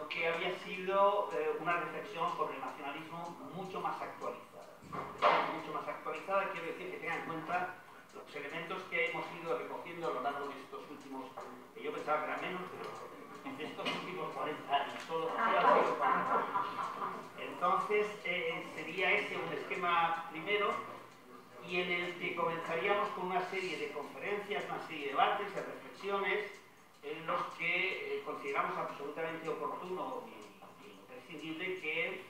lo que había sido una reflexión sobre el nacionalismo mucho más actualizada. Mucho más actualizada quiere decir que tenga en cuenta los elementos que hemos ido recogiendo a lo largo de estos últimos, que yo pensaba que eran menos, pero de estos últimos 40 años, solo han sido 40 años. Entonces, sería ese un esquema primero, y en el que comenzaríamos con una serie de conferencias, una serie de debates, de reflexiones, en los que consideramos absolutamente oportuno y imprescindible que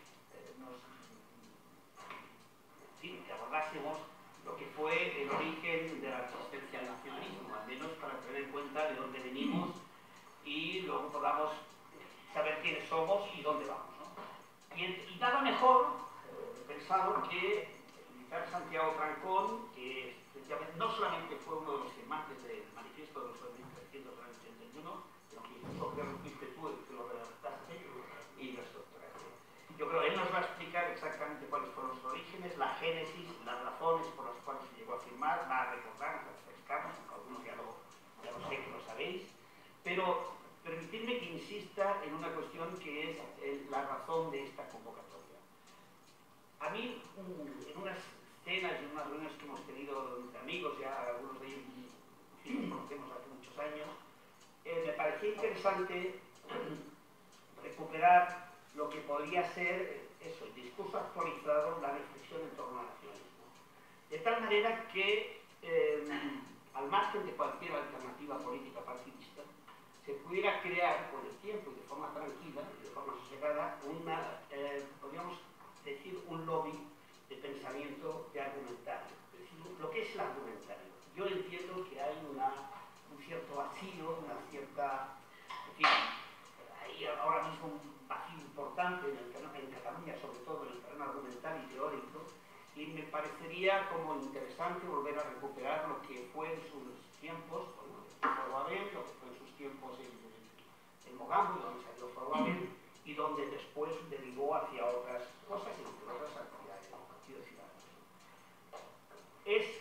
que abordásemos lo que fue el origen de la resistencia al nacionalismo, al menos para tener en cuenta de dónde venimos y luego podamos saber quiénes somos y dónde vamos, ¿no? Y nada mejor, pensado, que el militar Santiago Trancón, que no solamente fue uno de los firmantes del manifiesto de los 1381, sino que incluso creo que fuiste tú el que lo redactaste y lo estructuraste. Yo creo que él nos va a explicar exactamente cuáles fueron los orígenes, la génesis, las razones por las cuales se llegó a firmar, va a recordarnos, a refrescarnos, aunque algunos ya lo sé que lo sabéis, pero permitidme que insista en una cuestión que es la razón de esta convocatoria. A mí, en unas cenas y en unas reuniones que hemos tenido entre amigos, ya algunos de ellos nos conocemos hace muchos años, me parecía interesante recuperar lo que podría ser eso, el discurso actualizado, la reflexión en torno al nacionalismo. De tal manera que, al margen de cualquier alternativa política partidista, se pudiera crear con el tiempo y de forma tranquila y de forma sosegada podríamos decir, un lobby de pensamiento de argumentario. Es decir, lo que es el argumentario. Yo entiendo que hay un cierto vacío, una cierta... En fin, hay ahora mismo un vacío importante en Cataluña, sobre todo en el terreno argumental y teórico, y me parecería como interesante volver a recuperar lo que fue en sus tiempos, Forwabel, lo que fue en sus tiempos en Mogambo, donde salió Forwabel, y donde después derivó hacia otras cosas y entre otras actividades del Partido Ciudadano. Es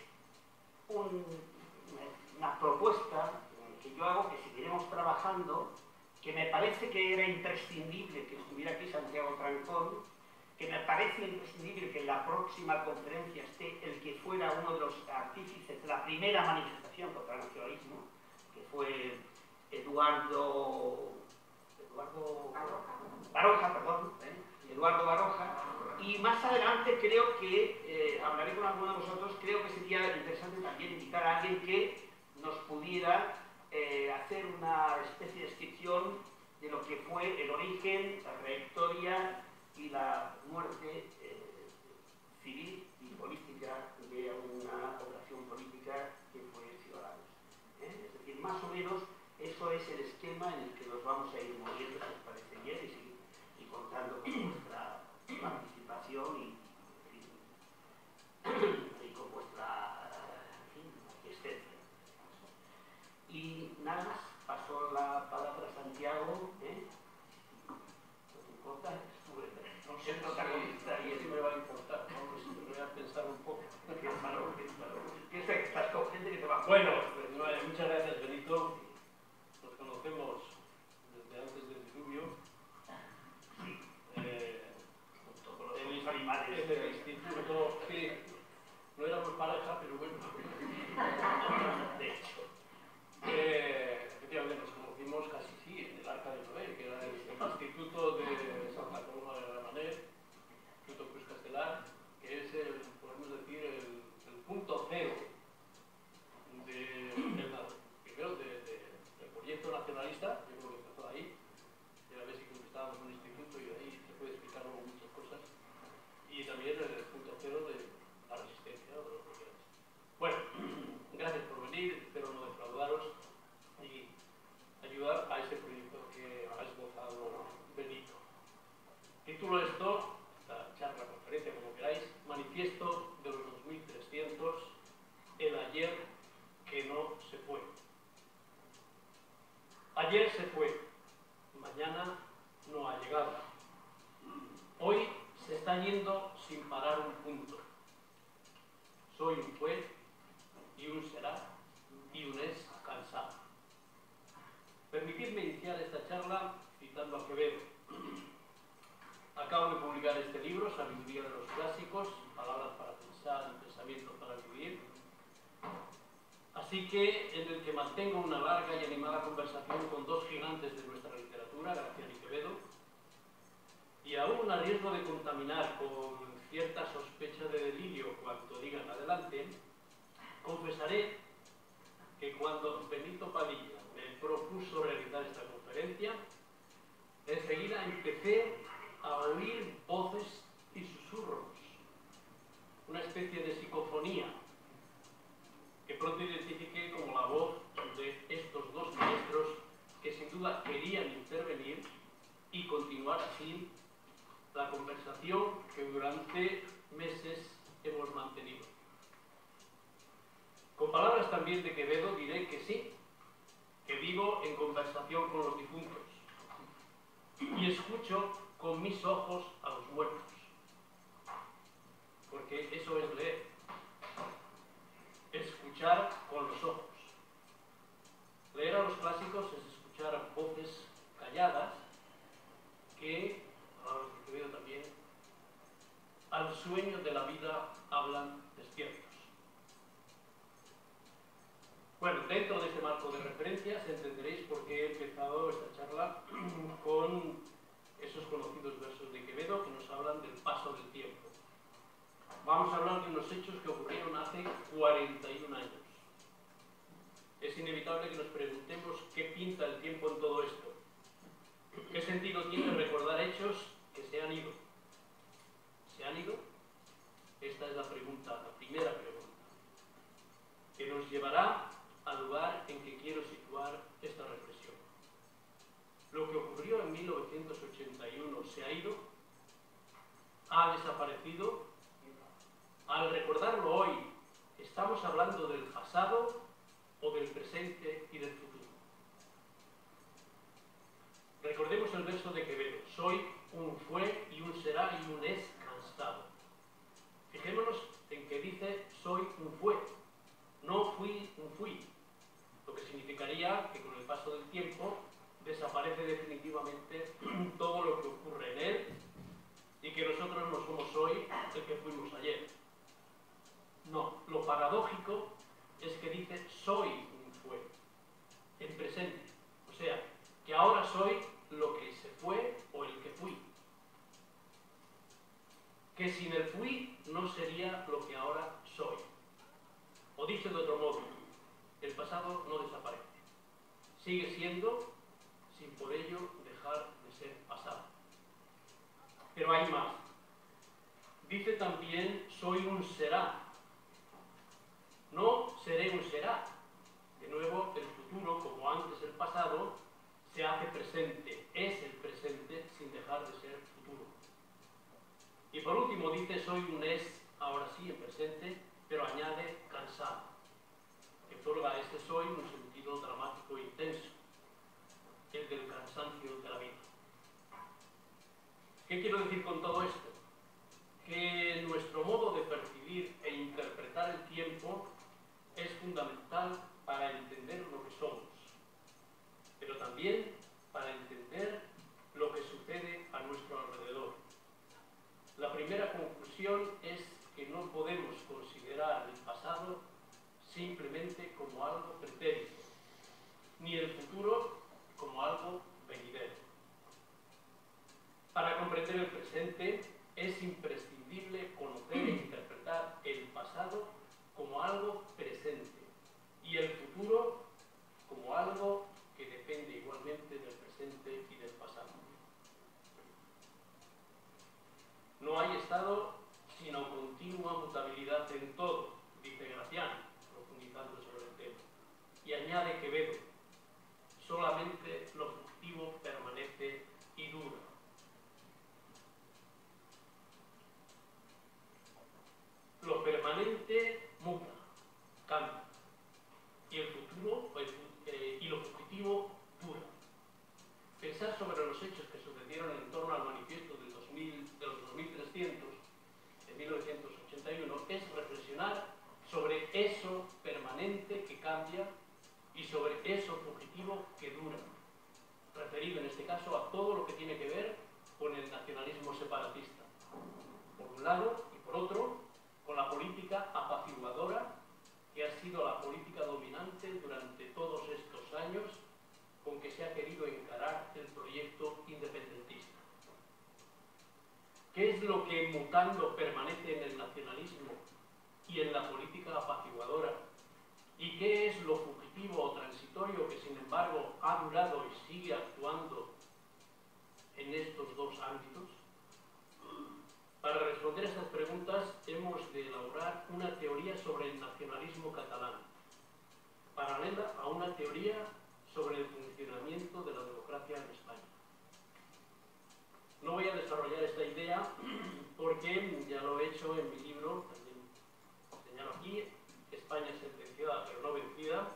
una propuesta que yo hago, que seguiremos trabajando, que me parece que era imprescindible que estuviera aquí Santiago Trancón, que me parece imprescindible que en la próxima conferencia esté el que fuera uno de los artífices de la primera manifestación contra el nacionalismo, que fue Eduardo Baroja, y más adelante creo que, hablaré con alguno de vosotros, creo que sería interesante también invitar a alguien que nos pudiera hacer una especie de descripción de lo que fue el origen, la trayectoria y la muerte civil y política de una operación política que fue Ciudadanos. Es decir, más o menos eso es el esquema en el que nos vamos a ir moviendo, si os parece bien, y contando con vuestra participación y con vuestra existencia. Y nada más, pasó la palabra a Santiago. ¿No te importa? No sé, protagonista y eso me va a importar. Vamos, me voy a pensar un poco. Piensa que estás con gente que te va a... Bueno, muchas gracias, Benito. Nos conocemos desde antes del diluvio. Sí. En el instituto, sí. No éramos pareja, pero bueno. De hecho. Efectivamente, nos conocimos casi sí, en el Arca de Noé, que era el Instituto de Santa Coloma de Gramenet, Instituto Cruz Castelar, que es podemos decir, el punto cero primero del proyecto nacionalista. Yo creo que empezó ahí. Ya ves que estábamos en un instituto y de ahí se puede explicar luego muchas cosas. Y también el punto cero de la resistencia, o de lo que quieras. Bueno, gracias por venir, espero no defraudaros y ayudar a este proyecto que ha esbozado Benito. Título de esto, esta charla, conferencia, como queráis, Manifiesto de los 2300, el ayer que no se fue. Ayer se fue, mañana no ha llegado. Hoy se está yendo sin parar un punto. Soy un fue y un será y un es cansado. Permitidme iniciar esta charla citando a Quevedo. en el que mantengo una larga y animada conversación con dos gigantes de nuestra literatura, Gracián y Quevedo, y aún a riesgo de contaminar con cierta sospecha de delirio cuanto digan adelante, confesaré que cuando Benito Padilla me propuso realizar esta conferencia, enseguida empecé a oír voces y susurros, una especie de psicofonía que pronto identifiqué como la voz de estos dos maestros que sin duda querían intervenir y continuar así la conversación que durante meses hemos mantenido. Con palabras también de Quevedo diré que sí, que vivo en conversación con los difuntos y escucho con mis ojos a los muertos, porque eso es leer, escuchar con los ojos. Leer a los clásicos es escuchar voces calladas que, palabras de Quevedo también, al sueño de la vida hablan despiertos. Bueno, dentro de este marco de referencias entenderéis por qué he empezado esta charla con esos conocidos versos de Quevedo que nos hablan del paso del tiempo. Vamos a hablar de unos hechos que ocurrieron hace 41 años. Es inevitable que nos preguntemos qué pinta el tiempo en todo esto. ¿Qué sentido tiene recordar hechos que se han ido? ¿Se han ido? Esta es la pregunta, la primera pregunta, que nos llevará al lugar en que quiero situar esta reflexión. Lo que ocurrió en 1981 se ha ido, ha desaparecido. Al recordarlo hoy, ¿estamos hablando del pasado o del presente y del futuro? Recordemos el verso de Quevedo: soy un fue y un será y un es cansado. Fijémonos en que dice soy un fue, no fui un fui, lo que significaría que con el paso del tiempo desaparece definitivamente todo lo que ocurre en él y que nosotros no somos hoy el que fuimos ayer. No, lo paradójico es que dice soy un fue, en presente, o sea, que ahora soy lo que se fue o el que fui. Que sin el fui no sería lo que ahora soy. O dicho de otro modo, el pasado no desaparece, sigue siendo, sin por ello dejar de ser pasado. Pero hay más. Dice también soy un será. No seré un será. De nuevo, el futuro, como antes el pasado, se hace presente, es el presente sin dejar de ser futuro. Y por último dice soy un es, ahora sí, en presente, pero añade cansado, que otorga a este soy un sentido dramático e intenso, el del cansancio de la vida. ¿Qué quiero decir con todo esto? Que nuestro modo de percibir e interpretar el tiempo es fundamental para entender lo que somos, pero también para entender lo que sucede a nuestro alrededor. La primera conclusión es que no podemos considerar el pasado simplemente como algo pretérito, ni el futuro como algo venidero. Para comprender el presente es imprescindible conocer e interpretar el pasado como algo presente y el futuro como algo que depende igualmente del presente y del pasado. No hay estado sino continua mutabilidad en todo, dice Gracián, profundizando sobre el tema. Y añade Quevedo, solamente lo fugitivo permanece y dura. Lo permanente muta, cambia, y el futuro y lo fugitivo dura. Pensar sobre los hechos que sucedieron en torno al manifiesto de los 2300 de 1981 es reflexionar sobre eso permanente que cambia y sobre eso fugitivo que dura, referido en este caso a todo lo que tiene que ver con el nacionalismo separatista, por un lado, y por otro, con la política apaciguadora que ha sido la política dominante lo que mutando permanece en el nacionalismo y en la política apaciguadora? ¿Y qué es lo fugitivo o transitorio que, sin embargo, ha durado y sigue actuando en estos dos ámbitos? Para responder a estas preguntas hemos de elaborar una teoría sobre el nacionalismo catalán, paralela a una teoría sobre el funcionamiento de la democracia en España. No voy a desarrollar esta idea porque ya lo he hecho en mi libro, también señalo aquí, España sentenciada pero no vencida,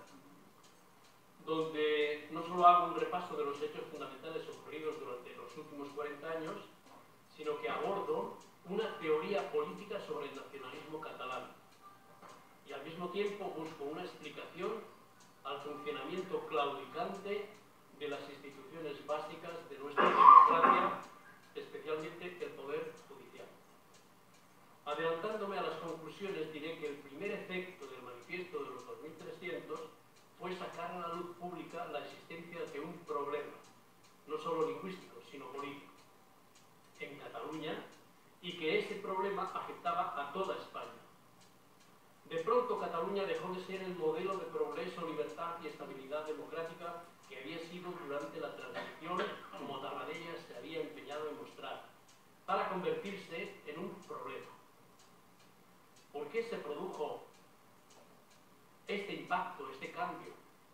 donde no solo hago un repaso de los hechos fundamentales ocurridos durante los últimos 40 años, sino que abordo una teoría política sobre el nacionalismo catalán y al mismo tiempo busco una explicación al funcionamiento claudicante de las instituciones básicas de nuestra democracia, especialmente el Poder Judicial. Adelantándome a las conclusiones, diré que el primer efecto del manifiesto de los 2300 fue sacar a la luz pública la existencia de un problema, no solo lingüístico, sino político, en Cataluña, y que ese problema afectaba a toda España. De pronto, Cataluña dejó de ser el modelo de progreso, libertad y estabilidad democrática que había sido durante la transición, como Tarradellas se había empeñado en mostrar, para convertirse en un problema. ¿Por qué se produjo este impacto, este cambio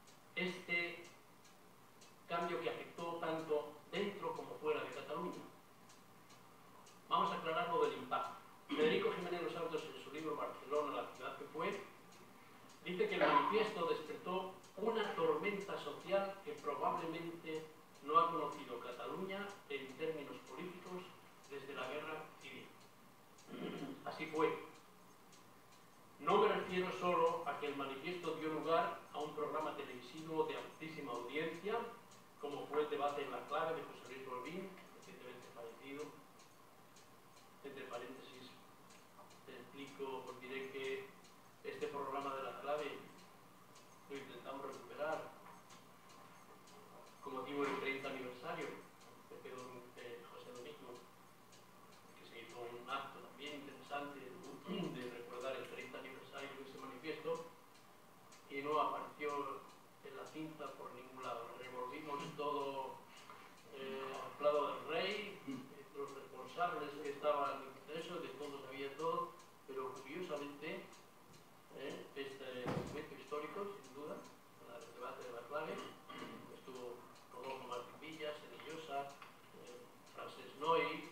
que afectó tanto dentro como fuera de Cataluña? Vamos a aclarar lo del impacto. Federico Jiménez Los Santos, en su libro Barcelona, la ciudad que fue, dice que el manifiesto despertó una tormenta social que probablemente no ha conocido Cataluña en términos políticos desde la Guerra Civil. Así fue. No me refiero solo a que el manifiesto dio lugar a un programa televisivo de altísima audiencia, como fue el debate en la clave de José Luis Bolvín, recientemente fallecido. Entre paréntesis, te explico, os diré que este programa de la clave lo intentamos recuperar con motivo del 30 aniversario de José Domingo, que se hizo un acto también interesante de recordar el 30 aniversario de ese manifiesto, y no apareció en la cinta por ningún lado. Revolvimos todo al lado del rey, los responsables que estaban en eso, de todo sabía todo, pero curiosamente este documento histórico, sin duda, el debate de la clave, estuvo Rodolfo Martín Villa, Senillosa, Francesc Noy.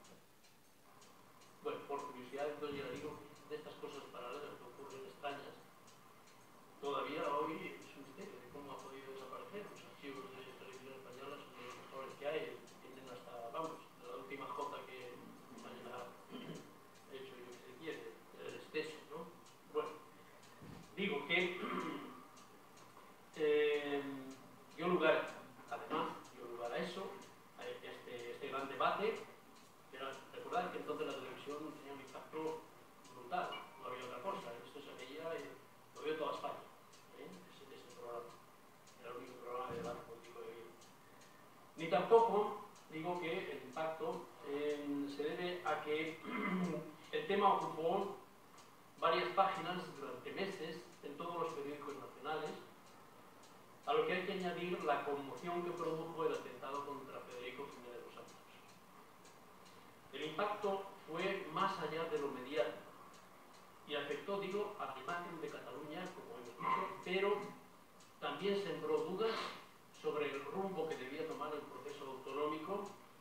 Bueno, por curiosidad, entonces ya digo, de estas cosas paralelas que ocurren extrañas, todavía hoy es un misterio de cómo ha podido desaparecer. Los archivos de televisión española son de los mejores que hay, tienen hasta, vamos, la última jota que haya hecho yo que se quiere, el exceso, ¿no? Bueno, digo que dio lugar, además, a eso, a este gran debate. Recordad que entonces la televisión tenía un impacto brutal, no había otra cosa, esto se veía, lo vio toda España, ese programa, era el único programa de debate político que había. Ni tampoco digo que el impacto se debe a que el tema ocupó varias páginas durante meses en todos los periódicos nacionales, a lo que hay que añadir la conmoción que produjo el atentado contra Federico Jiménez Los Santos. El impacto fue más allá de lo mediático y afectó, digo, a la imagen de Cataluña, como hemos dicho, pero también sembró dudas sobre el rumbo que debía tomar el proceso autonómico,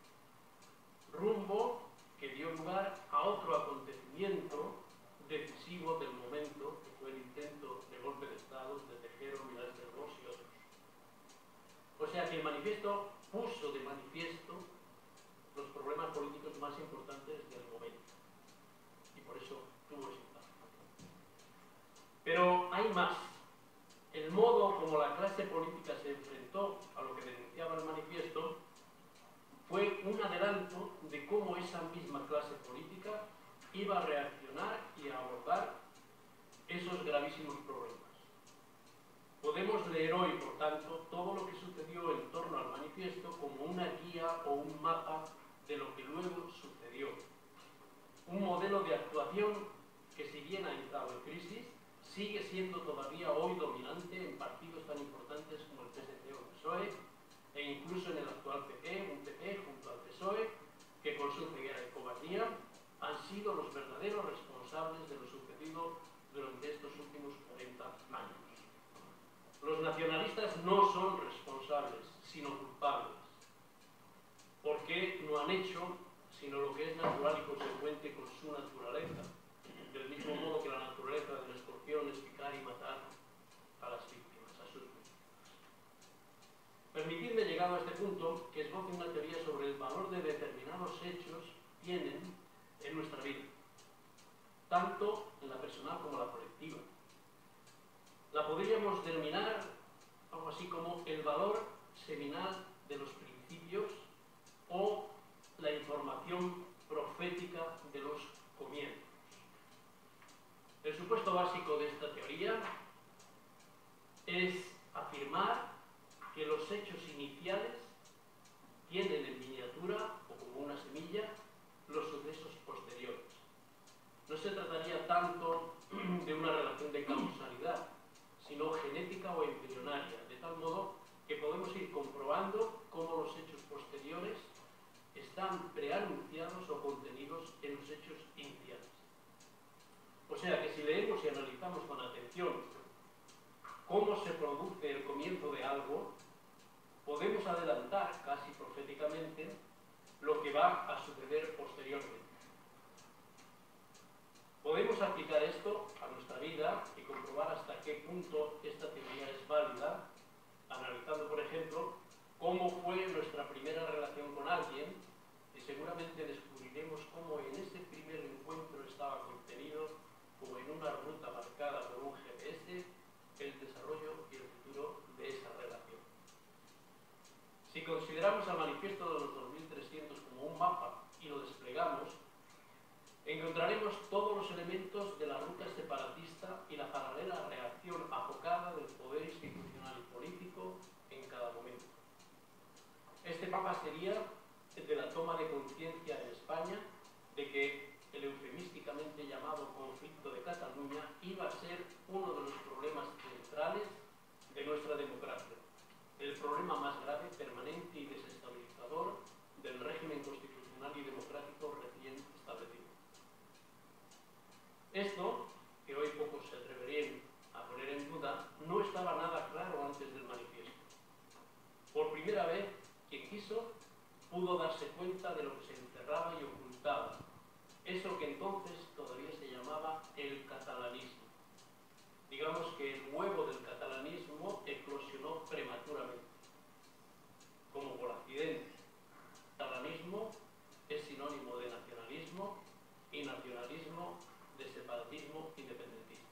rumbo que dio lugar a otro acontecimiento decisivo del momento, que fue el intento de golpe de Estado de Tejero, Milán de Ros y otros. O sea que el manifiesto puso de manifiesto los problemas políticos más importantes del momento, y por eso tuvo ese impacto. Pero hay más. El modo como la clase política se enfrentó a lo que denunciaba el manifiesto fue un adelanto de cómo esa misma clase política iba a reaccionar y a abordar esos gravísimos problemas. Podemos leer hoy, por tanto, todo lo que sucedió en torno al manifiesto como una guía o un mapa de lo que luego sucedió. un modelo de actuación que, si bien ha entrado en crisis, sigue siendo todavía hoy dominante en partidos tan importantes como el PSC o el PSOE, e incluso en el actual PP, un PP junto al PSOE, que con su ceguera y cobardía han sido los verdaderos responsables de lo sucedido durante estos últimos 40 años. Los nacionalistas no son responsables, sino culpables, porque no han hecho sino lo que es natural y consecuente con su naturaleza, del mismo modo que la naturaleza del escorpión es picar y matar a las víctimas, a sus víctimas. Permitidme, llegado a este punto, que esboce una teoría sobre el valor de determinados hechos tienen en nuestra vida, tanto en la personal como la colectiva. La podríamos denominar algo así como el valor seminal de los principios o la información profética de los comienzos. El supuesto básico de esta teoría es afirmar que los hechos iniciales tienen en miniatura, o como una semilla, los sucesos posteriores. No se trataría tanto de una relación de causalidad, sino genética o embrionaria, de tal modo que podemos ir comprobando cómo los hechos posteriores están preanunciados o contenidos en los hechos iniciales. O sea que si leemos y analizamos con atención cómo se produce el comienzo de algo, podemos adelantar casi proféticamente lo que va a suceder posteriormente. Podemos aplicar esto a nuestra vida y comprobar hasta qué punto esta teoría es válida, analizando, por ejemplo, cómo fue nuestra primera relación con alguien, y seguramente descubriremos cómo en ese primer encuentro estaba contenido, como en una ruta marcada por un GPS, el desarrollo y el futuro de esa relación. Si consideramos al manifiesto de los 2300 como un mapa y lo desplegamos, encontraremos todos los elementos de la ruta separatista y la paralela reacción apocada del poder institucional y político en cada momento. Este mapa sería el de la toma de conciencia en España de que el eufemísticamente llamado conflicto de Cataluña iba a ser uno de los problemas centrales de nuestra democracia, el problema más grave, permanente y desestabilizador del régimen constitucional y democrático recién establecido. Esto, que hoy pocos se atreverían a poner en duda, no estaba nada claro antes del manifiesto. Por primera vez, quien quiso pudo darse cuenta de lo que se encerraba y ocultaba, eso que entonces todavía se llamaba el catalanismo. Digamos que el huevo del catalanismo eclosionó prematuramente, como por accidente. El catalanismo es sinónimo de nacionalismo y nacionalismo de separatismo independentista.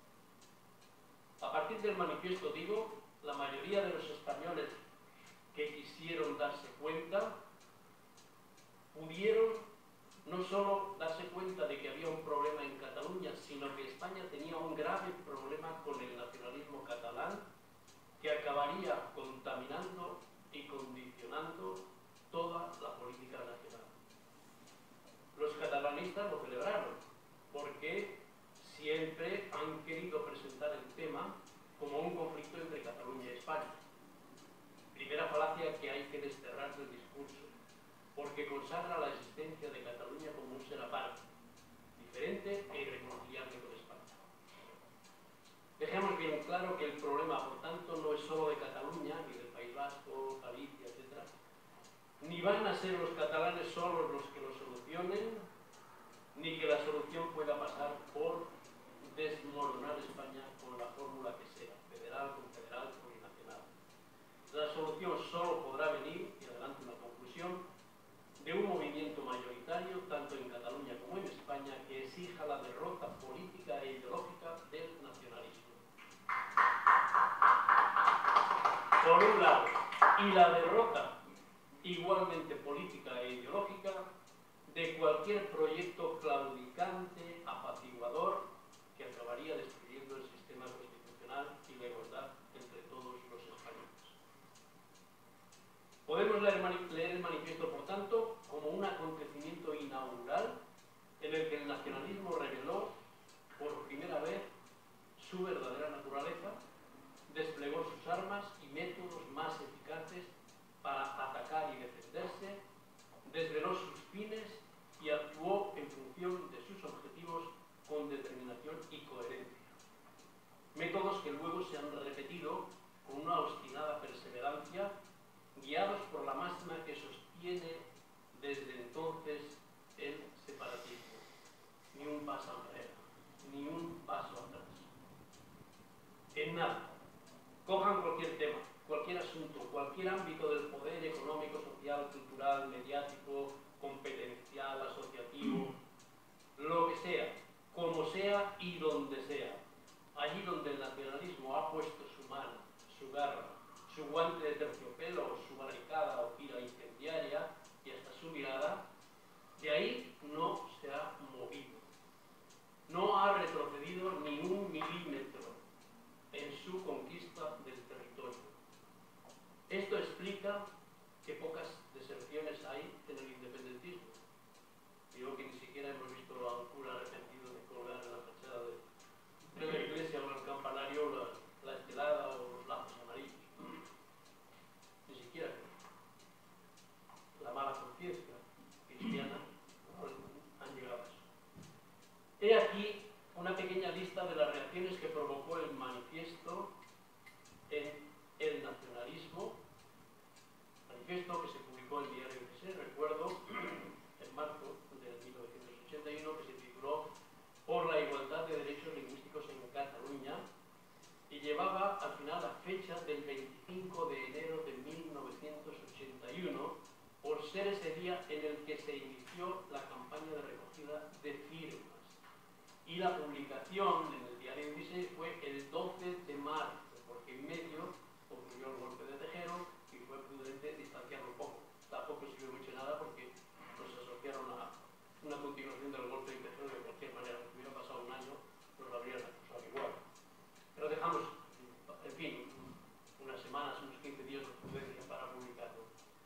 A partir del manifiesto, digo, la mayoría de los españoles que quisieron darse cuenta pudieron no solo darse cuenta de que había un problema en Cataluña, sino que España tenía un grave problema con el nacionalismo catalán que acabaría contaminando y condicionando toda la política nacional. Los catalanistas lo celebraron, porque siempre han querido presentar el tema como un conflicto entre Cataluña y España. Primera falacia que hay que desterrar del discurso, porque consagra la existencia de Cataluña como un ser aparte, diferente e irreconciliable con España. Dejemos bien claro que el problema, por tanto, no es solo de Cataluña, ni del País Vasco, Galicia, etc., ni van a ser los catalanes solos los que lo solucionen, ni que la solución pueda pasar por desmoronar España con la fórmula que sea, federal, confederal, plurinacional. La solución solo podrá venir, y adelante una conclusión, de un movimiento mayoritario, tanto en Cataluña como en España, que exija la derrota política e ideológica del nacionalismo. Por un lado, y la derrota igualmente política e ideológica de cualquier proyecto claudicante, apaciguador, que acabaría destruyendo el sistema constitucional y la igualdad entre todos los españoles. Podemos leer el manifiesto, por tanto, como un acontecimiento inaugural en el que nacionalismo reveló por primera vez su verdadera naturaleza, desplegó sus armas y métodos más eficaces para atacar y defenderse, desveló sus fines y actuó en función de sus objetivos con determinación y coherencia. Métodos que luego se han repetido con una obstinada perseverancia, guiados por la máxima que sostiene desde entonces el separatismo. Ni un paso atrás, ni un paso atrás. En nada. Cojan cualquier tema, cualquier asunto, cualquier ámbito del poder económico, social, cultural, mediático, competencial, asociativo, lo que sea, como sea y donde sea. Allí donde el nacionalismo ha puesto su mano, su garra, su guante de terciopelo, su barricada o pira incendiaria y hasta su mirada, de ahí no se ha movido. No ha retrocedido ni un milímetro en su conquista del territorio. Esto explica que pocas deserciones hay en el independentismo. Digo que ni siquiera hemos visto a un cura arrepentido de colgar en la fachada de la iglesia o en el campanario la estelada o los lazos amarillos. Ni siquiera la mala conciencia cristiana han llegado a eso. He aquí una pequeña lista de las reacciones que provocó el manifiesto en el nacionalismo, manifiesto que se publicó en el diario ABC, recuerdo, en marzo de 1981, que se tituló Por la igualdad de derechos lingüísticos en Cataluña, y llevaba al final la fecha del 25 de enero de 1981, por ser ese día en el que se inició la campaña de recogida de firmas. Y la publicación en el diario 16 fue el 12 de marzo, porque en medio ocurrió el golpe de Tejero y fue prudente distanciarlo un poco. Tampoco sirvió mucho nada porque nos asociaron a una continuación del golpe de Tejero de cualquier manera. Si hubiera pasado un año, nos lo habrían acusado igual. Pero dejamos, en fin, unas semanas, unos 15 días de prudencia para publicarlo.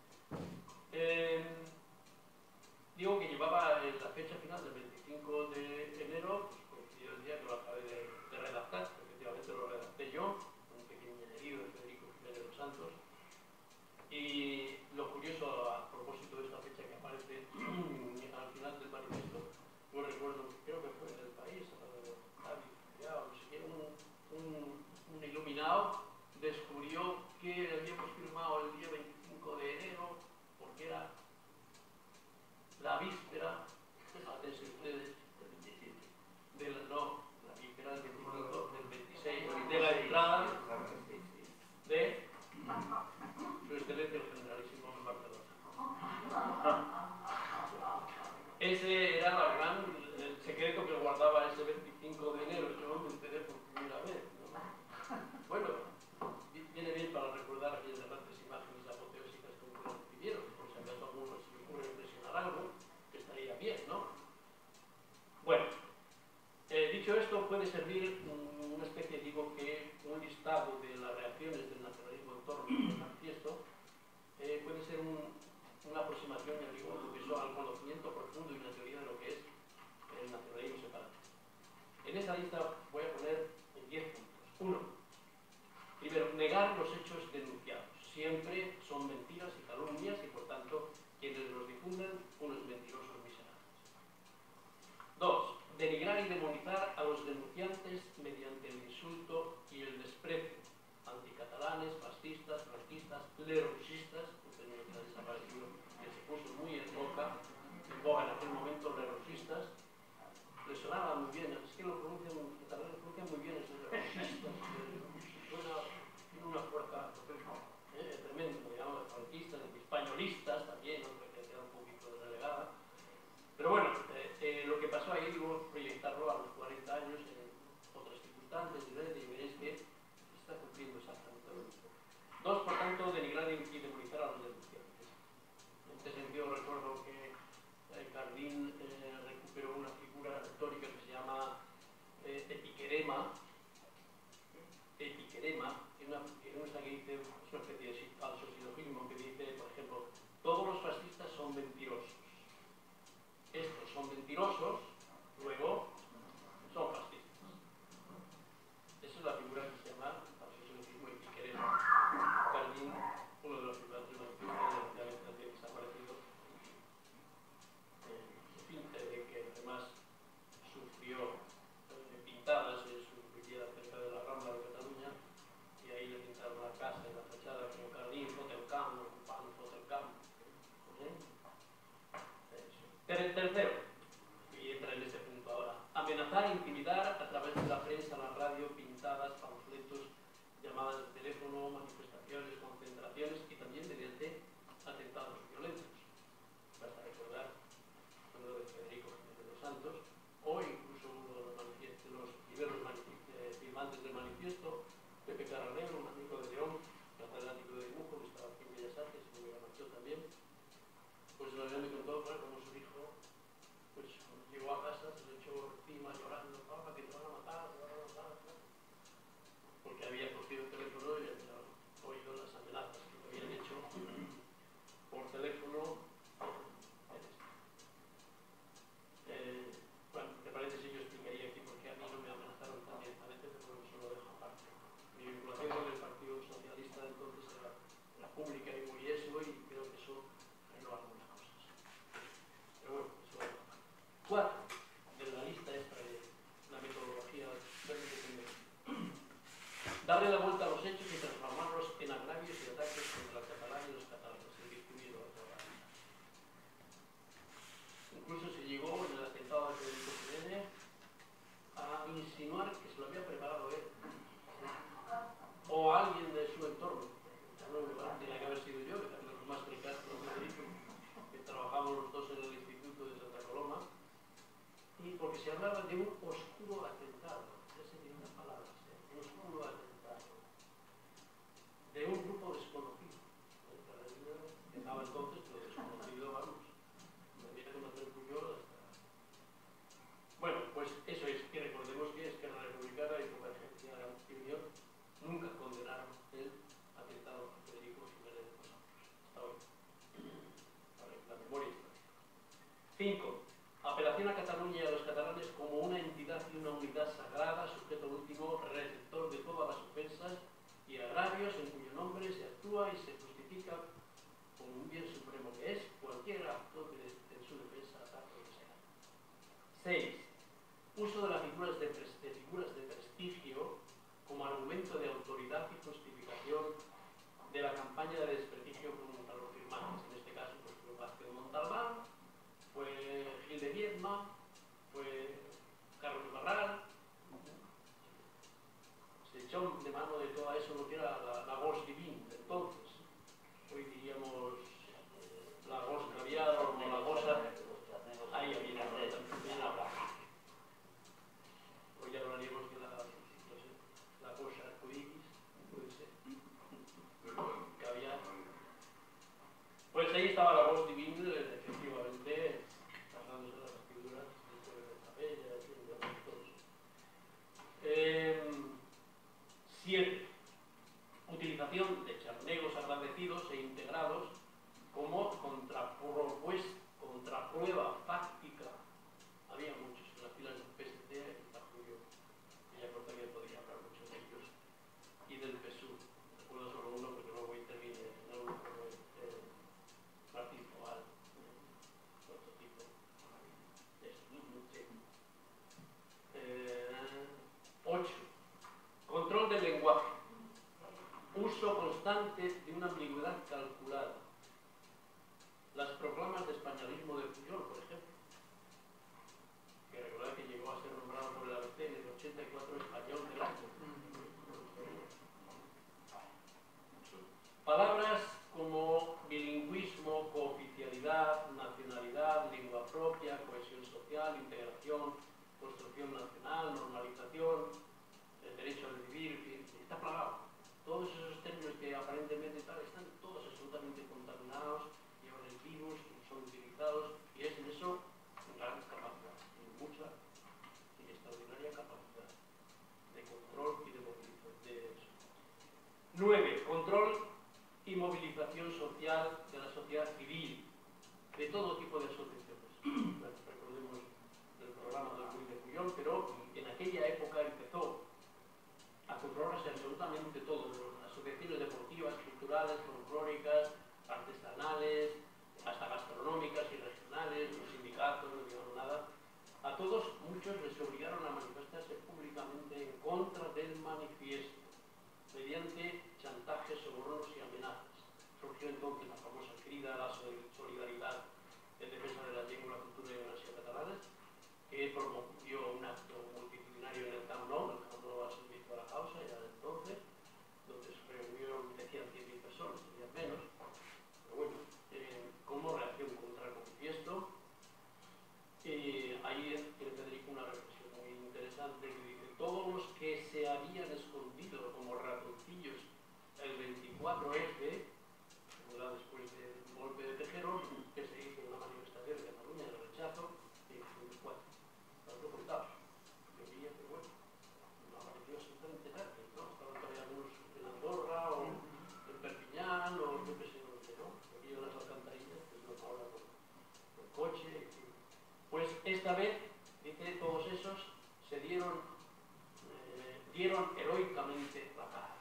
Digo que llevaba la fecha final del 25 de enero, pues coincidió el día que lo acabé de redactar. Efectivamente lo redacté yo, un pequeño añadido de Federico Jiménez de los Santos. Y lo curioso, a propósito de esta fecha que aparece al final del manifiesto, no recuerdo, creo que fue en El País, no sé qué, un iluminado descubrió que habíamos firmado el día 25 de enero porque era la víspera, atención ustedes, la víspera del 25, del 26, de la entrada de su excelencia el generalísimo en Barcelona. Ese era el secreto que guardaba ese 25 de enero. Yo me enteré por primera vez, ¿no? Bueno, viene bien para recordar aquellas grandes imágenes apoteósicas que ustedes vivieron, por si acaso a algunos se les ocurre impresionar algo, que estaría bien, ¿no? Bueno, dicho esto, puede servir una especie, digo que un listado de las reacciones del nacionalismo en torno al manifiesto, puede ser una aproximación, ya digo, lo que son al conocimiento profundo y una teoría de lo que es el nacionalismo separatista. En esa lista voy a poner 10 puntos. 1. Primero, negar los hechos denunciados. Siempre son mentiras y calumnias y, por tanto, quienes los difunden, unos mentirosos miserables. 2. Denigrar y demonizar a los denunciantes mediante el insulto y el desprecio. Anticatalanes, fascistas, franquistas, lerrouxistas, un término que ha desaparecido, que se puso muy en boga en aquel momento, lerrouxistas. Les sonaba muy bien, es que lo pronuncian en de un oscuro atentado, esa sería una palabra, un oscuro atentado, de un grupo desconocido. Empezaba entonces lo desconocido, vamos, me viene a conocer Puyol hasta... Bueno, pues eso es, que recordemos que Esquerra Republicana y Convergencia y Unión nunca condenaron el atentado a Federico Jiménez de los Santos, hasta hoy. Vale, la memoria histórica. 5. Apelación a Cataluña y a los catalanes como una entidad y una unidad sagrada, sujeto último, receptor de todas las ofensas y agravios en cuyo nombre se actúa y se justifica como un bien supremo que es cualquier acto en su defensa, ataque o que sea. 6. Uso de las figuras de prestigio como argumento de autoridad y justificación de la campaña de desprestigio contra los firmantes. En este caso, pues fue Vázquez de Montalbán, fue Gil de Viedma, fue Carlos Barral. Se echó de mano de todo eso lo que era la voz divina de entonces. Hoy diríamos la voz caviar o la goza. Ahí había hoy ya hablaríamos de la cosa arcoíris, puede ser. Caviar. Pues ahí estaba la voz divina, efectivamente, pasándose las escrituras de Capella, y todo eso. 7. Utilización de charnegos agradecidos e integrados como contraprueba fáctica. Había muchos en las filas del PSC, está Julio Villacorta, que podría hablar mucho de ellos, y del PSUV. Recuerdo solo uno porque luego interviene en el grupo de Martín Foal, otro tipo. Eso, no sé. 8. Control del lenguaje. Uso constante de una ambigüedad calculada. Las proclamas de españolismo de Puyol, por ejemplo, que recordad que llegó a ser nombrado por el ABC en el 84 español del año. Palabras como bilingüismo, cooficialidad, nacionalidad, lengua propia, cohesión social, integración, construcción nacional, normalización, el derecho a decidir, está plagado. Todos esos términos que aparentemente tal están todos absolutamente contaminados, llevan el virus, son utilizados, y es en eso gran capacidad, mucha y extraordinaria capacidad de control y de movilización de eso. 9. Control y movilización social de la sociedad civil, de todo tipo de asociaciones. Recordemos el programa 2000 de Puyol, pero en aquella época empezó a controlarse absolutamente todo, asociaciones deportivas, culturales, folclóricas, artesanales, hasta gastronómicas y regionales, los sindicatos, no digamos nada. A todos, muchos les obligaron a manifestarse públicamente en contra del manifiesto, mediante chantajes, sobornos y amenazas. Surgió entonces la famosa crida a la solidaridad en defensa de la lengua, la cultura y la nación catalanas, que promovió un acto multitudinario en el Camp Nou, al servicio de la causa, ya entonces, donde se reunieron, decían 100.000 personas, serían menos, pero bueno, como reacción contra el manifiesto. Ahí tiene Federico una reflexión muy interesante que dice: todos los que se habían escondido como ratoncillos el 24F, después del golpe de Tejero, que se hizo una manifestación en Cataluña de rechazo, y bueno, los resultados. Yo diría que bueno, no apareció absolutamente tarde, ¿no? Estaban todavía algunos en Andorra o en Perpiñán o yo qué sé dónde, ¿no? Aquí en las alcantarillas, pues no ahora con coche, en fin. Pues esta vez, dice, todos esos se dieron heroicamente la cara.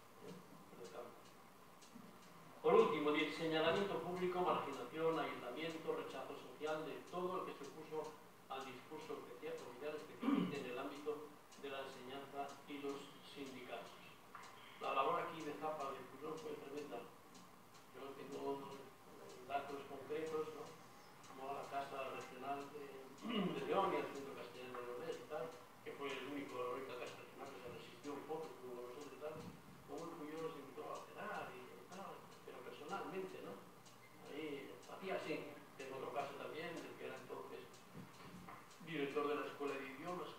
Por último, señalamiento público, marginación, aislamiento, rechazo social de todo el que se opuso al discurso oficial, especialmente en el ámbito de la enseñanza y los sindicatos. La labor aquí de Zapa de Puyol fue tremenda. Yo tengo datos concretos, ¿no? Como la Casa Regional de León y el Centro Castellano de Leonés y tal, que fue la única casa regional que se resistió un poco, como nosotros y tal, como el Puyol los invitó a cenar y tal, pero personalmente, ¿no? Ahí hacía así. Tengo otro caso también, el que era entonces director de la Escuela de Idiomas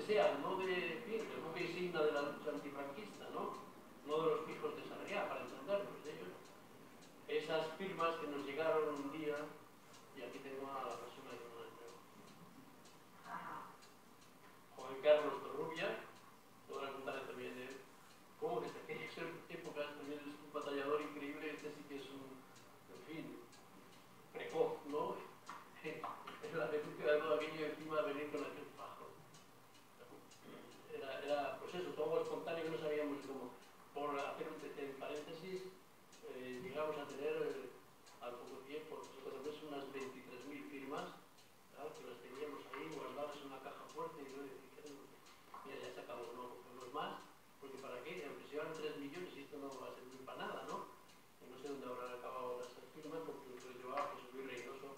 sean, no de, en fin, el buque insignia de la lucha antifranquista, ¿no? No de los hijos de Sarriá, para entendernos de ellos. Esas firmas que nos llegaron un día, y aquí tengo a la persona que nos la entregó. Juan Carlos Torrubia, podrá contar también de él. Cómo que en esas épocas también es un batallador increíble, este sí que es un, en fin, precoz, ¿no? Es la denuncia de todo aquello encima de venir con aquel fajo. Era, pues eso, todo espontáneo que no sabíamos cómo. Por hacer un paréntesis, llegamos a tener al poco tiempo, nosotros unas 23.000 firmas, ¿verdad? Que las teníamos ahí guardadas en una caja fuerte y yo dije, mira, ya sacamos, no cogemos más, porque para qué, aunque se llevan 3 millones y esto no va a servir para nada, ¿no? Y no sé dónde habrán acabado esas firmas, porque lo que llevaba José Luis Reynoso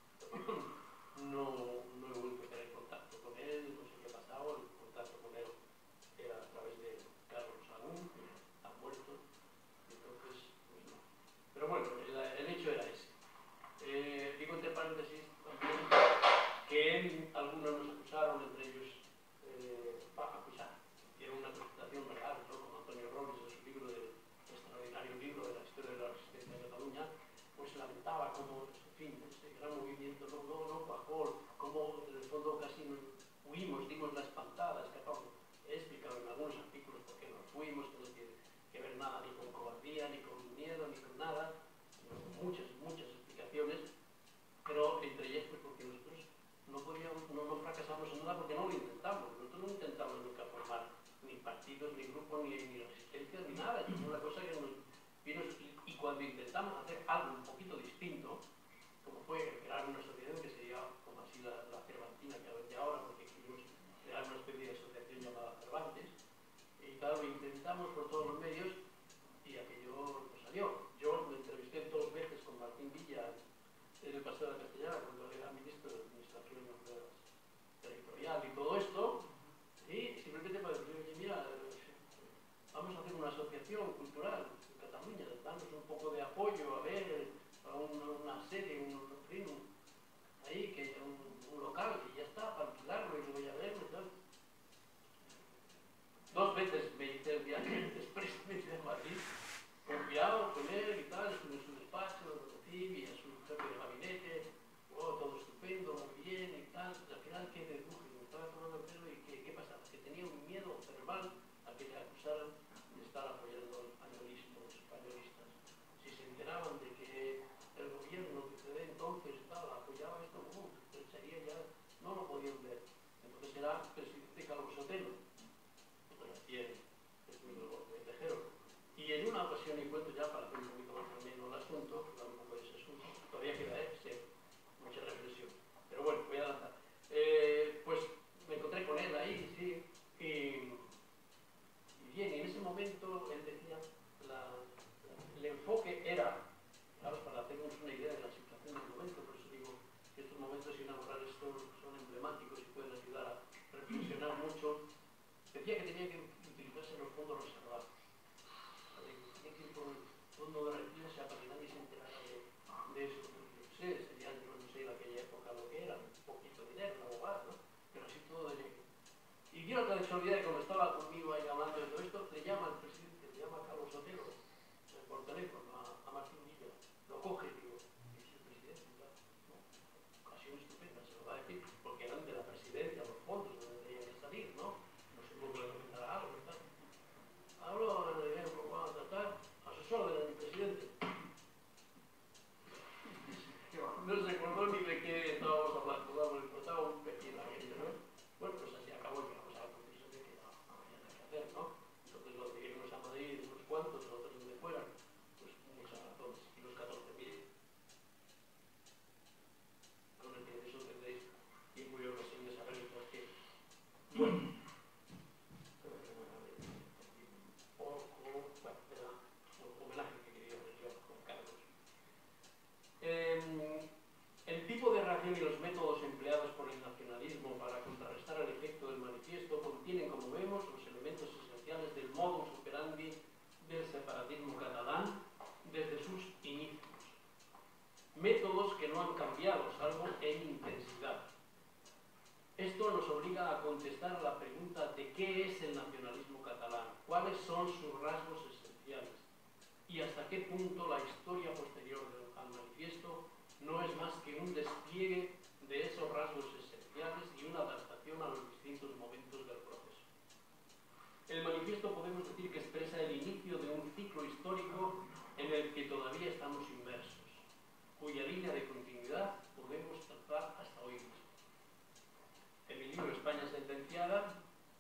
no he vuelto a tener contacto con él, no sé qué ha pasado, el contacto con él era a través de Carlos Sagún, que ha muerto, entonces, pues no. Pero bueno, el hecho era ese. Digo entre paréntesis también que algunos nos acusaron, entre ellos, acusar, que era una presentación real, ¿no? Como Antonio Robles en su libro, extraordinario libro de la historia de la resistencia de Cataluña, pues lamentaba cómo, en fin, este gran movimiento no cuajó, cómo en el fondo casi huimos, dimos la espantada, escapamos. He explicado en algunos artículos por qué nos fuimos, que no tiene que ver nada ni con cobardía, ni con miedo, ni con nada, sino con muchas explicaciones, pero entre ellas pues porque nosotros no fracasamos en nada porque no lo intentamos. Nosotros no intentamos nunca formar ni partidos, ni grupos, ni resistencia, ni nada. Es una cosa que nos vino, y cuando intentamos hacer algo un poquito distinto, como fue crear una asociación que sería como así la Cervantina que había ahora, porque quisimos crear una especie de asociación llamada Cervantes, y claro, lo intentamos por todos los medios y aquello no salió. Yo me entrevisté 2 veces con Martín Villa en el Paseo de la Castellana, cuando era ministro de Administración Territorial y todo esto, y simplemente para decir, oye, mira, vamos a hacer una asociación cultural en Cataluña, darnos un poco de apoyo, a ver, a una sede, ahí, que un local, y ya está, para alquilarlo y luego ya verlo y tal. 2 veces me hice el viaje expresamente a Madrid, confiado con él y tal, estuve en su despacho, lo conocí, vi a su jefe de gabinete, todo estupendo, muy bien y tal. Al final, ¿qué deduje? Me estaba tomando el pelo y ¿qué pasaba? Que tenía un miedo verbal a que le acusaran de estar apoyando al pañolismo, los españolistas. Si se enteraban de que el gobierno que se ve entonces apoyaba esto, sería ya, no lo podían ver. Entonces era presidente Calvo Sotelo. El tejero. Y en una ocasión, y cuento ya para hacer un poquito más ameno el asunto, un poco de ese asunto, todavía queda mucha reflexión. Pero bueno, voy a adelantar. Pues me encontré con él ahí, sí, y bien, en ese momento él decía, el enfoque era, claro, para hacernos una idea de la situación del momento, por eso digo que estos momentos inaugurales son emblemáticos y pueden ayudar a reflexionar mucho. Decía que tenía que utilizarse los fondos reservados. Tenía que ir por el fondo de referencia para que nadie se enterara de eso. No sé, sería, no sé en aquella época lo que era, un poquito de dinero, algo más, ¿no? Pero así todo de negro. Y quiero que se olvide que como estaba conmigo ahí hablando de todo esto, le llama al presidente, le llama a Carlos Sotelo, por teléfono, a Martín Villa. Lo coge y digo, es el presidente, claro. No, ocasión estupenda, se lo va a decir, porque eran de la presidencia, los fondos donde tenían que salir, ¿no? Porque le comentará algo, ¿verdad? Hablo en el ejemplo, vamos a tratar, asesor del presidente. No se acordó ni de qué estábamos hablando, vamos, le importaba un pepino aquello, ¿no? Bueno, pues así acabó, llegamos a la conclusión de que no había nada que limita a contestar a la pregunta de qué es el nacionalismo catalán, cuáles son sus rasgos esenciales y hasta qué punto la historia posterior al manifiesto no es más que un despliegue de esos rasgos esenciales y una adaptación a los distintos momentos del proceso. El manifiesto podemos decir que expresa el inicio de un ciclo histórico en el que todavía estamos inmersos, cuya línea de continuidad podemos trazar hasta hoy mismo. En mi libro España sentenciada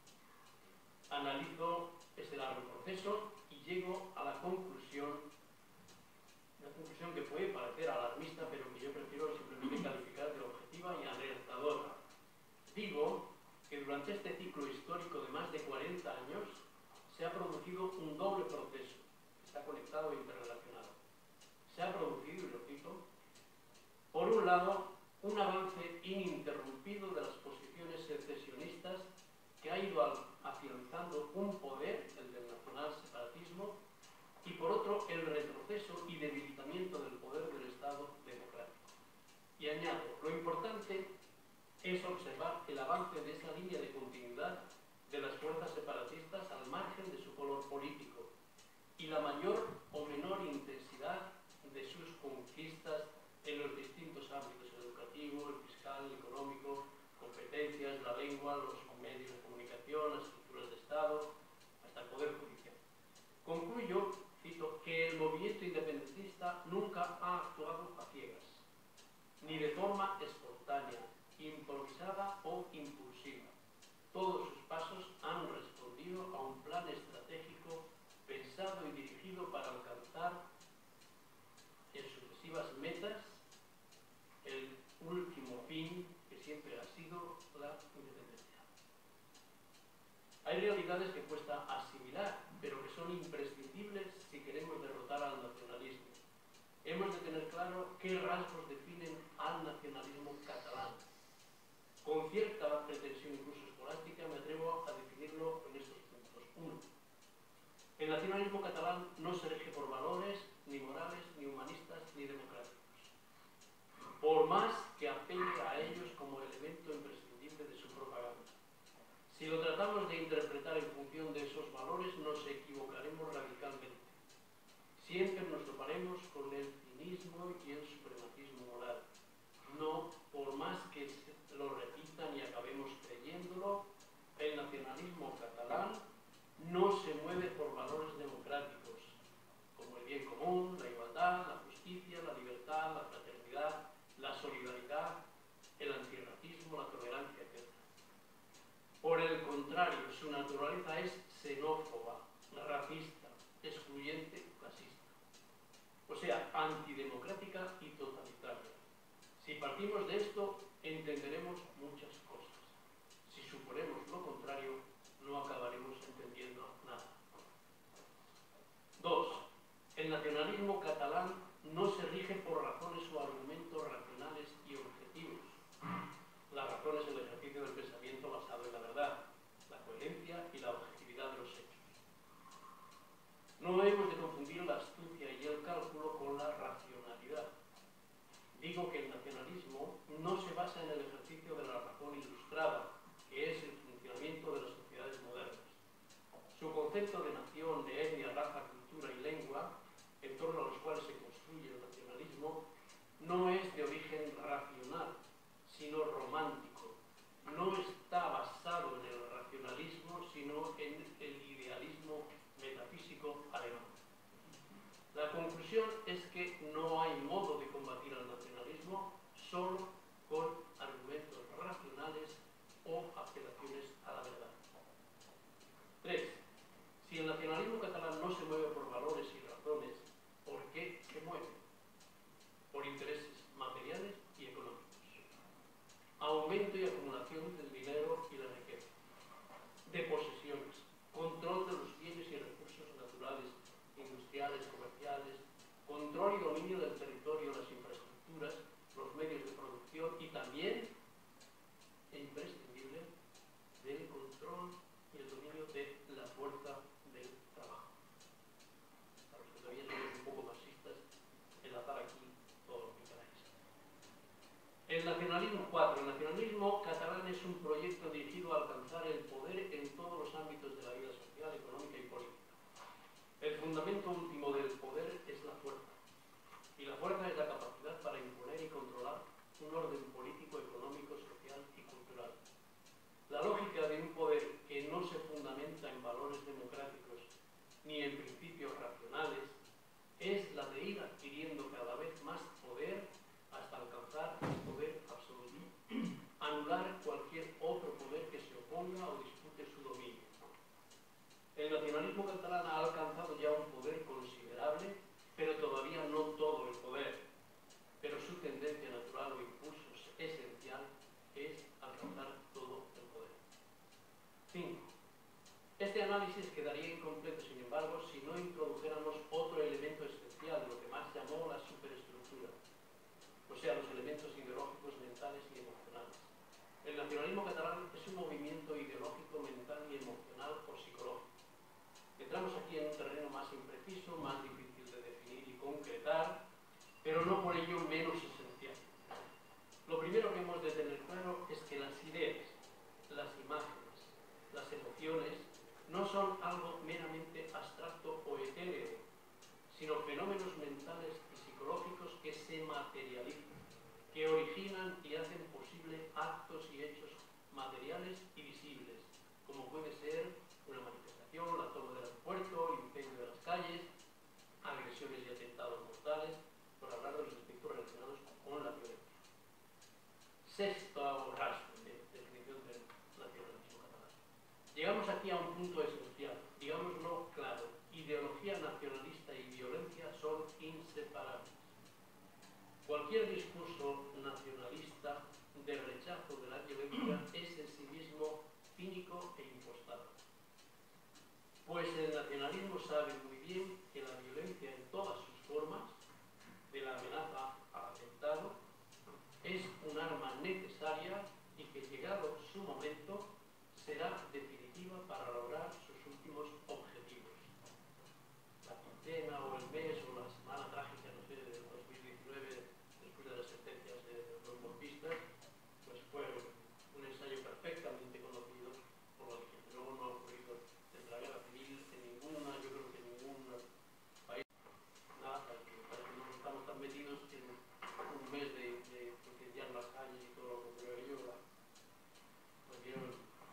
analizo este largo proceso y llego a la conclusión, una conclusión que puede parecer alarmista, pero que yo prefiero simplemente calificar de objetiva y alertadora. Digo que durante este ciclo histórico de más de 40 años se ha producido un doble proceso, que está conectado e interrelacionado. Se ha producido, y lo cito, por un lado, un avance ininterrumpido de las posiciones secesionistas que ha ido afianzando un poder, el del nacional-separatismo, y por otro, el retroceso y debilitamiento del poder del Estado democrático. Y añado, lo importante es observar el avance de esa línea de continuidad de las fuerzas separatistas al margen de su color político y la mayor o menor intensidad de sus conquistas en los distintos ámbitos: el educativo, el fiscal, el económico, competencias, la lengua, los medios de comunicación, las estructuras de Estado, hasta el Poder Judicial. Concluyo, cito, que el movimiento independentista nunca ha actuado a ciegas, ni de forma espontánea, improvisada o impulsiva. Todos sus pasos han respondido a un plan estratégico pensado y dirigido para alcanzar en sucesivas metas el último fin, que siempre ha sido la independencia. Hay realidades que cuesta asimilar, pero que son imprescindibles si queremos derrotar al nacionalismo. Hemos de tener claro qué rasgos definen al nacionalismo catalán. Con cierta pretensión incluso escolástica me atrevo a definirlo en estos puntos. 1. El nacionalismo catalán no se rige por valores, ni morales, ni humanistas, ni democráticos, por más que apele a ellos como elemento imprescindible de su propaganda. Si lo tratamos de interpretar en función de esos valores, nos equivocaremos radicalmente. Siempre nos toparemos con el cinismo y el supremacismo moral. No, por más que lo repitan y acabemos creyéndolo, el nacionalismo catalán no se mueve por valores democráticos, como el bien común, la igualdad, la justicia, la libertad, la fraternidad, la solidaridad, el antirracismo, la tolerancia, etc. Por el contrario, su naturaleza es xenófoba, racista, excluyente, clasista. O sea, antidemocrática y totalitaria. Si partimos de esto, entenderemos muchas cosas. Si suponemos lo contrario, no acabaremos entendiendo nada. 2. El nacionalismo catalán no se rige por razones o argumentos racionales y objetivos. La razón es el ejercicio del pensamiento basado en la verdad, la coherencia y la objetividad de los hechos. No hemos de confundir la astucia y el cálculo con la racionalidad. Digo que el nacionalismo no se basa en el ejercicio de la razón ilustrada, que es el funcionamiento de las sociedades modernas. Su concepto de nación, de etnia, raza, cultura y lengua, en torno a los cuales se construye el nacionalismo, no es de origen racional, sino romántico. No está basado en el racionalismo, sino en el idealismo metafísico alemán. La conclusión es que no hay modo de combatir al nacionalismo solo con argumentos racionales o apelaciones a la verdad. 3. Si el nacionalismo es un proyecto dirigido a alcanzar el poder en todos los ámbitos de la vida social, económica y política. El fundamento último del poder es la fuerza. Y la fuerza es la capacidad para imponer y controlar un orden político, económico, social y cultural. La lógica de un poder que no se fundamenta en valores democráticos ni en principios racionales es la de ir adquiriendo cada vez más poder hasta alcanzar el poder absoluto, anular cualquier otro poder que se oponga o dispute su dominio. El nacionalismo catalán ha alcanzado ya un poder considerable, pero todavía no todo el poder. Pero su tendencia natural o impulso esencial es alcanzar todo el poder. 5. Este análisis quedaría incompleto, sin embargo, si no introdujéramos otro elemento esencial, lo que más llamó la superestructura, o sea, los elementos ideológicos, mentales y emocionales. El nacionalismo catalán es un movimiento ideológico, mental y emocional o psicológico. Entramos aquí en un terreno más impreciso, más difícil de definir y concretar, pero no por ello menos esencial. Lo primero que hemos de tener claro es que las ideas, las imágenes, las emociones no son algo meramente abstracto o etéreo, sino fenómenos mentales y psicológicos que se materializan, que originan y hacen posible actos y hechos materiales y visibles, como puede ser una manifestación, la toma del aeropuerto, el incendio de las calles, agresiones y atentados mortales, por hablar de los aspectos relacionados con la violencia. Sexto rasgo de definición del nacionalismo catalán. Llegamos aquí a un punto esencial, digámoslo claro: ideología nacionalista y violencia son inseparables. Cualquier discurso nacionalista de rechazo de la violencia es en sí mismo cínico e impostado. Pues el nacionalismo sabe muy bien que la violencia en todas sus formas, de la amenaza al atentado, es un arma necesaria y que, llegado su momento, será definitiva para lograr sus últimos objetivos. La quincena o el mes o la semana trágica, no sé, del 2019, después de las sentencias de los golpistas, pues fue un ensayo perfectamente conocido por lo que luego no ha ocurrido desde la guerra civil en ninguna, yo creo que en ningún país. Nada, parece que no estamos tan metidos en un mes de incendiar las calles y todo lo que creo yo. Pues vieron.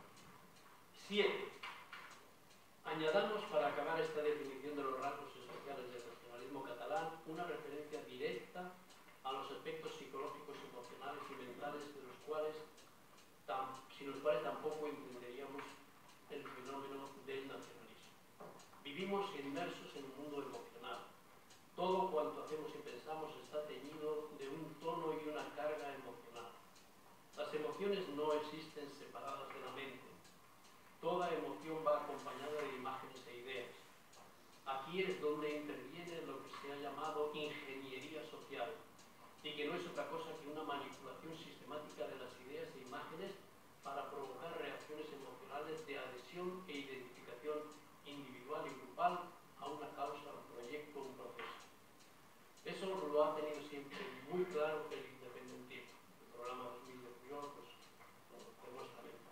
7. Añadamos, para acabar esta definición de los rasgos esenciales del nacionalismo catalán, una referencia directa a los aspectos psicológicos, emocionales y mentales de los cuales, sin los cuales tampoco entenderíamos el fenómeno del nacionalismo. Vivimos inmersos en un mundo emocional. Todo cuanto hacemos y pensamos está teñido de un tono y una carga emocional. Las emociones no existen separadas de la mente. Toda emoción va acompañada de imágenes e ideas. Aquí es donde interviene lo que se ha llamado ingeniería social, y que no es otra cosa que una manipulación sistemática de las ideas e imágenes para provocar reacciones emocionales de adhesión e identificación individual y grupal a una causa, un proyecto, un proceso. Eso lo ha tenido siempre muy claro el independentismo. El programa 2018 pues, lo demuestra bien.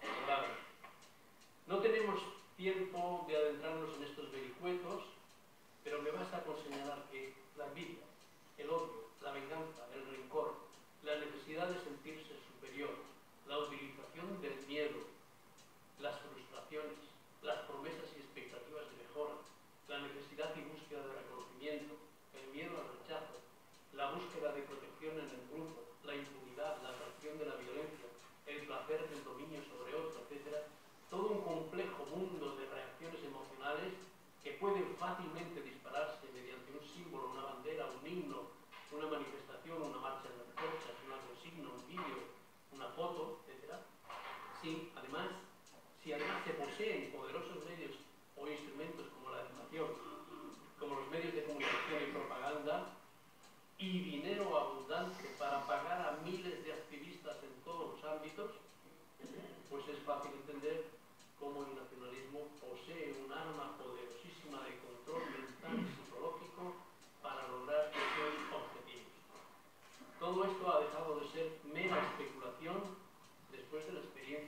No tenemos tiempo de adentrarnos en estos vericuetos, pero me basta con señalar que la envidia, el odio, la venganza, el rencor, la necesidad de sentirse superior, la utilización del miedo, las frustraciones, las promesas y expectativas de mejora, la necesidad y búsqueda de reconocimiento, el miedo al rechazo, la búsqueda de protección en el grupo, la impunidad, la atracción de la violencia, el placer del dominio sobre otro, etc. Todo un complejo mundo de reacciones emocionales que pueden fácilmente dispararse mediante un símbolo, una bandera, un himno, una manifestación, una marcha de antorchas, una consigna, un vídeo, una foto, etc. Si además se poseen poderosos medios o instrumentos como la educación, como los medios de comunicación y propaganda, y dinero abundante para pagar a miles de activistas en todos los ámbitos, pues es fácil entender cómo el nacionalismo posee un arma poderosísima de control mental y psicológico para lograr esos objetivos. Todo esto ha dejado de ser mera especulación después de la experiencia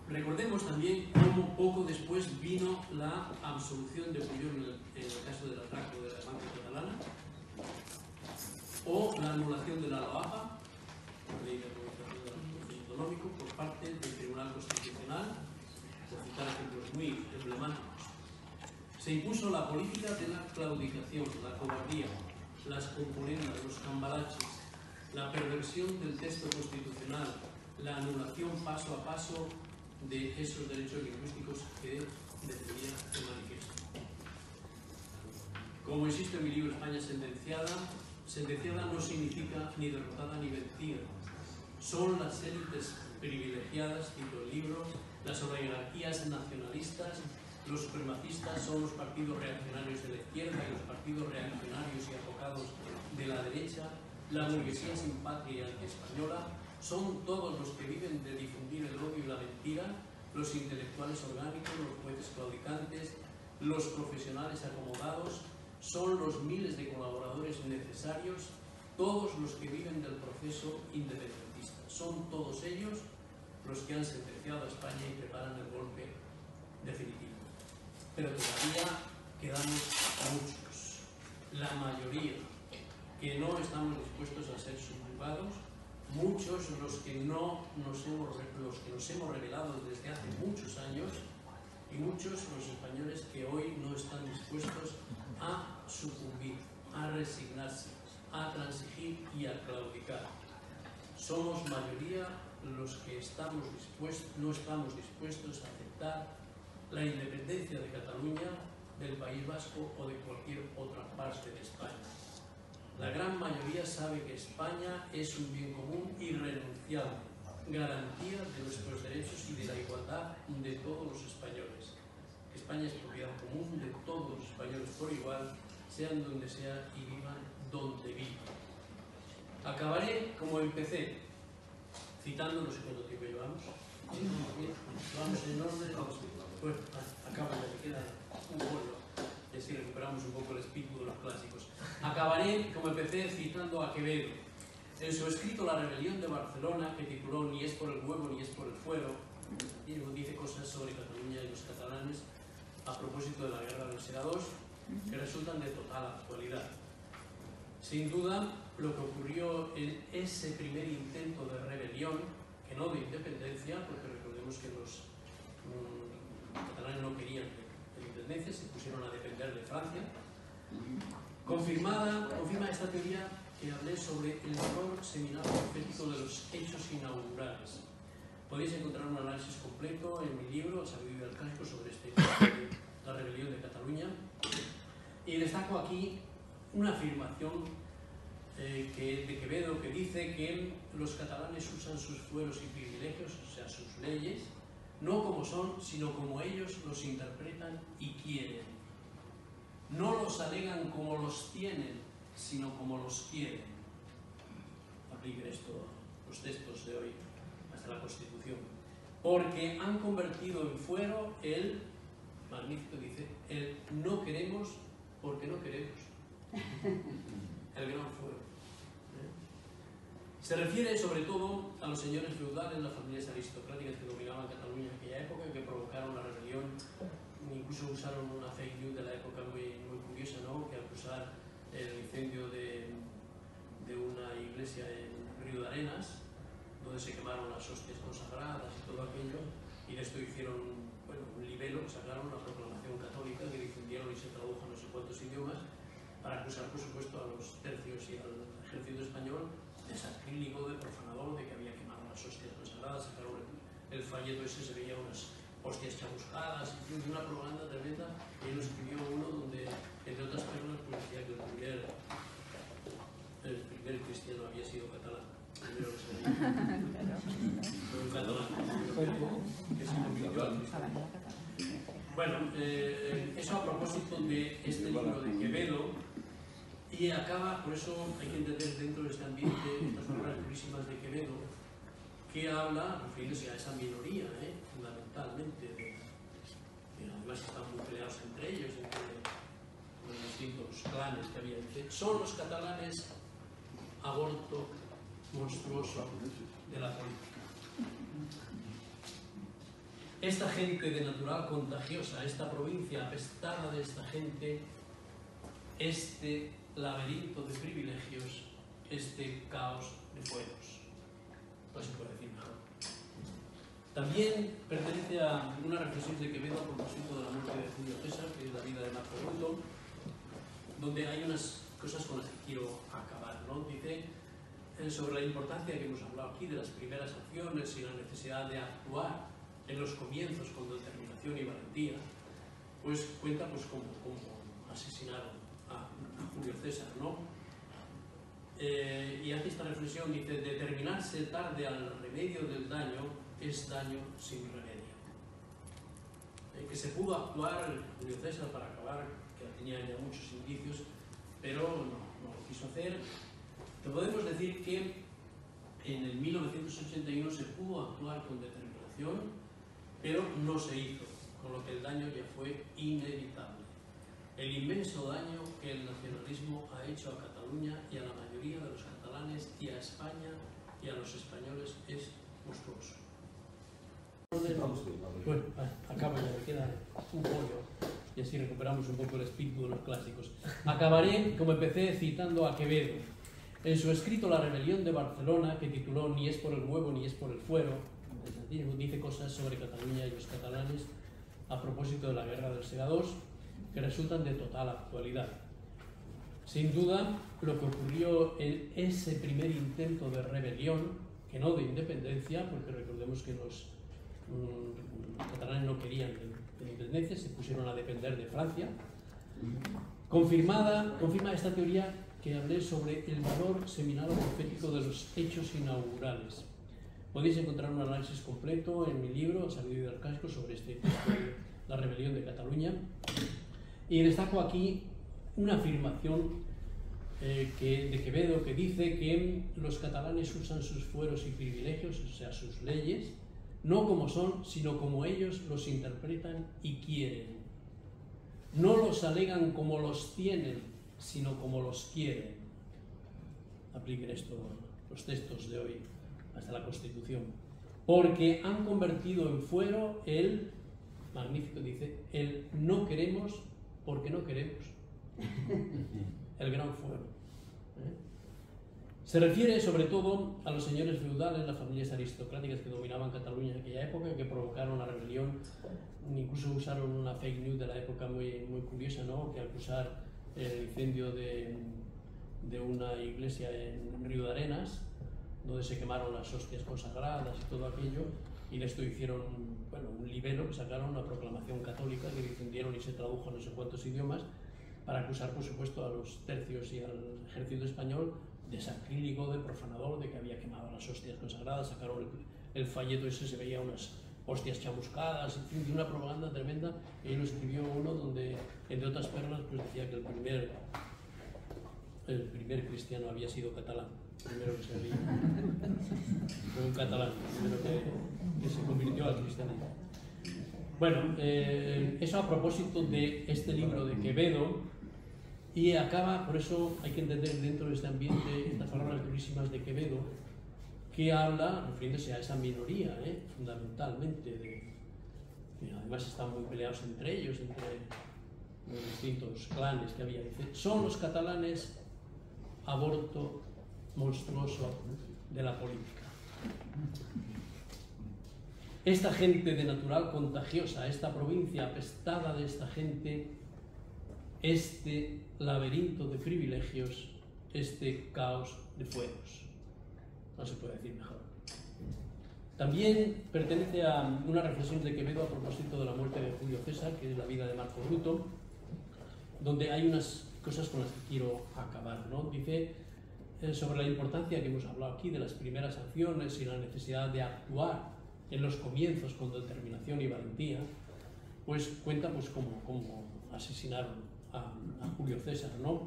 Recordemos también cómo poco después vino la absolución de Pujol en el caso del atraco de la banca catalana, o la anulación de la LOAPA, la Ley de Organización del Procedimiento Económico, por parte del Tribunal Constitucional, por citar ejemplos muy emblemáticos. Se impuso la política de la claudicación, la cobardía, las componendas, los cambalaches, la perversión del texto constitucional, la anulación paso a paso de esos derechos lingüísticos que definía el manifiesto. Como insisto en mi libro España sentenciada, sentenciada no significa ni derrotada ni vencida. Son las élites privilegiadas, cito el libro, las oligarquías nacionalistas, los supremacistas son los partidos reaccionarios de la izquierda y los partidos reaccionarios y abocados de la derecha, la burguesía sin patria y antiespañola, son todos los que viven de difundir el odio y la mentira, los intelectuales orgánicos, los jueces claudicantes, los profesionales acomodados, son los miles de colaboradores necesarios, todos los que viven del proceso independentista. Son todos ellos los que han sentenciado a España y preparan el golpe definitivo. Pero todavía quedamos muchos, la mayoría, que no estamos dispuestos a ser subjugados, muchos los que nos hemos rebelado desde hace muchos años y muchos los españoles que hoy no están dispuestos a sucumbir, a resignarse, a transigir y a claudicar. Somos mayoría los que no estamos dispuestos a aceptar la independencia de Cataluña, del País Vasco o de cualquier otra parte de España. La gran mayoría sabe que España es un bien común irrenunciable, garantía de nuestros derechos y de la igualdad de todos los españoles. España es propiedad común de todos los españoles por igual, sean donde sea y vivan donde vivan. Acabaré como empecé, citando, no sé cuánto tiempo llevamos. Vamos en orden. Pues acaba, me queda un vuelo, y así recuperamos un poco el espíritu de los clásicos. Acabaré, como empecé, citando a Quevedo. En su escrito La rebelión de Barcelona, que tituló Ni es por el huevo ni es por el fuero, dice cosas sobre Cataluña y los catalanes a propósito de la guerra del Segadors que resultan de total actualidad. Sin duda, lo que ocurrió en ese primer intento de rebelión, que no de independencia, porque recordemos que los catalanes no querían la independencia, se pusieron a depender de Francia, confirma esta teoría que hablé sobre el error seminal profético de los hechos inaugurales. Podéis encontrar un análisis completo en mi libro, Sabiduría del Clásico, sobre este hecho de la rebelión de Cataluña. Y destaco aquí una afirmación de Quevedo, que dice que los catalanes usan sus fueros y privilegios, o sea, sus leyes, no como son, sino como ellos los interpretan y quieren. No los alegan como los tienen, sino como los quieren. Apliquen esto los textos de hoy, hasta la Constitución. Porque han convertido en fuero el, magnífico dice, el no queremos porque no queremos. El gran fuero. Se refiere sobre todo a los señores feudales, las familias aristocráticas que dominaban Cataluña en aquella época y que provocaron la rebelión. Incluso usaron una fake news de la época muy curiosa, ¿no? Que al cruzar el incendio de una iglesia en Río de Arenas, donde se quemaron las hostias consagradas y todo aquello, y de esto hicieron un libelo, sacaron una proclamación católica que difundieron y se tradujo en no sé cuántos idiomas, para acusar, por supuesto, a los tercios y al ejército español de sacrílego, de profanador, de que había quemado las hostias consagradas. Sacaron el folleto ese, se veía unas hostias chamuscadas, de una propaganda tremenda, y él escribió uno donde, entre otras personas, pues decía que el primer cristiano había sido catalán. Primero que se veía. Un catalán. Que se convirtió al cristianismo. Bueno, eso a propósito de este libro de Quevedo. Y acaba, por eso hay que entender dentro de este ambiente estas obras purísimas de Quevedo, que habla, refiriéndose a esa minoría, fundamentalmente, que además están muy peleados entre ellos, entre los distintos clanes que había. Son los catalanes aborto monstruoso de la política. esta gente de natural contagiosa, esta provincia apestada de esta gente, este laberinto de privilegios, este caos de fueros. No se puede decir mejor. También pertenece a una reflexión de Quevedo a propósito de la muerte de Julio César, que es la vida de Marco Bruto, donde hay unas cosas con las que quiero acabar, ¿no? Dice sobre la importancia que hemos hablado aquí de las primeras acciones y la necesidad de actuar en los comienzos con determinación y valentía, pues cuenta pues cómo asesinaron a Julio César, ¿no? Y hace esta reflexión, dice: determinarse tarde al remedio del daño es daño sin remedio. Que se pudo actuar Julio César para acabar, que tenía ya muchos indicios, pero no lo quiso hacer. Te podemos decir que en el 1981 se pudo actuar con determinación, pero no se hizo, con lo que el daño ya fue inevitable. El inmenso daño que el nacionalismo ha hecho a Cataluña y a la mayoría de los catalanes y a España y a los españoles es monstruoso. Bueno, acabo ya, me queda un pollo y así recuperamos un poco el espíritu de los clásicos. Acabaré, como empecé, citando a Quevedo. En su escrito La rebelión de Barcelona, que tituló Ni es por el huevo ni es por el fuero, dice cosas sobre Cataluña y los catalanes a propósito de la guerra del Segadors que resultan de total actualidad. Sin duda, lo que ocurrió en ese primer intento de rebelión, que no de independencia, porque recordemos que los catalanes no querían de independencia, se pusieron a depender de Francia, confirma esta teoría que hablé sobre el valor seminal o profético de los hechos inaugurales. Podéis encontrar un análisis completo en mi libro, Sabiduría del Clásico, sobre la rebelión de Cataluña. Y destaco aquí una afirmación de Quevedo, que dice que los catalanes usan sus fueros y privilegios, o sea, sus leyes, no como son, sino como ellos los interpretan y quieren. No los alegan como los tienen, sino como los quieren. Apliquen esto los textos de hoy hasta la Constitución. Porque han convertido en fuero el, magnífico dice, el no queremos porque no queremos. El gran fuero. Se refiere sobre todo a los señores feudales, las familias aristocráticas que dominaban Cataluña en aquella época, que provocaron la rebelión. Incluso usaron una fake news de la época muy curiosa, ¿no? Que al acusar el incendio de una iglesia en Río de Arenas, donde se quemaron las hostias consagradas y todo aquello, y de esto hicieron un libelo, que sacaron una proclamación católica que difundieron y se tradujo en no sé cuántos idiomas, para acusar, por supuesto, a los tercios y al ejército español de sacrílego, de profanador, de que había quemado las hostias consagradas. Sacaron el folleto ese, se veía unas hostias chamuscadas, en fin, de una propaganda tremenda. Y lo escribió uno donde, entre otras perlas, pues decía que el primer cristiano había sido catalán, primero que se había, fue un catalán, primero que se convirtió al cristianismo. Bueno, eso a propósito de este libro de Quevedo, y acaba, por eso hay que entender dentro de este ambiente estas palabras durísimas de Quevedo, que habla, refiriéndose a esa minoría, fundamentalmente, que además están muy peleados entre ellos, entre los distintos clanes que había. Dice: son los catalanes aborto monstruoso de la política. Esta gente de natural contagiosa, esta provincia apestada de esta gente, este laberinto de privilegios, este caos de fueros. No se puede decir mejor. También pertenece a una reflexión de Quevedo a propósito de la muerte de Julio César, que es la vida de Marco Bruto, donde hay unas cosas con las que quiero acabar, ¿no? Dice sobre la importancia que hemos hablado aquí de las primeras acciones y la necesidad de actuar en los comienzos con determinación y valentía, pues cuenta pues cómo asesinaron a Julio César, ¿no?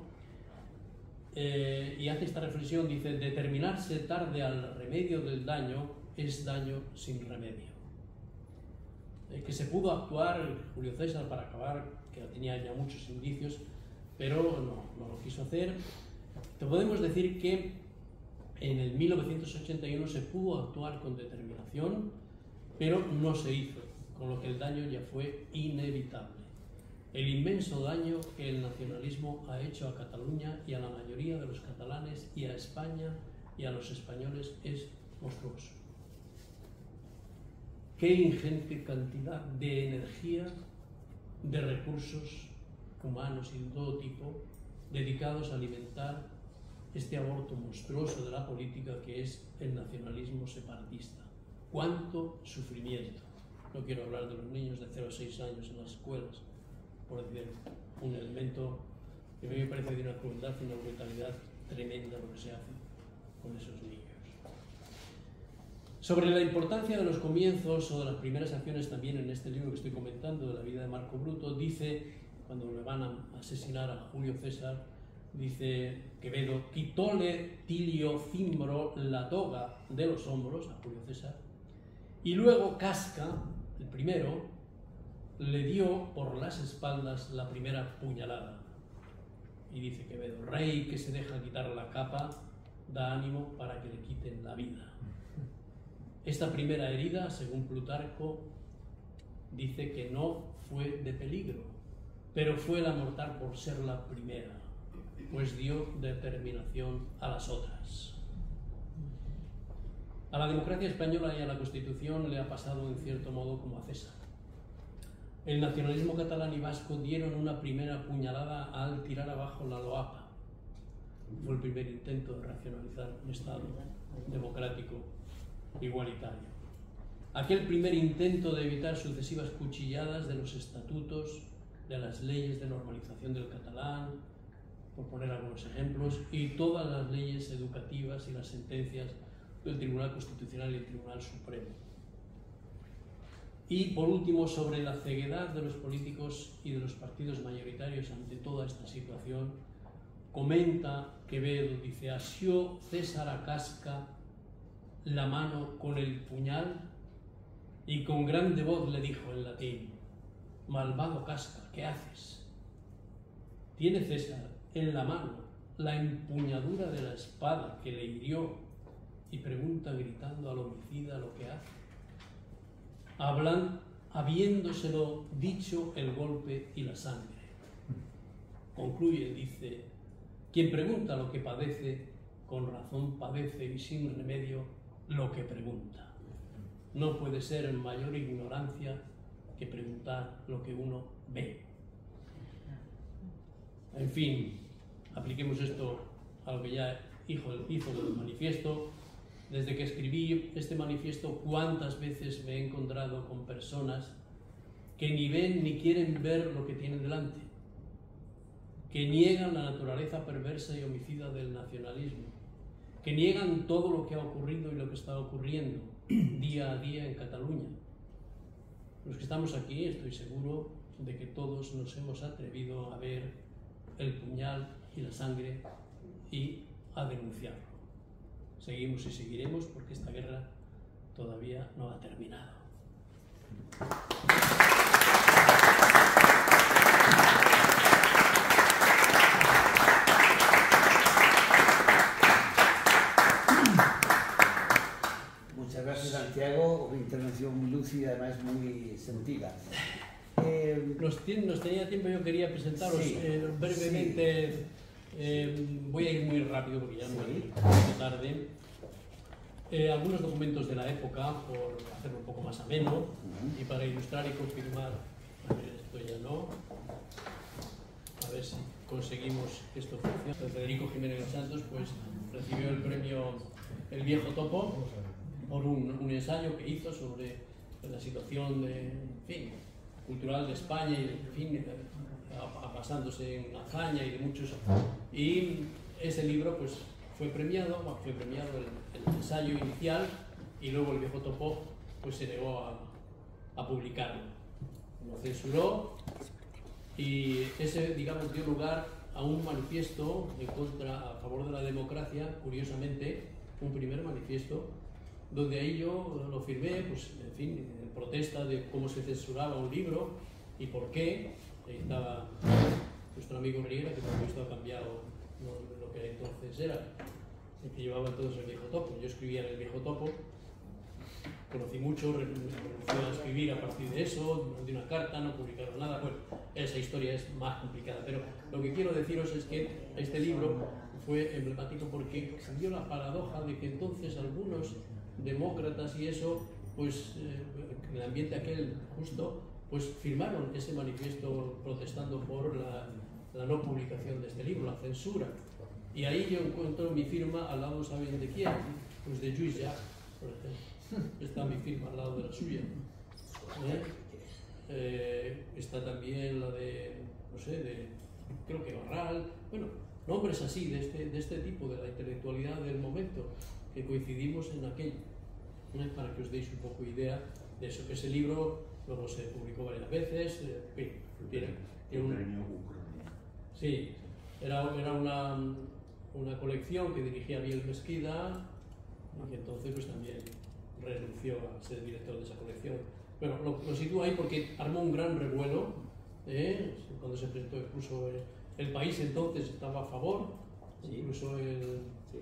Y hace esta reflexión, dice: determinarse tarde al remedio del daño es daño sin remedio. Que se pudo actuar Julio César para acabar, que tenía ya muchos indicios, pero no lo quiso hacer. Te podemos decir que en el 1981 se pudo actuar con determinación, pero no se hizo, con lo que el daño ya fue inevitable. El inmenso daño que el nacionalismo ha hecho a Cataluña y a la mayoría de los catalanes y a España y a los españoles es monstruoso. Qué ingente cantidad de energía, de recursos humanos y de todo tipo dedicados a alimentar este aborto monstruoso de la política que es el nacionalismo separatista. ¡Cuánto sufrimiento! No quiero hablar de los niños de 0 a 6 años en las escuelas, por decir un elemento que a mí me parece de una crueldad y una brutalidad tremenda lo que se hace con esos niños. Sobre la importancia de los comienzos o de las primeras acciones también en este libro que estoy comentando de la vida de Marco Bruto, dice, cuando le van a asesinar a Julio César, dice Quevedo, quitóle Tilio Cimbro la toga de los hombros a Julio César y luego Casca, el primero, le dio por las espaldas la primera puñalada. Y dice Quevedo, rey que se deja quitar la capa da ánimo para que le quiten la vida. Esta primera herida, según Plutarco, dice que no fue de peligro, pero fue la mortal por ser la primera, pues dio determinación a las otras. A la democracia española y a la Constitución le ha pasado en cierto modo como a César. El nacionalismo catalán y vasco dieron una primera puñalada al tirar abajo la Loapa. Fue el primer intento de racionalizar un Estado democrático igualitario. Aquel primer intento de evitar sucesivas cuchilladas de los estatutos, de las leyes de normalización del catalán, por poner algunos ejemplos, y todas las leyes educativas y las sentencias del Tribunal Constitucional y el Tribunal Supremo. Y por último, sobre la ceguedad de los políticos y de los partidos mayoritarios ante toda esta situación, comenta Quevedo, dice, asió César a Casca la mano con el puñal y con grande voz le dijo en latín, malvado Casca, ¿qué haces? Tiene César en la mano la empuñadura de la espada que le hirió y pregunta gritando al homicida lo que hace. Habiéndoselo dicho el golpe y la sangre. Concluye, dice, quien pregunta lo que padece, con razón padece y sin remedio lo que pregunta. No puede ser en mayor ignorancia que preguntar lo que uno ve. En fin, apliquemos esto a lo que ya hizo del manifiesto. Desde que escribí este manifiesto, cuántas veces me he encontrado con personas que ni ven ni quieren ver lo que tienen delante, que niegan la naturaleza perversa y homicida del nacionalismo, que niegan todo lo que ha ocurrido y lo que está ocurriendo día a día en Cataluña. Los que estamos aquí, estoy seguro de que todos nos hemos atrevido a ver el puñal y la sangre y a denunciarlo. Seguimos y seguiremos porque esta guerra todavía no ha terminado. Muchas gracias, Santiago. Una intervención muy lúcida, además muy sentida. Nos tenía tiempo, yo quería presentaros brevemente. Sí. Voy a ir muy rápido porque ya no es tarde. Algunos documentos de la época, por hacerlo un poco más ameno, y para ilustrar y confirmar, a ver, esto ya no, a ver si conseguimos que esto funcione. Federico Jiménez de Santos pues, recibió el premio El Viejo Topo por un ensayo que hizo sobre la situación cultural de España y, en fin, basándose en Azaña y de muchos. Y ese libro pues, fue premiado el ensayo inicial y luego El Viejo Topo pues, se negó a publicarlo. Lo censuró y ese, digamos, dio lugar a un manifiesto a favor de la democracia, curiosamente, un primer manifiesto, donde ahí yo lo firmé, pues, en fin, en protesta de cómo se censuraba un libro y por qué. Ahí estaba nuestro amigo Riera, que por lo visto ha cambiado lo que entonces era, el que llevaba entonces El Viejo Topo. Yo escribía en El Viejo Topo conocí mucho, fui a escribir a partir de eso, mandé una carta, no publicaron nada. Bueno, esa historia es más complicada, pero lo que quiero deciros es que este libro fue emblemático porque se dio la paradoja de que entonces algunos demócratas y eso, pues en el ambiente aquel justo, pues firmaron ese manifiesto protestando por la no publicación de este libro, la censura. Y ahí yo encuentro mi firma al lado, ¿saben de quién? Pues de Lluís Llach, por ejemplo. Está mi firma al lado de la suya. Está también la de, no sé, creo que Barral. Bueno, nombres así, de este tipo, de la intelectualidad del momento, que coincidimos en aquello. Para que os deis un poco idea de eso. Ese libro luego se publicó varias veces. Sí, era una colección que dirigía Biel Mesquida, y que entonces pues también renunció a ser director de esa colección. Bueno, lo sitúo ahí porque armó un gran revuelo, cuando se presentó. Incluso el país entonces estaba a favor, incluso el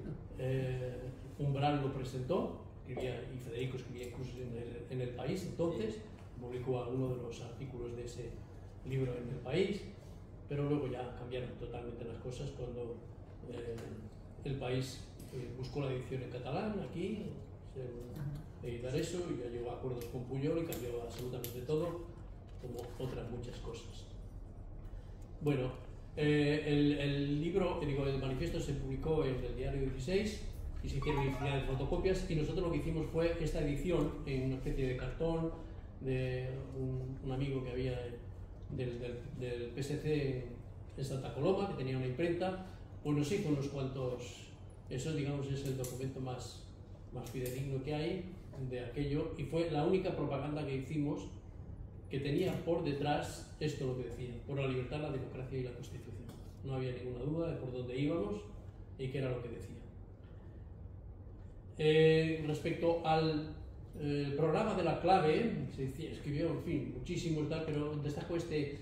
Umbral lo presentó, y Federico escribía incluso en el país entonces, publicó algunos de los artículos de ese libro en el país, pero luego ya cambiaron totalmente las cosas cuando el país buscó la edición en catalán aquí, editar eso, y ya llegó a acuerdos con Pujol y cambió absolutamente todo, como otras muchas cosas. Bueno, el libro, el manifiesto se publicó en el diario 16 y se hicieron infinidad de fotocopias, y nosotros lo que hicimos fue esta edición en una especie de cartón de un amigo que había del PSC en Santa Coloma, que tenía una imprenta, pues nos hizo unos cuantos. Eso, digamos, es el documento más fidedigno que hay de aquello, y fue la única propaganda que hicimos que tenía por detrás esto lo que decía: por la libertad, la democracia y la Constitución. No había ninguna duda de por dónde íbamos y qué era lo que decía. Respecto al programa de la clave, se escribió, en fin, muchísimo tal, pero destacó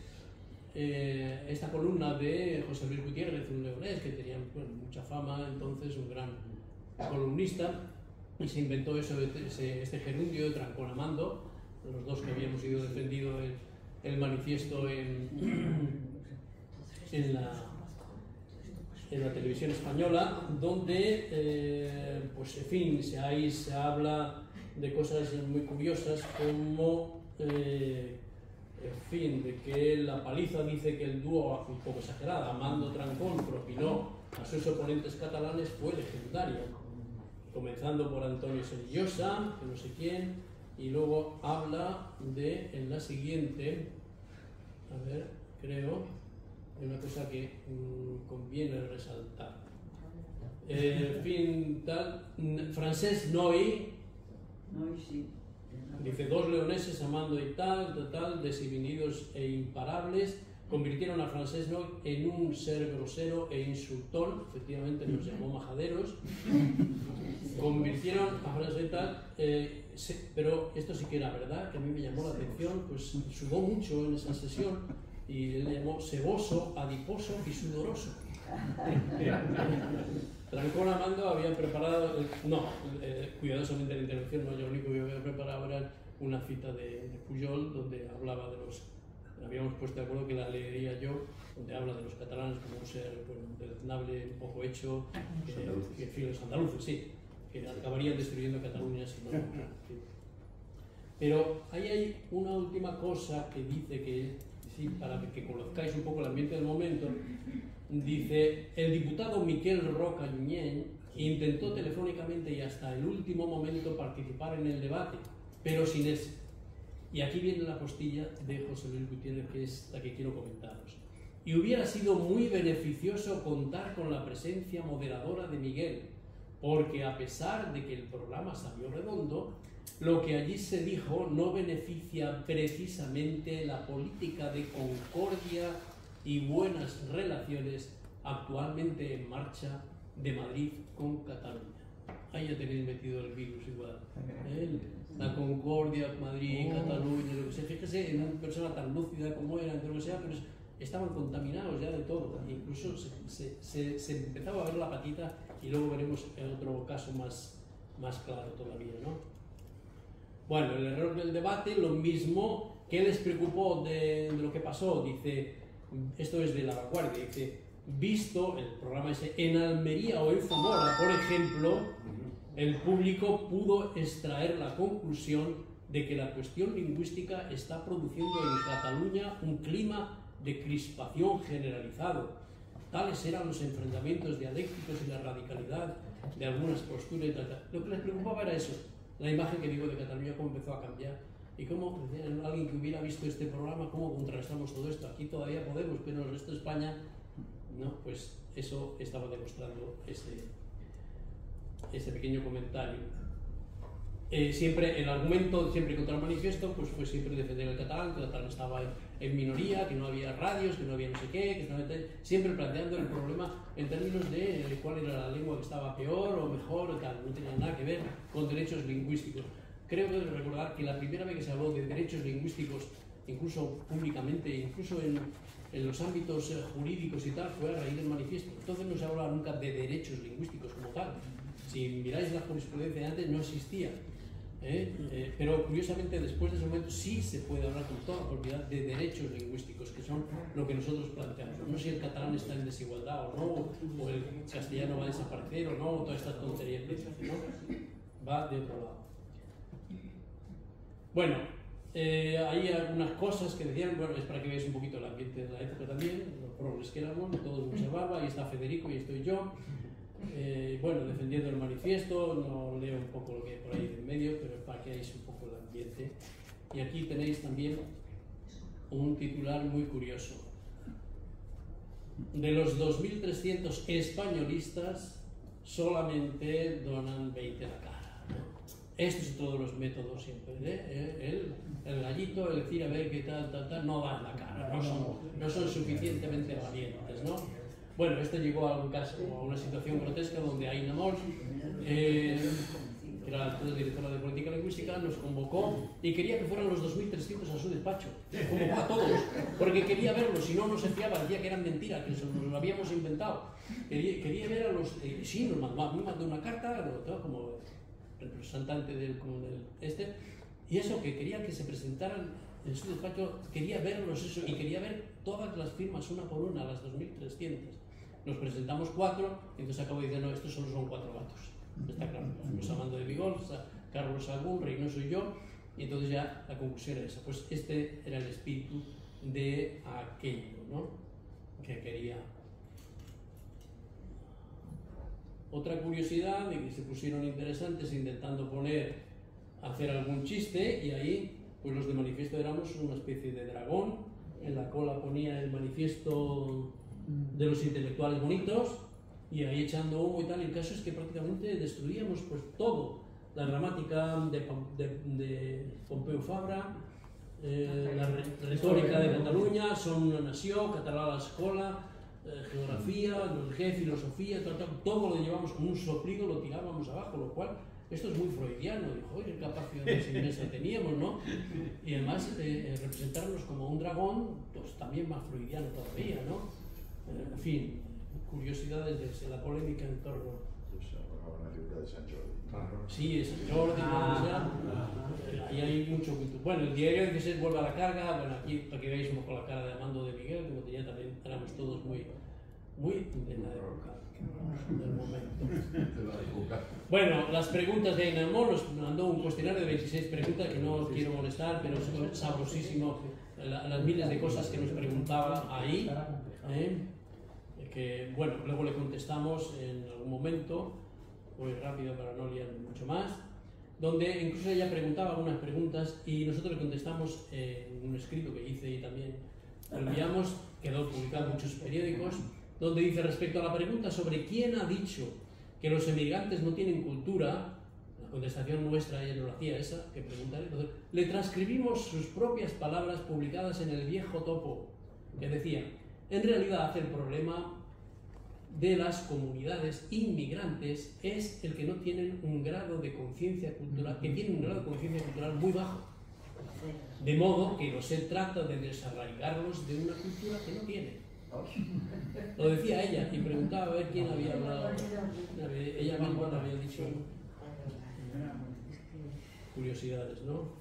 esta columna de José Luis Gutiérrez, un leonés que tenía mucha fama entonces, un gran columnista, y se inventó este gerundio de Trancón Amando, los dos que habíamos ido defendido el manifiesto en la televisión española, donde pues en fin, se habla de cosas muy curiosas como en fin, de que la paliza dice que el dúo, un poco exagerada, Amando Trancón propinó a sus oponentes catalanes fue legendaria, comenzando por Antonio Senillosa, que no sé quién, y luego habla en la siguiente, a ver, creo, de una cosa que conviene resaltar. En fin, tal, Francesc Noy, sí. Dice: dos leoneses, Amando y tal, desinhibidos e imparables, convirtieron a Francesc Noy en un ser grosero e insultón. Efectivamente nos llamó majaderos. Convirtieron a Francesc y tal, pero esto sí que era verdad, que a mí me llamó la atención, pues sudó mucho en esa sesión, y él le llamó seboso, adiposo y sudoroso. Trancón Amando habían preparado, cuidadosamente la intervención, no, yo lo único que había preparado era una cita de Pujol, donde hablaba habíamos puesto de acuerdo que la leería yo, donde habla de los catalanes como un ser deleznable, un poco hecho, que en fin, los andaluces, sí, que acabarían destruyendo Cataluña si no. Pero ahí hay una última cosa que dice que, sí, para que conozcáis un poco el ambiente del momento. Dice: el diputado Miquel Roca Junyent intentó telefónicamente y hasta el último momento participar en el debate, pero sin éxito. Y aquí viene la postilla de José Luis Gutiérrez, que es la que quiero comentaros. Y hubiera sido muy beneficioso contar con la presencia moderadora de Miguel, porque a pesar de que el programa salió redondo, lo que allí se dijo no beneficia precisamente la política de concordia y buenas relaciones actualmente en marcha de Madrid con Cataluña. Ahí ya tenéis metido el virus igual. La concordia, Madrid, Cataluña, lo que sea. Fíjese en una persona tan lúcida como era, entre lo que sea, pero estaban contaminados ya de todo. Incluso se empezaba a ver la patita, y luego veremos en otro caso más claro todavía, ¿no? Bueno, el error del debate, lo mismo. ¿Qué les preocupó de lo que pasó? Dice, esto es de La Vanguardia, dice, visto el programa ese en Almería o en Zamora, por ejemplo, el público pudo extraer la conclusión de que la cuestión lingüística está produciendo en Cataluña un clima de crispación generalizado. Tales eran los enfrentamientos dialécticos y la radicalidad de algunas posturas y tal. Lo que les preocupaba era eso, la imagen que digo de Cataluña, cómo empezó a cambiar. Y cómo, alguien que hubiera visto este programa, cómo contrastamos todo esto. Aquí todavía podemos, pero en el resto de España, no, pues eso estaba demostrando este pequeño comentario. Siempre el argumento, siempre contra el manifiesto, pues fue siempre defender el catalán, que el catalán estaba en minoría, que no había radios, que no había no sé qué, que no había, siempre planteando el problema en términos de cuál era la lengua que estaba peor o mejor o tal. No tenía nada que ver con derechos lingüísticos. Creo que debo recordar que la primera vez que se habló de derechos lingüísticos, incluso públicamente, incluso en los ámbitos jurídicos y tal, fue a raíz del manifiesto. Entonces no se hablaba nunca de derechos lingüísticos como tal. Si miráis la jurisprudencia de antes, no existía. Pero curiosamente después de ese momento sí se puede hablar con toda propiedad de derechos lingüísticos, que son lo que nosotros planteamos. No si el catalán está en desigualdad o no, o el castellano va a desaparecer o no, o todas estas tonterías que dicen, ¿no? Va de otro lado. Bueno, hay algunas cosas que decían, bueno, es para que veáis un poquito el ambiente de la época también, los progres que éramos, todos mucha barba, ahí está Federico y estoy yo. Bueno, defendiendo el manifiesto, no leo un poco lo que hay por ahí en medio, pero es para que veáis un poco el ambiente. Y aquí tenéis también un titular muy curioso. De los 2.300 españolistas, solamente donan 20 la cara, ¿no? Estos son todos los métodos siempre, el gallito, el decir a ver qué tal, no dan la cara, no son suficientemente valientes, ¿no? Bueno, esto llegó a un caso, a una situación grotesca donde Aina Moll, que era la directora de política lingüística, nos convocó y quería que fueran los 2.300 a su despacho. Convocó a todos, porque quería verlos, si no, no se fiaba, decía que eran mentiras, que nos lo habíamos inventado. Quería ver a los... sí, me mandó una carta, como representante del y eso, que quería que se presentaran en su despacho, quería verlos eso, y quería ver todas las firmas una por una, las 2.300. Nos presentamos 4, y entonces acabo diciendo, no, estos solo son 4 gatos. Está claro, José Amando de Vigol, Carlos Agún, Reynoso y yo, y entonces ya la conclusión era esa. Pues este era el espíritu de aquello, ¿no? Que quería. Otra curiosidad de que se pusieron interesantes intentando hacer algún chiste, y ahí pues los de manifiesto éramos una especie de dragón, en la cola ponía el manifiesto de los intelectuales bonitos, y ahí echando humo y tal. El caso es que prácticamente destruíamos pues todo, la gramática de Pompeu Fabra, la retórica de Cataluña, Som una nació, català a l'escola, geografía, filosofía, todo lo llevamos con un soplido, lo tirábamos abajo, lo cual, esto es muy freudiano, dijo, oye, qué capacidad más inmensa teníamos, ¿no? Y además representarnos como un dragón, pues también más freudiano todavía, ¿no? En fin, curiosidades de la polémica en torno. Una figura de San Jordi. Sí, San Jordi, ahí hay mucho. Bueno, el diario 16 vuelve a la carga. Bueno, aquí para que veáis un poco la cara de Amando de Miguel, como tenía también, éramos todos muy en la época del momento. Bueno, las preguntas de Aina Moll nos mandó un cuestionario de 26 preguntas que no quiero molestar, pero es sabrosísimo las miles de cosas que nos preguntaba ahí. Que bueno, luego le contestamos en algún momento, muy rápido para no liar mucho más, donde incluso ella preguntaba algunas preguntas y nosotros le contestamos en un escrito que hice y también lo enviamos, quedó publicado en muchos periódicos, donde dice respecto a la pregunta sobre quién ha dicho que los emigrantes no tienen cultura, la contestación nuestra, ella no lo hacía esa, que preguntaré, entonces le transcribimos sus propias palabras publicadas en el Viejo Topo, que decía, en realidad el problema de las comunidades inmigrantes es el que no tienen un grado de conciencia cultural, que tienen un grado de conciencia cultural muy bajo. De modo que se trata de desarraigarlos de una cultura que no tienen. Lo decía ella y preguntaba a ver quién había hablado. Ella misma había dicho. curiosidades, ¿no?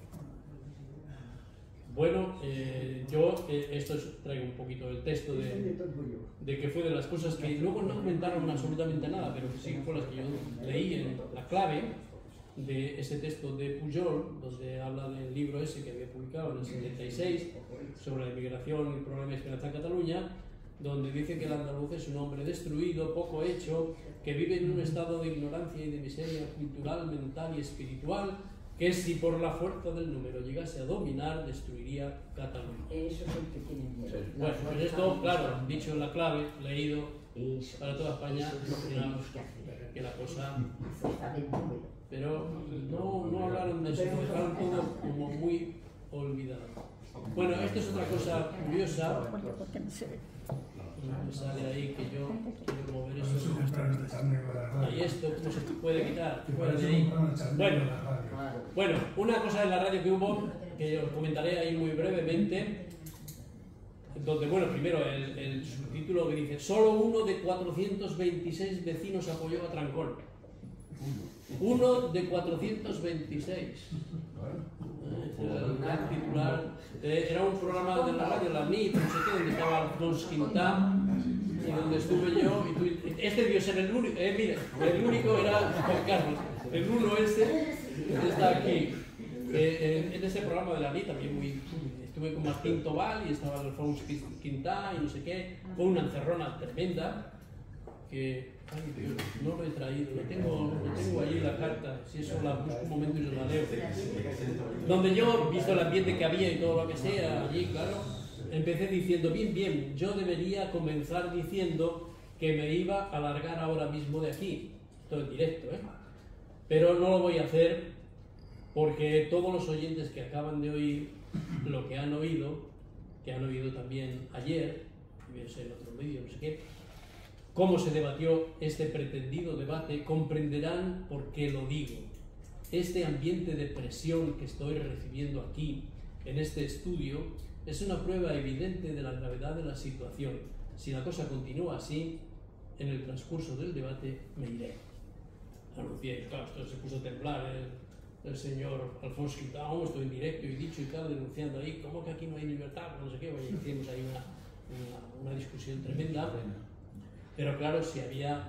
Bueno, yo traigo un poquito el texto de que fue de las cosas que luego no comentaron absolutamente nada, pero que sí fue las que yo leí en la clave de ese texto de Pujol, donde habla del libro ese que había publicado en el 76 sobre la inmigración y el problema de esperanza en Cataluña, donde dice que el andaluz es un hombre destruido, poco hecho, que vive en un estado de ignorancia y de miseria cultural, mental y espiritual, que si por la fuerza del número llegase a dominar, destruiría Cataluña. Eso es el que tiene miedo. Bueno, pues esto, claro, dicho en la clave, leído para toda España, que la cosa... Pero no hablaron de eso, dejaron todo como muy olvidado. Bueno, esto es otra cosa curiosa. Me sale ahí que yo quiero mover eso. Ahí esto, ¿cómo se puede quitar? Fuera de ahí. Bueno, una cosa en la radio que hubo, que os comentaré ahí muy brevemente, donde, bueno, primero el subtítulo que dice: solo uno de 426 vecinos apoyó a Trancón. Uno de 426. Era el gran titular. Era un programa de la radio, la NIT, no sé qué, donde estaba Alfonso Quintá y donde estuve yo. Y tú, este debió ser el único. Mira, el único era Juan Carlos. El uno este está aquí. En ese programa de la NIT también estuve con Martín Tobal y estaba Alfonso Quintá y no sé qué. Fue una encerrona tremenda. Que, ay Dios, no lo he traído, lo tengo allí la carta, si eso la busco un momento y yo la leo. Donde yo, visto el ambiente que había y todo lo que sea allí, claro, empecé diciendo, bien, yo debería comenzar diciendo que me iba a largar ahora mismo de aquí, todo en directo, pero no lo voy a hacer porque todos los oyentes que acaban de oír lo que han oído también ayer, en otro medio, no sé qué, cómo se debatió este pretendido debate, comprenderán por qué lo digo. Este ambiente de presión que estoy recibiendo aquí, en este estudio, es una prueba evidente de la gravedad de la situación. Si la cosa continúa así, en el transcurso del debate me iré. Anuncié, claro, esto se puso a temblar el señor Alfonso Quintana, estoy en directo y dicho y tal, denunciando ahí, ¿cómo que aquí no hay libertad? No sé qué, hicimos ahí una discusión tremenda. Pero claro, si había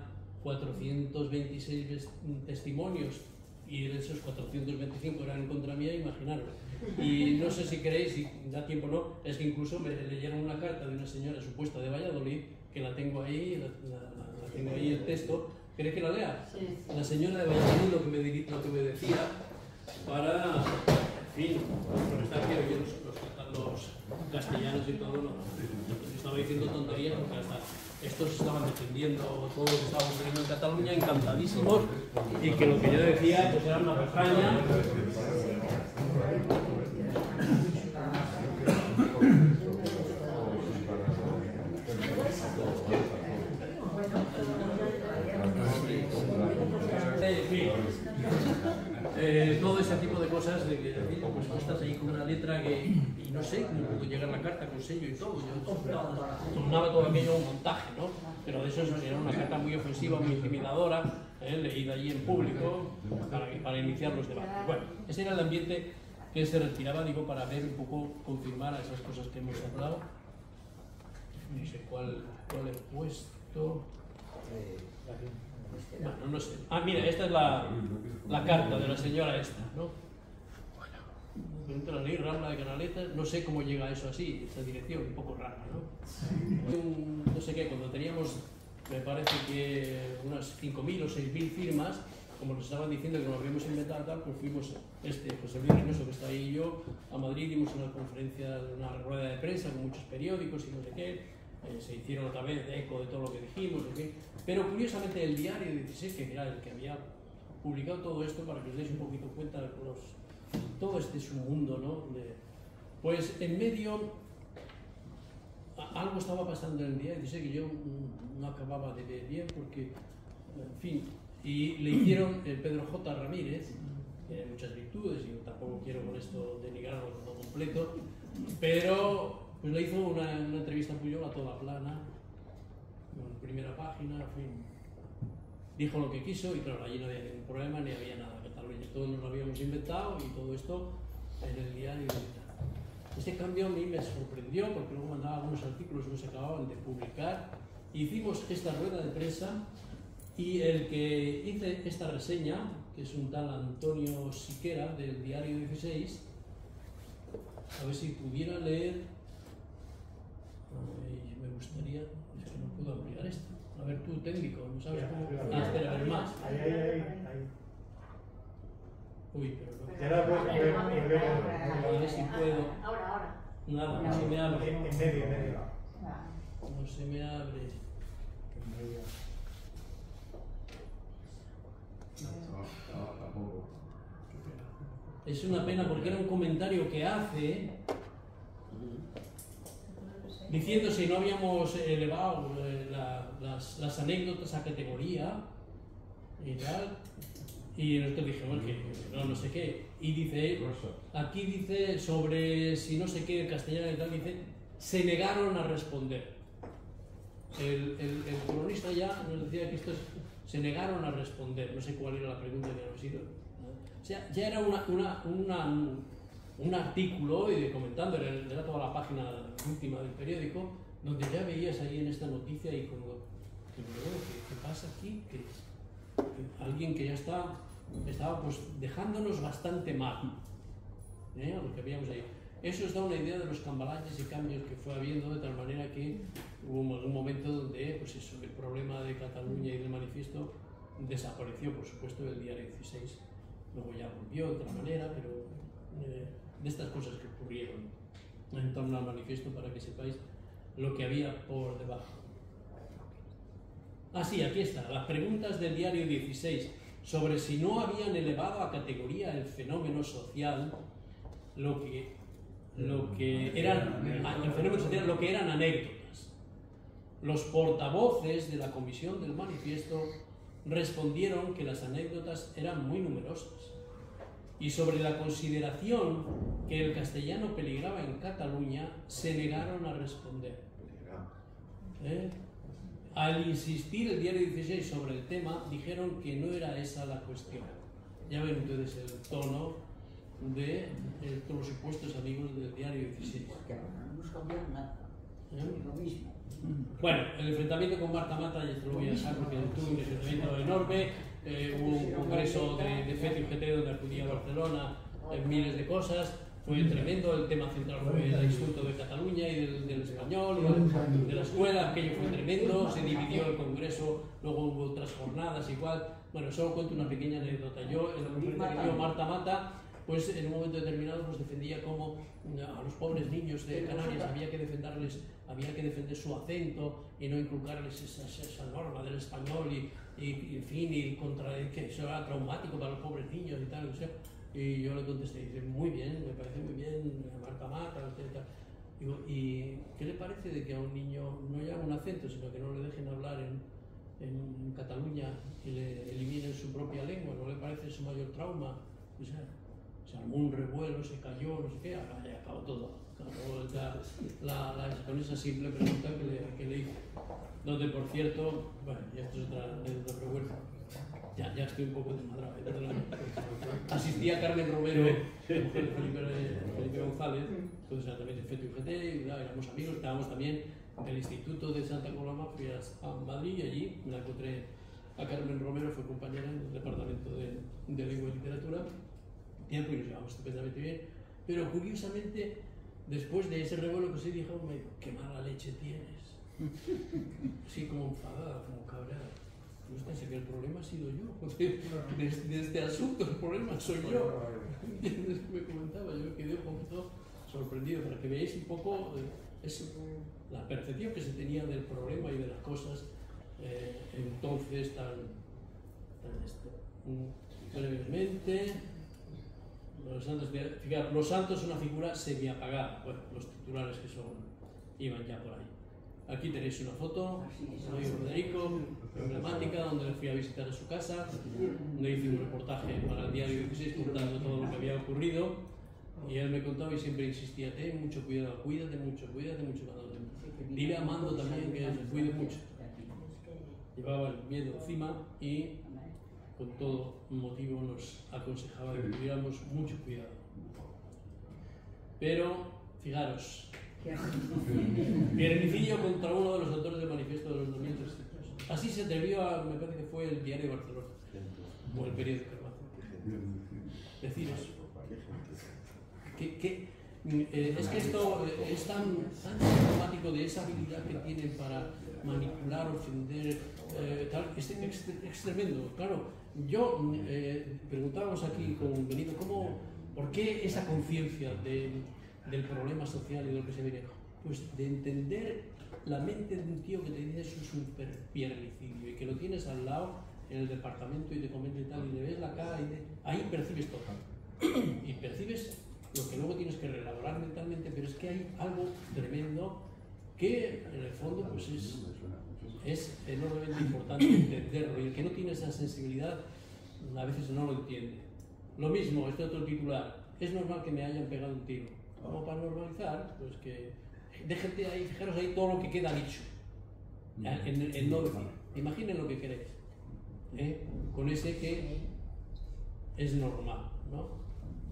426 testimonios y de esos 425 eran contra mí, imaginaros. Y no sé si queréis, si da tiempo o no, es que incluso me leyeron una carta de una señora supuesta de Valladolid, que la tengo ahí, la tengo ahí el texto. ¿Queréis que la lea? Sí. La señora de Valladolid lo que me decía para, en fin, por estar aquí oyendo los castellanos y todo, no, estaba diciendo tonterías porque hasta estos estaban defendiendo todo lo que estábamos viviendo en Cataluña, encantadísimos, y que lo que yo decía pues era una patraña. Todo ese tipo de cosas, de que pues estás ahí con una letra que, y no sé, no pudo llegar la carta con sello y todo, yo tornaba todo aquello un montaje, ¿no? Pero de eso era una carta muy ofensiva, muy intimidadora, leída allí en público para iniciar los debates. Bueno, ese era el ambiente que se respiraba, digo, para ver un poco, confirmar a esas cosas que hemos hablado. No sé cuál he puesto. Bueno, no sé. Ah, mira, esta es la carta de la señora esta, ¿no? Bueno, la ley Rambla de Canaletas, no sé cómo llega eso así, esta dirección, un poco rara, ¿no? No sé qué, cuando teníamos, me parece que unas 5.000 o 6.000 firmas, como nos estaban diciendo que nos habíamos inventado tal, pues fuimos, José Luis Reynoso, que está ahí, y yo, a Madrid, dimos una conferencia, una rueda de prensa con muchos periódicos y no sé qué. Se hicieron otra vez de eco de todo lo que dijimos, pero curiosamente el diario 16, que era el que había publicado todo esto, para que os deis un poquito cuenta de todo este es un mundo, ¿no? Pues en medio algo estaba pasando en el día 16 que yo no acababa de ver bien porque, en fin, y le hicieron Pedro J. Ramírez, que tiene muchas virtudes y tampoco quiero con esto denigrarlo todo completo, pero pues le hizo una entrevista a Pujol a toda plana, en primera página, en fin. dijo lo que quiso y claro, allí no había ningún problema ni había nada. Cataluña, todos nos lo habíamos inventado y todo esto en el diario y tal. Este cambio a mí me sorprendió porque luego mandaba algunos artículos que no se acababan de publicar. Hicimos esta rueda de prensa y el que hice esta reseña, que es un tal Antonio Siquera del diario 16, a ver si pudiera leer. Me gustaría, es que no puedo ampliar esto. A ver, tú técnico, ¿no sabes cómo? Ah, espera, a ver más. Ahí. Uy, pero no. A ver si puedo. Ahora. Nada, no se me abre. En medio. No se me abre. Es una pena porque era un comentario que hace diciendo si no habíamos elevado las anécdotas a categoría y tal. Y nosotros dijimos que no sé qué. Y dice, aquí dice sobre si no sé qué, el castellano y tal, dice, se negaron a responder. El cronista ya nos decía que estos se negaron a responder. No sé cuál era la pregunta que había sido. O sea, ya era un artículo comentando, era toda la página última del periódico, donde ya veías ahí en esta noticia y como, ¿qué pasa aquí? Que alguien que ya estaba pues dejándonos bastante mal, lo que veíamos ahí. Eso os da una idea de los cambalaches y cambios que fue habiendo, de tal manera que hubo algún momento donde pues eso, el problema de Cataluña y del manifiesto desapareció, por supuesto, del diario 16. Luego ya volvió de otra manera, pero de estas cosas que ocurrieron en torno al manifiesto, para que sepáis lo que había por debajo. Ah, sí, aquí está, las preguntas del diario 16 sobre si no habían elevado a categoría el fenómeno social, lo que eran anécdotas. Los portavoces de la comisión del manifiesto respondieron que las anécdotas eran muy numerosas y sobre la consideración que el castellano peligraba en Cataluña se negaron a responder. Al insistir el diario 16 sobre el tema, dijeron que no era esa la cuestión. Ya ven ustedes el tono de los supuestos amigos del diario 16. No nos cambiaron nada. Lo mismo. Bueno, el enfrentamiento con Marta Mata, ya te lo voy a dejar porque tuvo un enfrentamiento enorme. Hubo un congreso de FET y UGT donde acudía a Barcelona, miles de cosas. Fue tremendo, el tema central fue el Instituto de Cataluña y del español, de la escuela, aquello fue tremendo, se dividió el congreso, luego hubo otras jornadas igual. Bueno, solo cuento una pequeña anécdota. Yo, en la conferencia que dio Marta Mata, pues en un momento determinado pues defendía como a los pobres niños de Canarias había que defender su acento y no inculcarles esa norma del español y en fin, y contra que eso era traumático para los pobres niños y tal, o sea. Y yo le contesté, dice, muy bien, me parece muy bien, Marta Mata, etc. Digo, ¿y qué le parece de que a un niño no ya un acento, sino que no le dejen hablar en Cataluña y le eliminen su propia lengua? ¿No le parece su mayor trauma? O sea, se armó un revuelo, se cayó, no sé qué, acabó todo. Con esa simple pregunta que le hice. Donde, por cierto, bueno, y esto es otra pregunta. Ya estoy un poco desmadrado. Asistía Carmen Romero, mujer de Felipe González, entonces también de FET y UGT, y éramos amigos, estábamos también del Instituto de Santa Coloma, fui a Madrid y allí la encontré a Carmen Romero, fue compañera en el Departamento de Lengua y Literatura, tiempo y nos llevamos estupendamente bien, pero curiosamente, después de ese revuelo que se dijo, me dijo, qué mala leche tienes, así como enfadada, como cabreada. Usted, que el problema ha sido yo, de este asunto el problema soy yo. Me comentaba, yo quedé un poquito sorprendido para que veáis un poco la percepción que se tenía del problema y de las cosas entonces tan brevemente. Los santos son una figura semiapagada, bueno, los titulares que iban ya por ahí. Aquí tenéis una foto, soy Federico, emblemática, donde le fui a visitar a su casa, donde hice un reportaje para el diario 16 contando todo lo que había ocurrido, y él me contaba y siempre insistía, ten mucho cuidado, cuídate mucho, dile a Mando también que se cuide mucho. llevaba el miedo encima y con todo motivo nos aconsejaba que tuviéramos mucho cuidado. Pero, fijaros, piernicidio contra uno de los autores del manifiesto de los 2300. Así se atrevió a, me parece que fue el Diario de Barcelona, o el periódico. Decir eso. Es que esto es tan sintomático de esa habilidad que tienen para manipular, ofender, tal, es tremendo. Claro, yo preguntábamos aquí con Benito, ¿por qué esa conciencia del problema social y de lo que se viene? Pues de entender la mente de un tío que te dice eso es un piernicidio y que lo tienes al lado en el departamento y te comenta y tal, y le ves la cara y ahí percibes todo. Y percibes lo que luego tienes que reelaborar mentalmente, pero es que hay algo tremendo que en el fondo pues es enormemente importante entenderlo, y el que no tiene esa sensibilidad a veces no lo entiende. Lo mismo, este otro titular, es normal que me hayan pegado un tiro. Como para normalizar, pues que déjate ahí, fijaros ahí todo lo que queda dicho, en no decir. Imaginen lo que queréis, con ese que es normal, ¿no?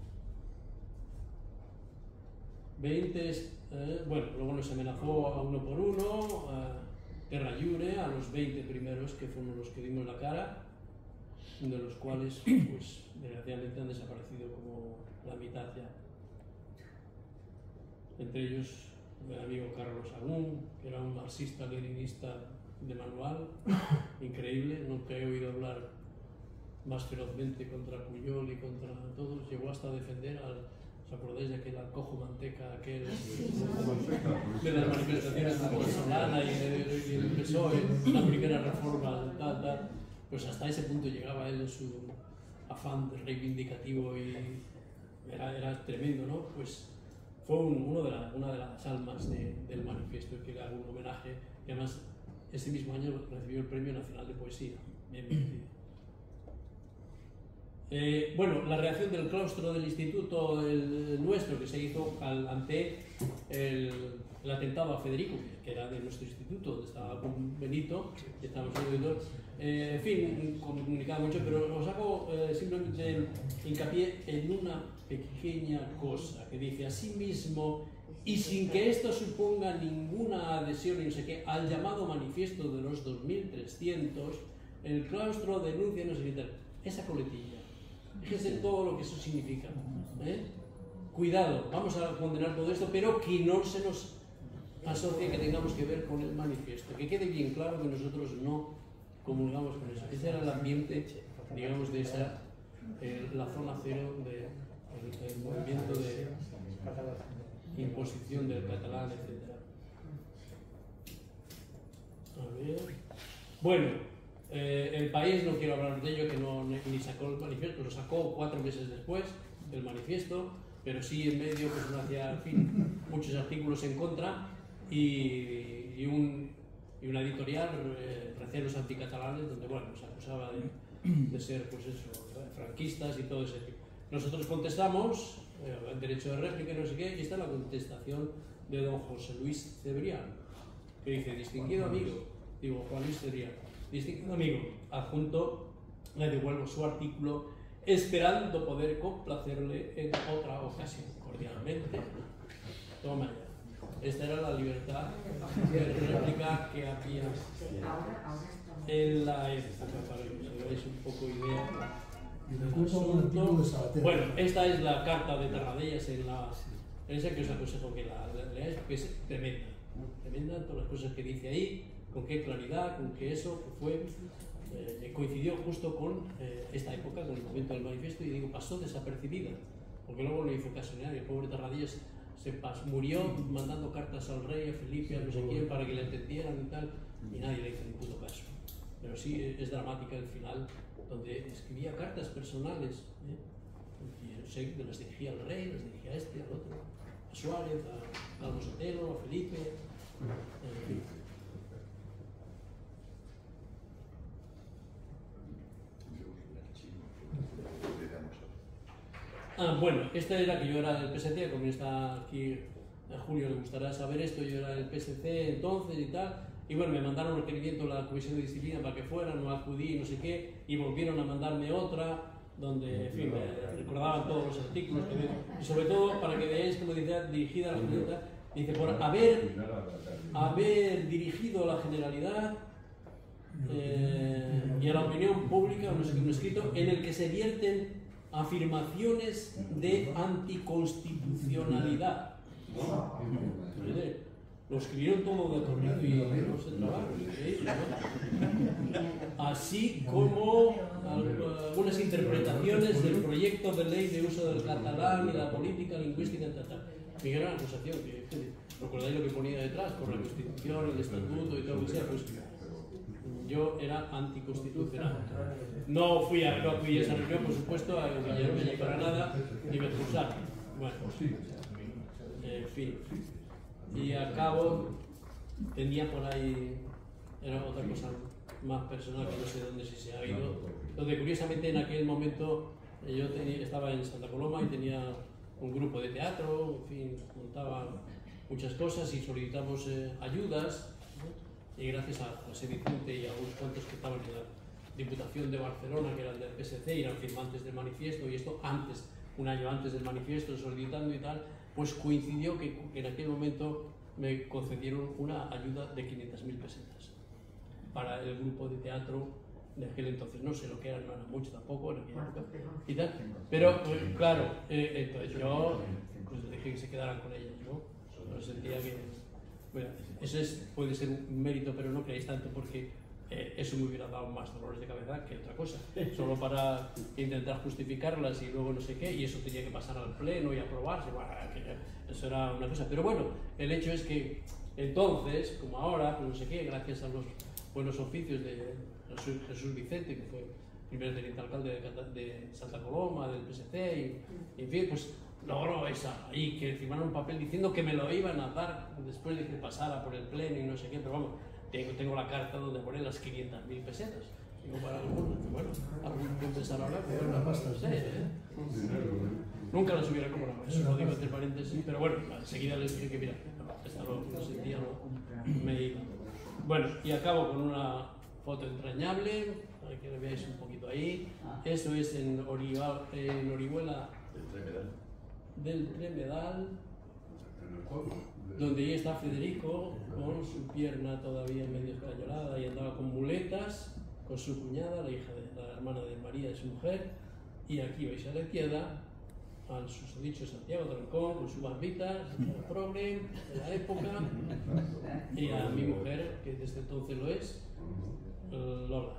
20, bueno, luego nos amenazó a uno por uno, Terra Llure, a los 20 primeros que fueron los que dimos la cara, de los cuales, pues, desgraciadamente han desaparecido como la mitad ya. Entre ellos, mi amigo Carlos Agún, que era un marxista-leninista de manual, increíble, nunca he oído hablar más ferozmente contra Puyol y contra todos, llegó hasta defender al... ¿Os acordáis de aquel alcojo manteca, aquel de las manifestaciones de Solana y el PSOE, la primera reforma, tal? Pues hasta ese punto llegaba él en su afán reivindicativo y era tremendo, ¿no? Pues fue una de las almas del manifiesto que le hago un homenaje, y además ese mismo año recibió el Premio Nacional de Poesía. Bien merecido. Bueno, la reacción del claustro del instituto nuestro, que se hizo ante el atentado a Federico, que era de nuestro instituto, donde estaba con Benito, que estábamos en el editor. En fin, comunicaba mucho, pero os hago simplemente hincapié en una pequeña cosa que dice: asimismo, y sin que esto suponga ninguna adhesión, no sé qué, al llamado manifiesto de los 2300, el claustro denuncia, no sé qué tal, esa coletilla. Fíjense todo lo que eso significa. Cuidado, vamos a condenar todo esto, pero que no se nos asocie que tengamos que ver con el manifiesto. Que quede bien claro que nosotros no comulgamos con eso. Ese era el ambiente, digamos, de esa, la zona cero del movimiento de imposición del catalán, etc. A ver. Bueno. El País, no quiero hablar de ello, que ni sacó el manifiesto, lo sacó 4 meses después del manifiesto, pero sí en medio pues no hacía, en fin, muchos artículos en contra y una editorial, Recelos Anticatalanes, donde bueno, nos acusaba de ser pues eso, franquistas y todo ese tipo. Nosotros contestamos, derecho de réplica, no sé qué, y está la contestación de don José Luis Cebrián, que dice: distinguido amigo, digo, Juan Luis Cebrián, distinguido amigo, adjunto, le devuelvo su artículo esperando poder complacerle en otra ocasión. Cordialmente, toma ya. Esta era la libertad de réplica que había en la época, para que os hagáis un poco idea del asunto. Bueno, esta es la carta de Tarradellas en esa que os aconsejo que la leáis, porque es tremenda, tremenda todas las cosas que dice ahí, con qué claridad, con qué eso, que fue, coincidió justo con esta época, con el momento del manifiesto, y digo, pasó desapercibida, porque luego no hizo caso ni nadie. El pobre Tarradellas murió mandando cartas al rey, a Felipe, a no sé quién, para que le entendieran y tal, y nadie le hizo ni puto caso. Pero sí es dramática el final, donde escribía cartas personales, y yo sé que las dirigía al rey, las dirigía a este, al otro, a Suárez, a Calvo Sotelo, a Felipe, en fin. Bueno, esta era que yo era del PSC, como está aquí a Julio le gustará saber esto, yo era del PSC entonces y tal, y bueno, me mandaron un requerimiento a la Comisión de Disciplina para que fuera, no acudí, no sé qué, y volvieron a mandarme otra, donde, en fin, me recordaban todos los artículos, y sobre todo, para que veáis, como dice, dirigida a la Generalidad, dice, por haber dirigido a la Generalidad y a la opinión pública un escrito en el que se vierten afirmaciones de anticonstitucionalidad. Lo escribieron todo de corrido y no se trabaron, increíble, ¿no? Así como algunas interpretaciones del proyecto de ley de uso del catalán y la política lingüística, etc. Mi gran acusación, que recordáis lo que ponía detrás, por la Constitución, el Estatuto y todo lo que sea, pues yo era anticonstitucional. No acudí a esa reunión, por supuesto, a humillarme ni para nada, ni me expulsaron. Bueno, en fin. Y a cabo tenía por ahí, era otra cosa más personal que no sé dónde si se ha ido, donde curiosamente en aquel momento yo estaba en Santa Coloma y tenía un grupo de teatro, en fin, montaba muchas cosas y solicitamos ayudas, ¿no? Y gracias a José Vicente y a unos cuantos que estaban en la Diputación de Barcelona, que eran del PSC y eran firmantes del manifiesto, y esto antes, un año antes del manifiesto, solicitando y tal, pues coincidió que en aquel momento me concedieron una ayuda de 500.000 pesetas para el grupo de teatro de aquel entonces. No sé lo que era, no era mucho tampoco en aquella época y tal, pero claro, entonces yo pues dejé que se quedaran con ellas, ¿no? Yo sentía que, bueno, eso puede ser un mérito, pero no creáis tanto porque eso me hubiera dado más dolores de cabeza que otra cosa, solo para intentar justificarlas y luego no sé qué, y eso tenía que pasar al pleno y aprobarse, bueno, eso era una cosa. Pero bueno, el hecho es que entonces, como ahora, pues no sé qué, gracias a los buenos oficios de Jesús Vicente, que fue primer teniente alcalde de Santa Coloma, del PSC, y en fin, pues logró ahí que firmaron un papel diciendo que me lo iban a dar después de que pasara por el pleno y no sé qué, pero vamos, tengo la carta donde ponen las 500.000 pesetas. Digo, para algunos, bueno, algún que empezar a hablar, pues una pasta, nunca las hubiera cobrado, eso lo digo entre paréntesis, pero bueno, enseguida les dije que mira, esta lo sentía, no me iba. Bueno, y acabo con una foto entrañable, para que lo veáis un poquito ahí. Eso es en Orihuela del Tremedal, donde ahí está Federico con su pierna todavía medio escañolada y andaba con muletas, con su cuñada, la hermana de María, de su mujer, y aquí veis a la izquierda al susodicho Santiago Trancón con su barbita, el progre de la época, y a mi mujer, que desde entonces lo es, Lola.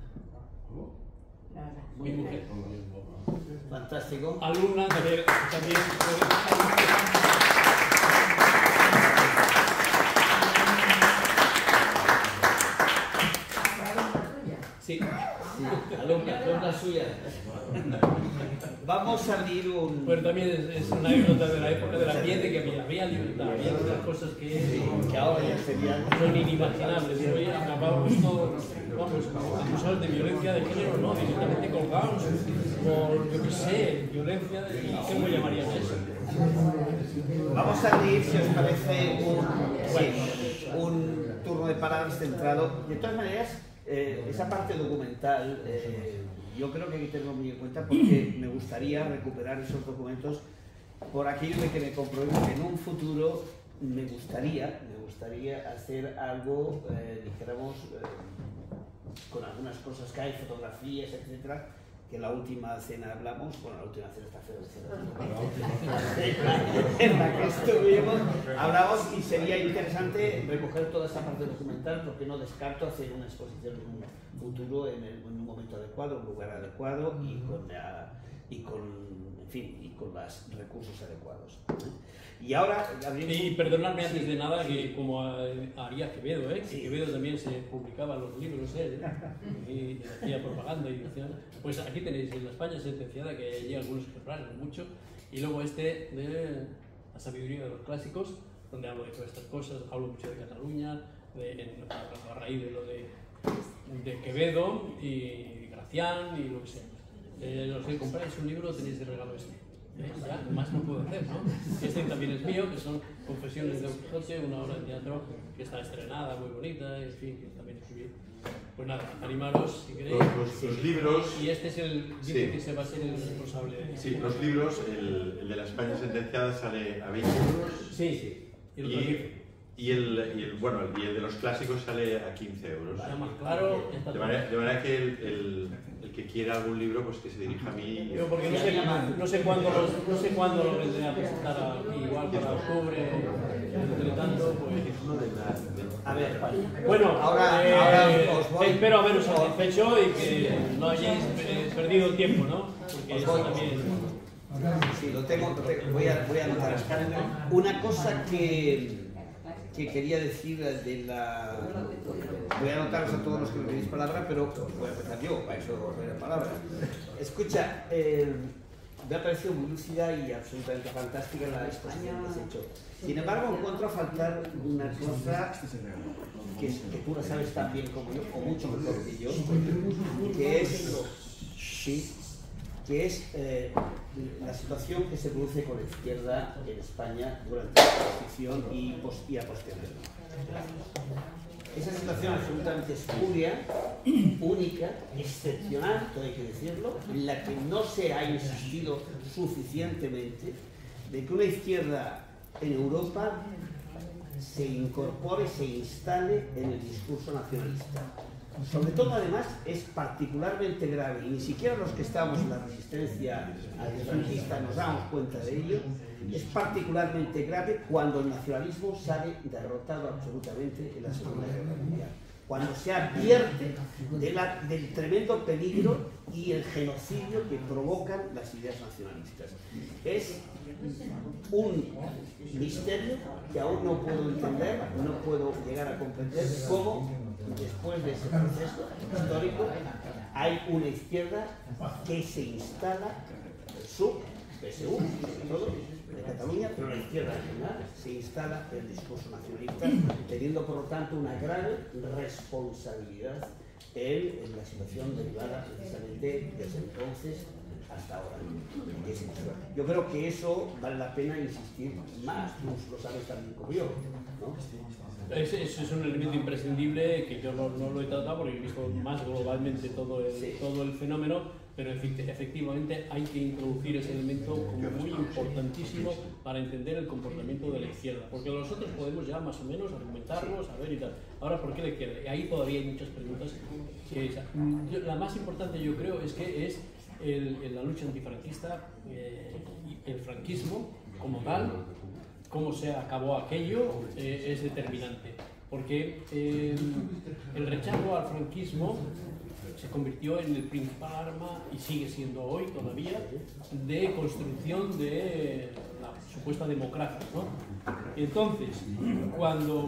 Mi mujer. Fantástico. Alumna también. Sí, alumna suya. Vamos a abrir un... Bueno, también es una anécdota de la época del ambiente que había libertad, había unas cosas que ahora ya serían... son inimaginables. Hoy acabamos todos, vamos, acusados de violencia de género, no, directamente colgados por, yo qué sé, violencia de... ¿Cómo llamarían eso? Vamos a abrir, si os parece, un turno de palabras centrado. De todas maneras, esa parte documental yo creo que hay que tenerlo muy en cuenta porque me gustaría recuperar esos documentos por aquello de que me comprometo que en un futuro me gustaría hacer algo, dijéramos, con algunas cosas que hay, fotografías, etcétera, que en la última cena hablamos, bueno, la última cena está en la que estuvimos, hablamos y sería interesante recoger toda esa parte documental porque no descarto hacer una exposición en un futuro en un momento adecuado, un lugar adecuado y con los recursos adecuados. Y ahora abrimos... Y perdonadme antes de nada que como haría Quevedo, que Quevedo también se publicaba los libros y hacía propaganda y decía, pues aquí tenéis en la España sentenciada que hay algunos ejemplares, mucho, y luego este de la sabiduría de los clásicos, donde hablo de todas estas cosas, hablo mucho de Cataluña, a raíz de lo de Quevedo y Gracián y lo que sea. Los que compráis un libro tenéis de regalo este. Ya, más no puedo hacer, ¿no? Este también es mío, que son Confesiones de Don Quijote, una obra de teatro que está estrenada, muy bonita, en fin, que también escribí. Pues nada, animaros si queréis. Los libros. Y este es el, dice que se va a ser el responsable de... Sí, los libros, el de la España sentenciada sale a 20 euros. Sí. Y el de los clásicos sale a 15 euros. Vaya más claro. De manera que el que quiera algún libro, pues que se dirija a mí. Yo porque no sé cuándo lo vendré a presentar aquí, igual para octubre, entre tanto, pues... A ver, bueno, ahora os voy. espero haberos satisfecho y que no hayáis perdido el tiempo, ¿no? Porque eso también... Sí, lo tengo, voy a anotar. Una cosa que quería decir de la... Voy a anotaros a todos los que me pedís palabra, pero voy a empezar yo, para eso os doy la palabra. Escucha, me ha parecido muy lúcida y absolutamente fantástica la exposición que has hecho. Sin embargo, encuentro a faltar una cosa que tú la sabes tan bien como yo, o mucho mejor que yo, que es la situación que se produce con la izquierda en España durante la transición y a posteriori. Esa situación absolutamente espuria, única, excepcional, todo hay que decirlo, en la que no se ha insistido suficientemente, de que una izquierda en Europa se incorpore, se instale en el discurso nacionalista. Sobre todo, además, es particularmente grave, y ni siquiera los que estamos en la resistencia antifranquista nos damos cuenta de ello, es particularmente grave cuando el nacionalismo sale derrotado absolutamente en la Segunda Guerra Mundial. Cuando se advierte del tremendo peligro y el genocidio que provocan las ideas nacionalistas. Es un misterio que aún no puedo entender, no puedo llegar a comprender cómo después de ese proceso histórico hay una izquierda que se instala, PSU, sobre todo, de Cataluña, pero la izquierda nacional se instala en el discurso nacionalista, teniendo por lo tanto una grave responsabilidad en la situación derivada precisamente desde entonces hasta ahora. Yo creo que eso vale la pena insistir más, tú lo sabes también como yo, ¿no? Ese es un elemento imprescindible que yo no lo he tratado porque he visto más globalmente todo el fenómeno, pero efectivamente hay que introducir ese elemento como muy importantísimo para entender el comportamiento de la izquierda, porque nosotros podemos ya más o menos argumentarlo, saber y tal. Ahora, ¿por qué la izquierda? Y ahí todavía hay muchas preguntas. La más importante, yo creo, es que es la lucha antifranquista, el franquismo como tal. Cómo se acabó aquello es determinante, porque el rechazo al franquismo se convirtió en el principal arma, y sigue siendo hoy todavía, de construcción de la supuesta democracia, ¿no? Entonces, cuando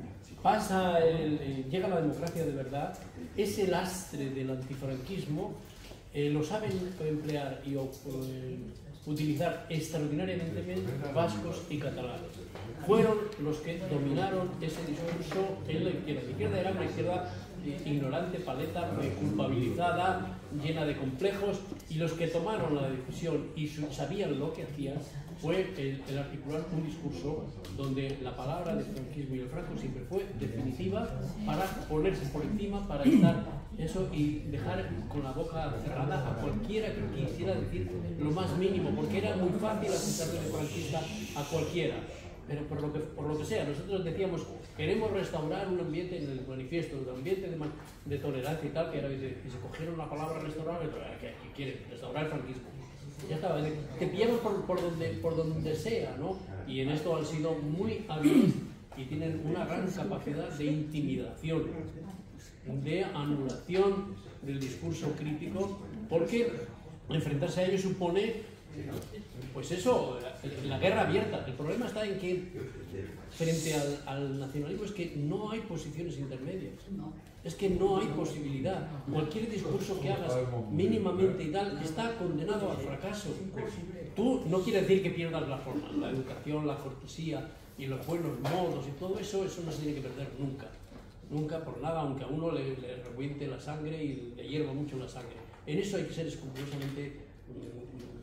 llega la democracia de verdad, ese lastre del antifranquismo lo saben emplear y utilizar extraordinariamente bien vascos y catalanes. Fueron los que dominaron ese discurso en la izquierda. La izquierda era una izquierda ignorante, paleta, culpabilizada, llena de complejos, y los que tomaron la decisión y sabían lo que hacían fue el articular un discurso donde la palabra del franquismo y el franco siempre fue definitiva, para ponerse por encima, para estar eso y dejar con la boca cerrada a cualquiera que quisiera decir lo más mínimo, porque era muy fácil acusarle de franquista a cualquiera. Pero por lo que sea, nosotros decíamos, queremos restaurar un ambiente en el manifiesto, un ambiente de tolerancia y tal, que era que se cogieron la palabra restaurar, ¿qué quieren? Restaurar el franquismo. Ya estaba, te pillamos por donde sea, ¿no? Y en esto han sido muy hábiles y tienen una gran capacidad de intimidación, de anulación del discurso crítico, porque enfrentarse a ello supone, pues eso, la guerra abierta. El problema está en que frente al nacionalismo es que no hay posiciones intermedias, es que no hay posibilidad. Cualquier discurso que hagas mínimamente y tal está condenado al fracaso. Tú no quiere decir que pierdas la forma, la educación, la cortesía y los buenos modos y todo eso no se tiene que perder nunca. Nunca por nada, aunque a uno le revuelque la sangre y le hierva mucho la sangre. En eso hay que ser escrupulosamente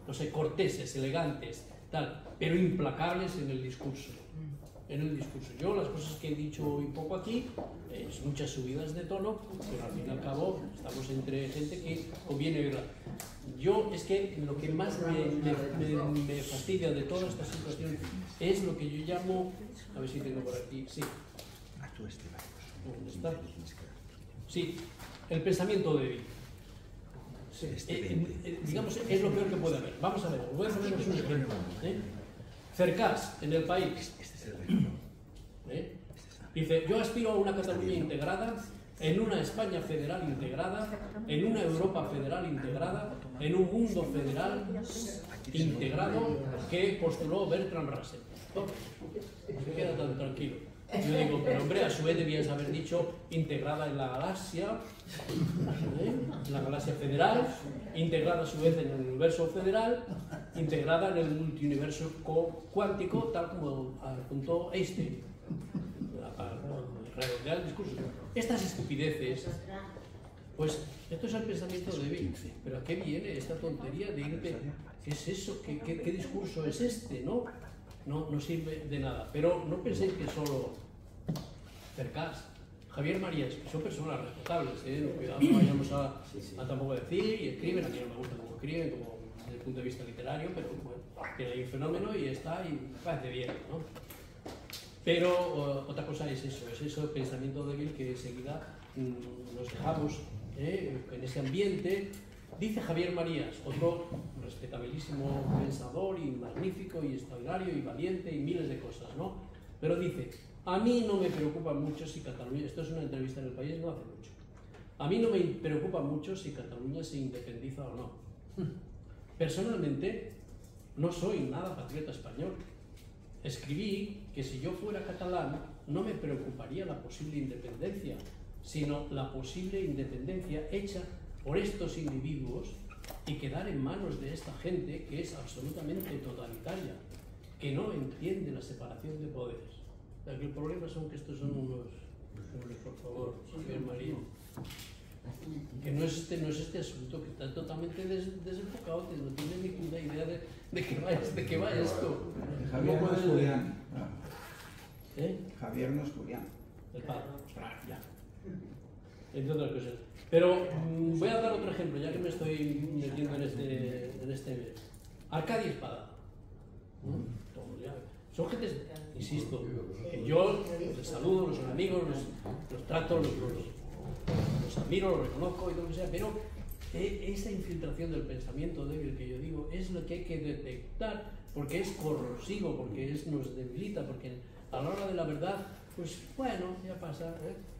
no sé, corteses, elegantes, tal, pero implacables en el discurso. En el discurso. Yo las cosas que he dicho hoy poco aquí, muchas subidas de tono, pero al fin y al cabo estamos entre gente que conviene oírla. Yo es que lo que más me fastidia de toda esta situación es lo que yo llamo, a ver si tengo por aquí, sí. ¿Dónde está? Sí, el pensamiento débil. Sí, digamos, es lo peor que puede haber. Vamos a ver, voy a poneros un ejemplo. Cercas, en El País. Dice, yo aspiro a una Cataluña integrada, en una España federal integrada, en una Europa federal integrada, en un mundo federal integrado que postuló Bertrand Russell. Se queda tan tranquilo. Yo digo, pero hombre, a su vez debías haber dicho integrada en la galaxia, la galaxia federal, integrada a su vez en el universo federal, integrada en el multiuniverso cuántico, tal como apuntó Einstein. Redondear el discurso. Estas estupideces, pues esto es el pensamiento débil. Pero ¿a qué viene esta tontería de irte? ¿Qué es eso? ¿Qué discurso es este? No sirve de nada. Pero no penséis que solo Cercas, Javier Marías, que son personas respetables, cuidado, no vayamos a tampoco decir, y escriben, a mí no me gusta cómo escriben, como desde el punto de vista literario, pero bueno, que hay un fenómeno y está, y me parece bien, ¿no? Pero otra cosa es eso, el pensamiento débil que enseguida nos dejamos en ese ambiente. Dice Javier Marías, otro respetabilísimo pensador y magnífico y extraordinario y valiente y miles de cosas, ¿no? Pero dice, a mí no me preocupa mucho si Cataluña, esto es una entrevista en El País, no hace mucho, a mí no me preocupa mucho si Cataluña se independiza o no. Personalmente, no soy nada patriota español. Escribí que si yo fuera catalán no me preocuparía la posible independencia, sino la posible independencia hecha por estos individuos y quedar en manos de esta gente que es absolutamente totalitaria, que no entiende la separación de poderes. El problema son que estos son unos, por favor, Javier María, que no es este asunto, que está totalmente desenfocado, que no tiene ninguna idea de qué va esto. Javier no es Julián. Javier no es Julián. El padre, ya. Entre otras cosas. Pero voy a dar otro ejemplo, ya que me estoy metiendo en este Arcadi Espada. Son gentes, insisto, que yo les saludo, los amigos, los trato, los admiro, los reconozco y todo lo que sea, pero esa infiltración del pensamiento débil que yo digo es lo que hay que detectar, porque es corrosivo, porque nos debilita, porque a la hora de la verdad, pues bueno, ya pasa.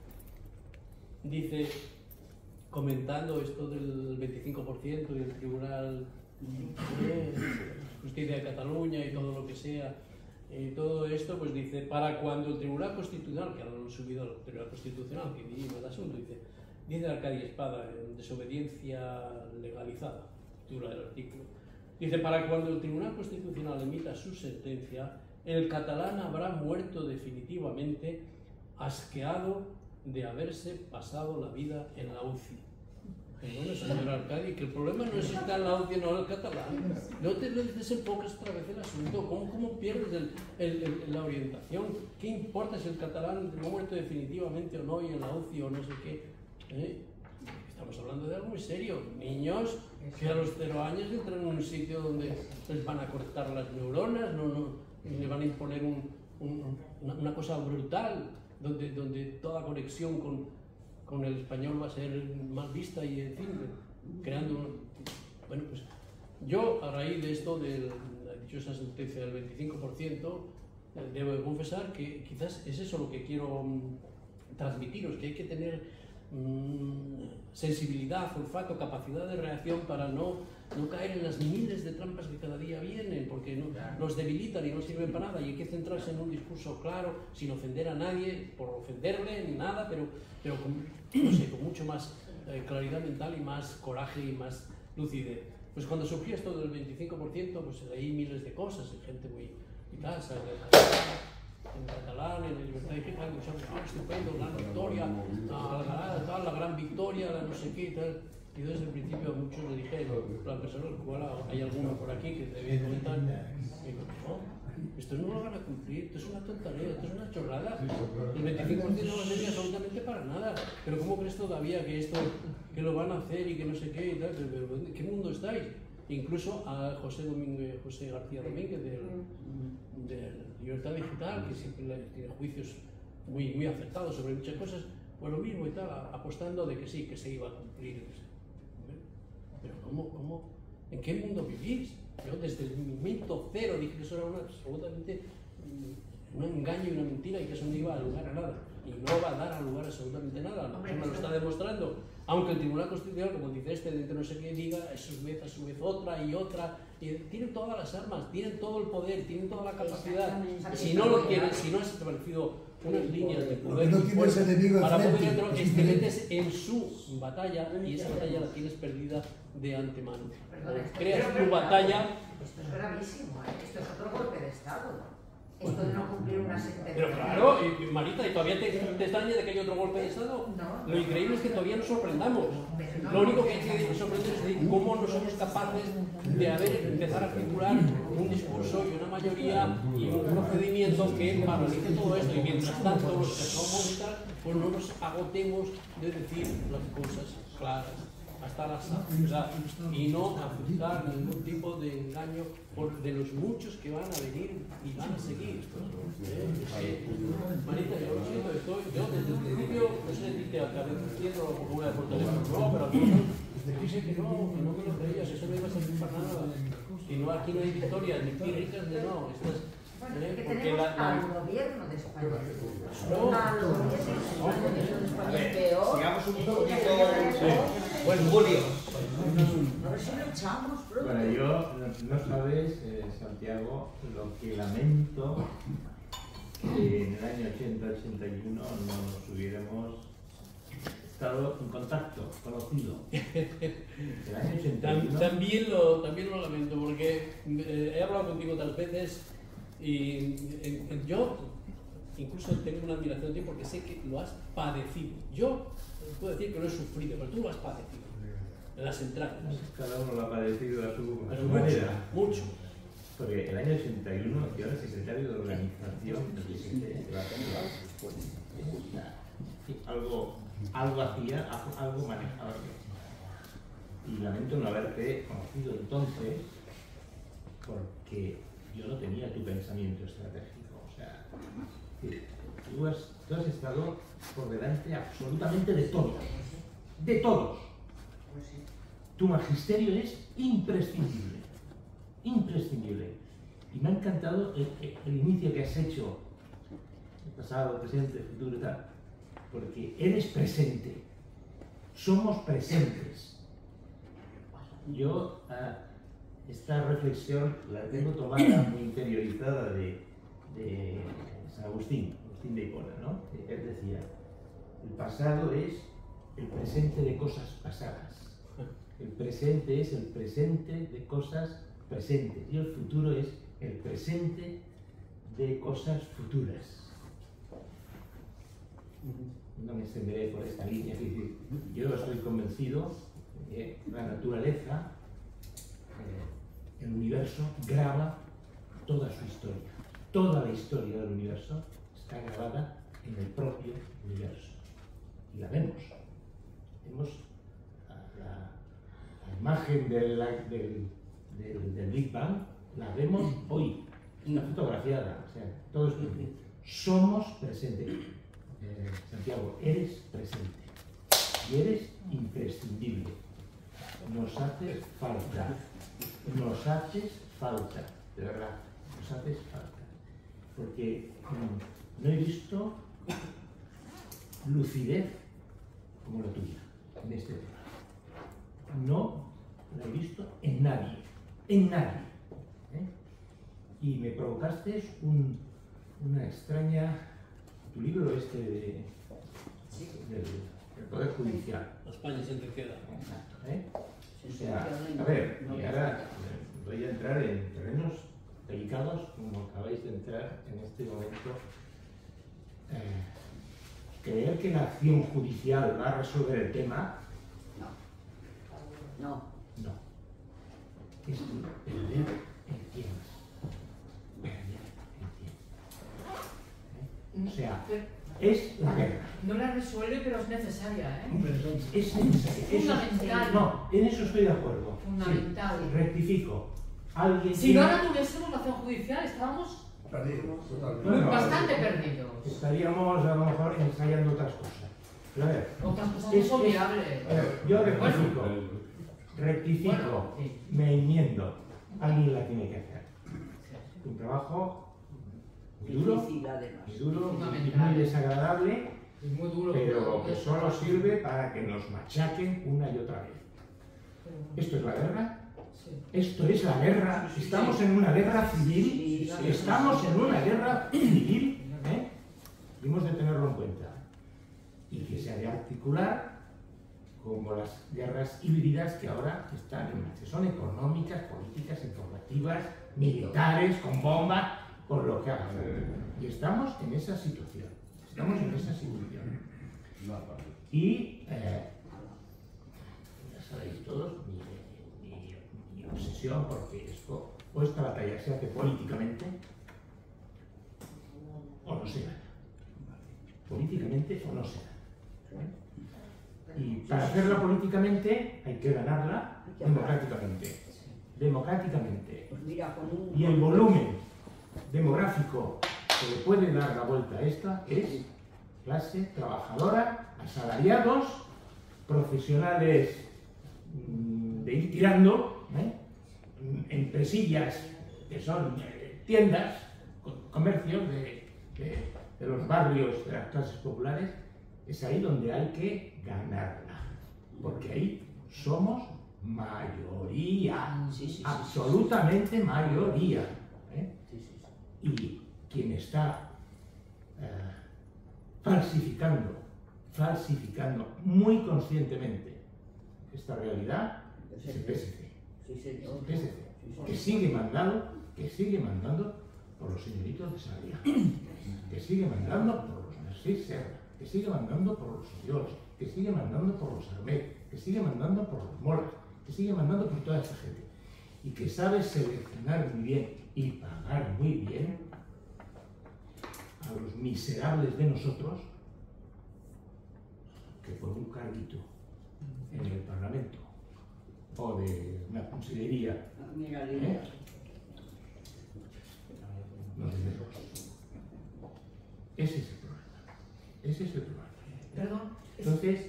Dice, comentando esto del 25% y el Tribunal de Justicia de Cataluña y todo lo que sea, todo esto, pues dice, para cuando el Tribunal Constitucional, que ahora lo han subido al Tribunal Constitucional, que dirime el asunto, dice Arcadi Espada, en desobediencia legalizada, titula el artículo, dice, para cuando el Tribunal Constitucional emita su sentencia, el catalán habrá muerto definitivamente, asqueado de haberse pasado la vida en la UCI. Bueno, señor Arcadi, que el problema no es estar en la UCI, no el catalán. No te desenfoques otra vez el asunto. ¿Cómo pierdes la orientación? ¿Qué importa si el catalán no ha muerto definitivamente o no y en la UCI o no sé qué? Estamos hablando de algo muy serio. Niños que a los 0 años entran en un sitio donde les van a cortar las neuronas, le van a imponer una cosa brutal, donde toda conexión con el español va a ser mal vista y, en fin, creando Bueno, pues yo, a raíz de esto, de la dichosa sentencia del 25%, debo de confesar que quizás es eso lo que quiero transmitiros, que hay que tener sensibilidad, olfato, capacidad de reacción para no caer en las miles de trampas que cada día vienen, porque nos debilitan y no sirven para nada, y hay que centrarse en un discurso claro, sin ofender a nadie, por ofenderle ni nada, pero con mucho más claridad mental y más coraje y más lucidez. Pues cuando surgió esto del 25%, pues leí miles de cosas, gente muy eficaz, en catalán, en la libertad digital, estupendo, gran victoria, la gran victoria, la no sé qué y tal. Y desde el principio a muchos le dije, la persona, al cual hay alguno por aquí que te voy a comentar, y digo, no, esto no lo van a cumplir, esto es una tontería, esto es una chorrada, el 25% no va a servir absolutamente para nada, pero ¿cómo crees todavía que esto, que lo van a hacer y que no sé qué y tal? Pero ¿en qué mundo estáis? Incluso a José García Domínguez de Libertad Digital, que siempre tiene juicios muy acertados sobre muchas cosas, pues lo mismo y tal, apostando de que sí, que se iba a cumplir. Pero ¿cómo? ¿En qué mundo vivís? Yo desde el momento cero dije que eso era absolutamente un engaño y una mentira y que eso no iba a lugar a nada. Y no va a dar a lugar absolutamente nada. La persona lo está demostrando. Aunque el Tribunal Constitucional, como dice de no sé qué, diga a su vez otra y otra, y tienen todas las armas, tienen todo el poder, tienen toda la capacidad. Si no lo quieren, si no has establecido unas líneas de poder no tienes enemigo para poder enfrente, entrar, te metes en su batalla y esa batalla la tienes perdida de antemano. Creas tu batalla. Esto es gravísimo, ¿eh? Esto es otro golpe de Estado. Esto de no cumplir una sentencia. Pero claro, Marita, ¿y todavía te extraña de que haya otro golpe de Estado? No. Lo increíble es que todavía nos sorprendamos. Lo único que hay que sorprender es de cómo no somos capaces de empezar a articular un discurso y una mayoría y un procedimiento que paralice todo esto. Y mientras tanto, los que somos y tal, pues no nos agotemos de decir las cosas claras hasta la saciedad y no aceptar ningún tipo de engaño de los muchos que van a venir y van a seguir. Marita, yo lo siento, yo desde el principio, no sé si te acabé diciendo como una por teléfono, no, pero te dije que no me lo creías, eso no iba a servir para nada. Y no, aquí no hay victorias, ni ricas, ni no. Que tenemos al gobierno de España. No. Al gobierno de España peor. Sigamos un poquito. Bueno, Julio. A ver si lo echamos pronto. Bueno, yo no sabes, Santiago, lo que lamento que en el año 80-81 no nos hubiéramos estado en contacto, conocido. El año 81. También lo lamento, porque he hablado contigo otras veces y yo incluso tengo una admiración de ti porque sé que lo has padecido. Yo puedo decir que lo he sufrido, pero tú lo has padecido. En las entrañas. Cada uno lo ha padecido a su Pero manera. mucho. Porque el año 81 yo era secretario de organización del algo hacía, algo manejaba yo. Y lamento no haberte conocido entonces porque yo no tenía tu pensamiento estratégico. O sea, tú has estado por delante absolutamente de todos. De todos. Tu magisterio es imprescindible. Imprescindible. Y me ha encantado el inicio que has hecho, el pasado, presente, futuro y tal, porque eres presente. Somos presentes. Yo esta reflexión la tengo tomada muy interiorizada de San Agustín de Hipona, ¿no? Él decía, el pasado es el presente de cosas pasadas. El presente es el presente de cosas presentes y el futuro es el presente de cosas futuras. No me extenderé por esta línea, es decir, yo estoy convencido de que la naturaleza, el universo, graba toda su historia. Toda la historia del universo está grabada en el propio universo. Y la vemos. Vemos la imagen del Big Bang, la vemos hoy. Está fotografiada. O sea, todo es presente. Somos presentes. Santiago, eres presente. Y eres imprescindible. Nos haces falta. Nos haces falta. De verdad. Nos haces falta. Porque no he visto lucidez como la tuya en este tema. No la he visto en nadie. En nadie. Y me provocaste una extraña... Tu libro del Poder Judicial. España sentenciada. Exacto. O sea, a ver, y ahora voy a entrar en terrenos delicados como acabáis de entrar en este momento. Creer que la acción judicial va a resolver el tema, No. no. es perder el tiempo. Perder el tiempo. O sea, es la guerra. No la resuelve, pero es necesaria, ¿eh? Es necesaria. Fundamental. No, en eso estoy de acuerdo. Fundamental. Sí, rectifico. Alguien Si no ahora tuviésemos la acción judicial, estábamos Perdidos, totalmente. Bueno, bastante perdidos. estaríamos a lo mejor ensayando otras cosas. Pero a ver, Otras cosas no son viables. a ver, yo rectifico, Bueno, sí. me enmiendo. Alguien la tiene que hacer. Un trabajo muy duro, Difícil, además. muy duro, Fundamental. muy desagradable, Es muy duro. pero que solo sirve para que nos machaquen una y otra vez. ¿Esto es la guerra? Sí. Esto es la guerra. Estamos en una guerra civil. Estamos en una guerra civil. ¿Eh? Y hemos de tenerlo en cuenta. Y que se ha de articular como las guerras híbridas que ahora están en marcha. Son económicas, políticas, informativas, militares, con bombas, por lo que haga. Y estamos en esa situación. Estamos en esa situación. Y ya sabéis todos mi obsesión, porque esto, o esta batalla se hace políticamente o no se gana. Políticamente o no se gana. Y para hacerla políticamente hay que ganarla democráticamente. Democráticamente. Pues mira, con un... Y el volumen demográfico que le puede dar la vuelta a esta es clase trabajadora, asalariados, profesionales de ir tirando, empresillas que son tiendas, comercios de los barrios de las clases populares. Es ahí donde hay que ganarla, porque ahí somos mayoría, absolutamente mayoría. Y quien está falsificando muy conscientemente esta realidad es el PSC. Sí, señor. El PSC, que sigue mandando por los señoritos de Sarriá, que sigue mandando por los Narcís Serra, que sigue mandando por los Oriols, que sigue mandando por los Armet, que sigue mandando por los Molas, que sigue mandando por toda esta gente, y que sabe seleccionar muy bien y pagar muy bien a los miserables de nosotros que por un carguito en el Parlamento o de una consellería Mira, Lina. nos debemos. Ese es el problema. Ese es el problema. Perdón. Entonces,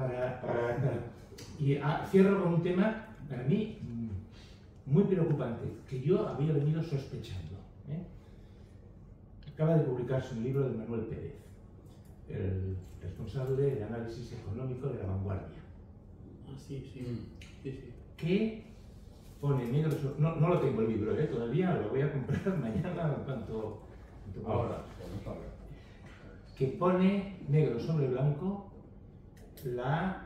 cierro con un tema para mí muy preocupante, que yo había venido sospechando. Acaba de publicarse un libro de Manuel Pérez, el responsable de análisis económico de La Vanguardia. Ah, sí. Que pone negro sobre... No lo tengo el libro, todavía lo voy a comprar mañana en cuanto ahora. Que pone negro sobre blanco la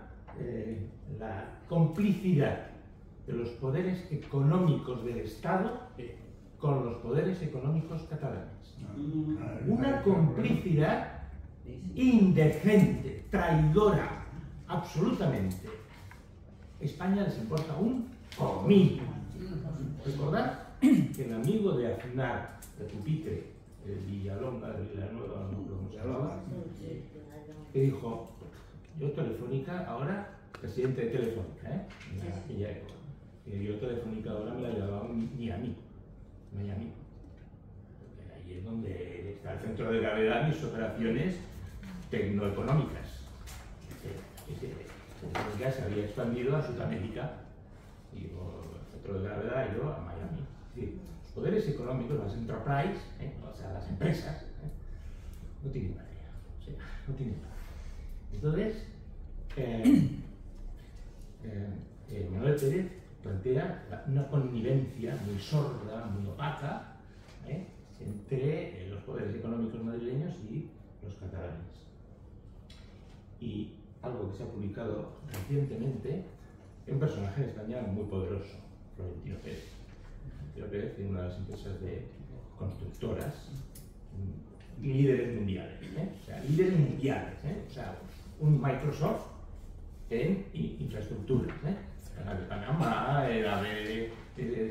complicidad de los poderes económicos del Estado con los poderes económicos catalanes. Una complicidad indecente, traidora, absolutamente. España les importa un comino. Recordad que el amigo de Aznar, de Pupitre, el Villalonga, de Villanueva, que dijo, yo Telefónica ahora, presidente de Telefónica, en aquella época, y yo Telefónica ahora me la llamaban Miami, porque ahí es donde está el centro de gravedad de mis operaciones tecnoeconómicas. Telefónica se había expandido a Sudamérica, y el centro de gravedad yo a Miami. Es decir, los poderes económicos, las enterprise, o sea, las empresas, no tienen materia. O sea, no tienen materia. Entonces, Manuel Pérez plantea una connivencia muy sorda, muy opaca, entre los poderes económicos madrileños y los catalanes. Y algo que se ha publicado recientemente, un personaje en España muy poderoso, Florentino Pérez. Florentino Pérez tiene una de las empresas de constructoras líderes mundiales, o sea, líderes mundiales, o sea, un Microsoft en infraestructuras, la de Panamá, la de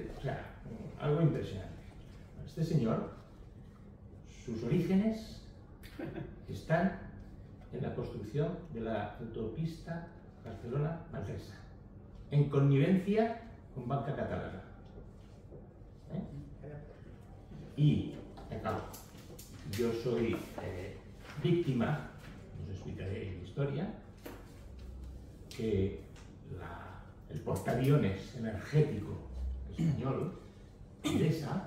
impresionante. Este señor, sus orígenes están en la construcción de la autopista Barcelona-Manresa, en connivencia con Banca Catalana. Y, claro, yo soy víctima, os explicaré en historia, que el portaaviones energético español, Endesa,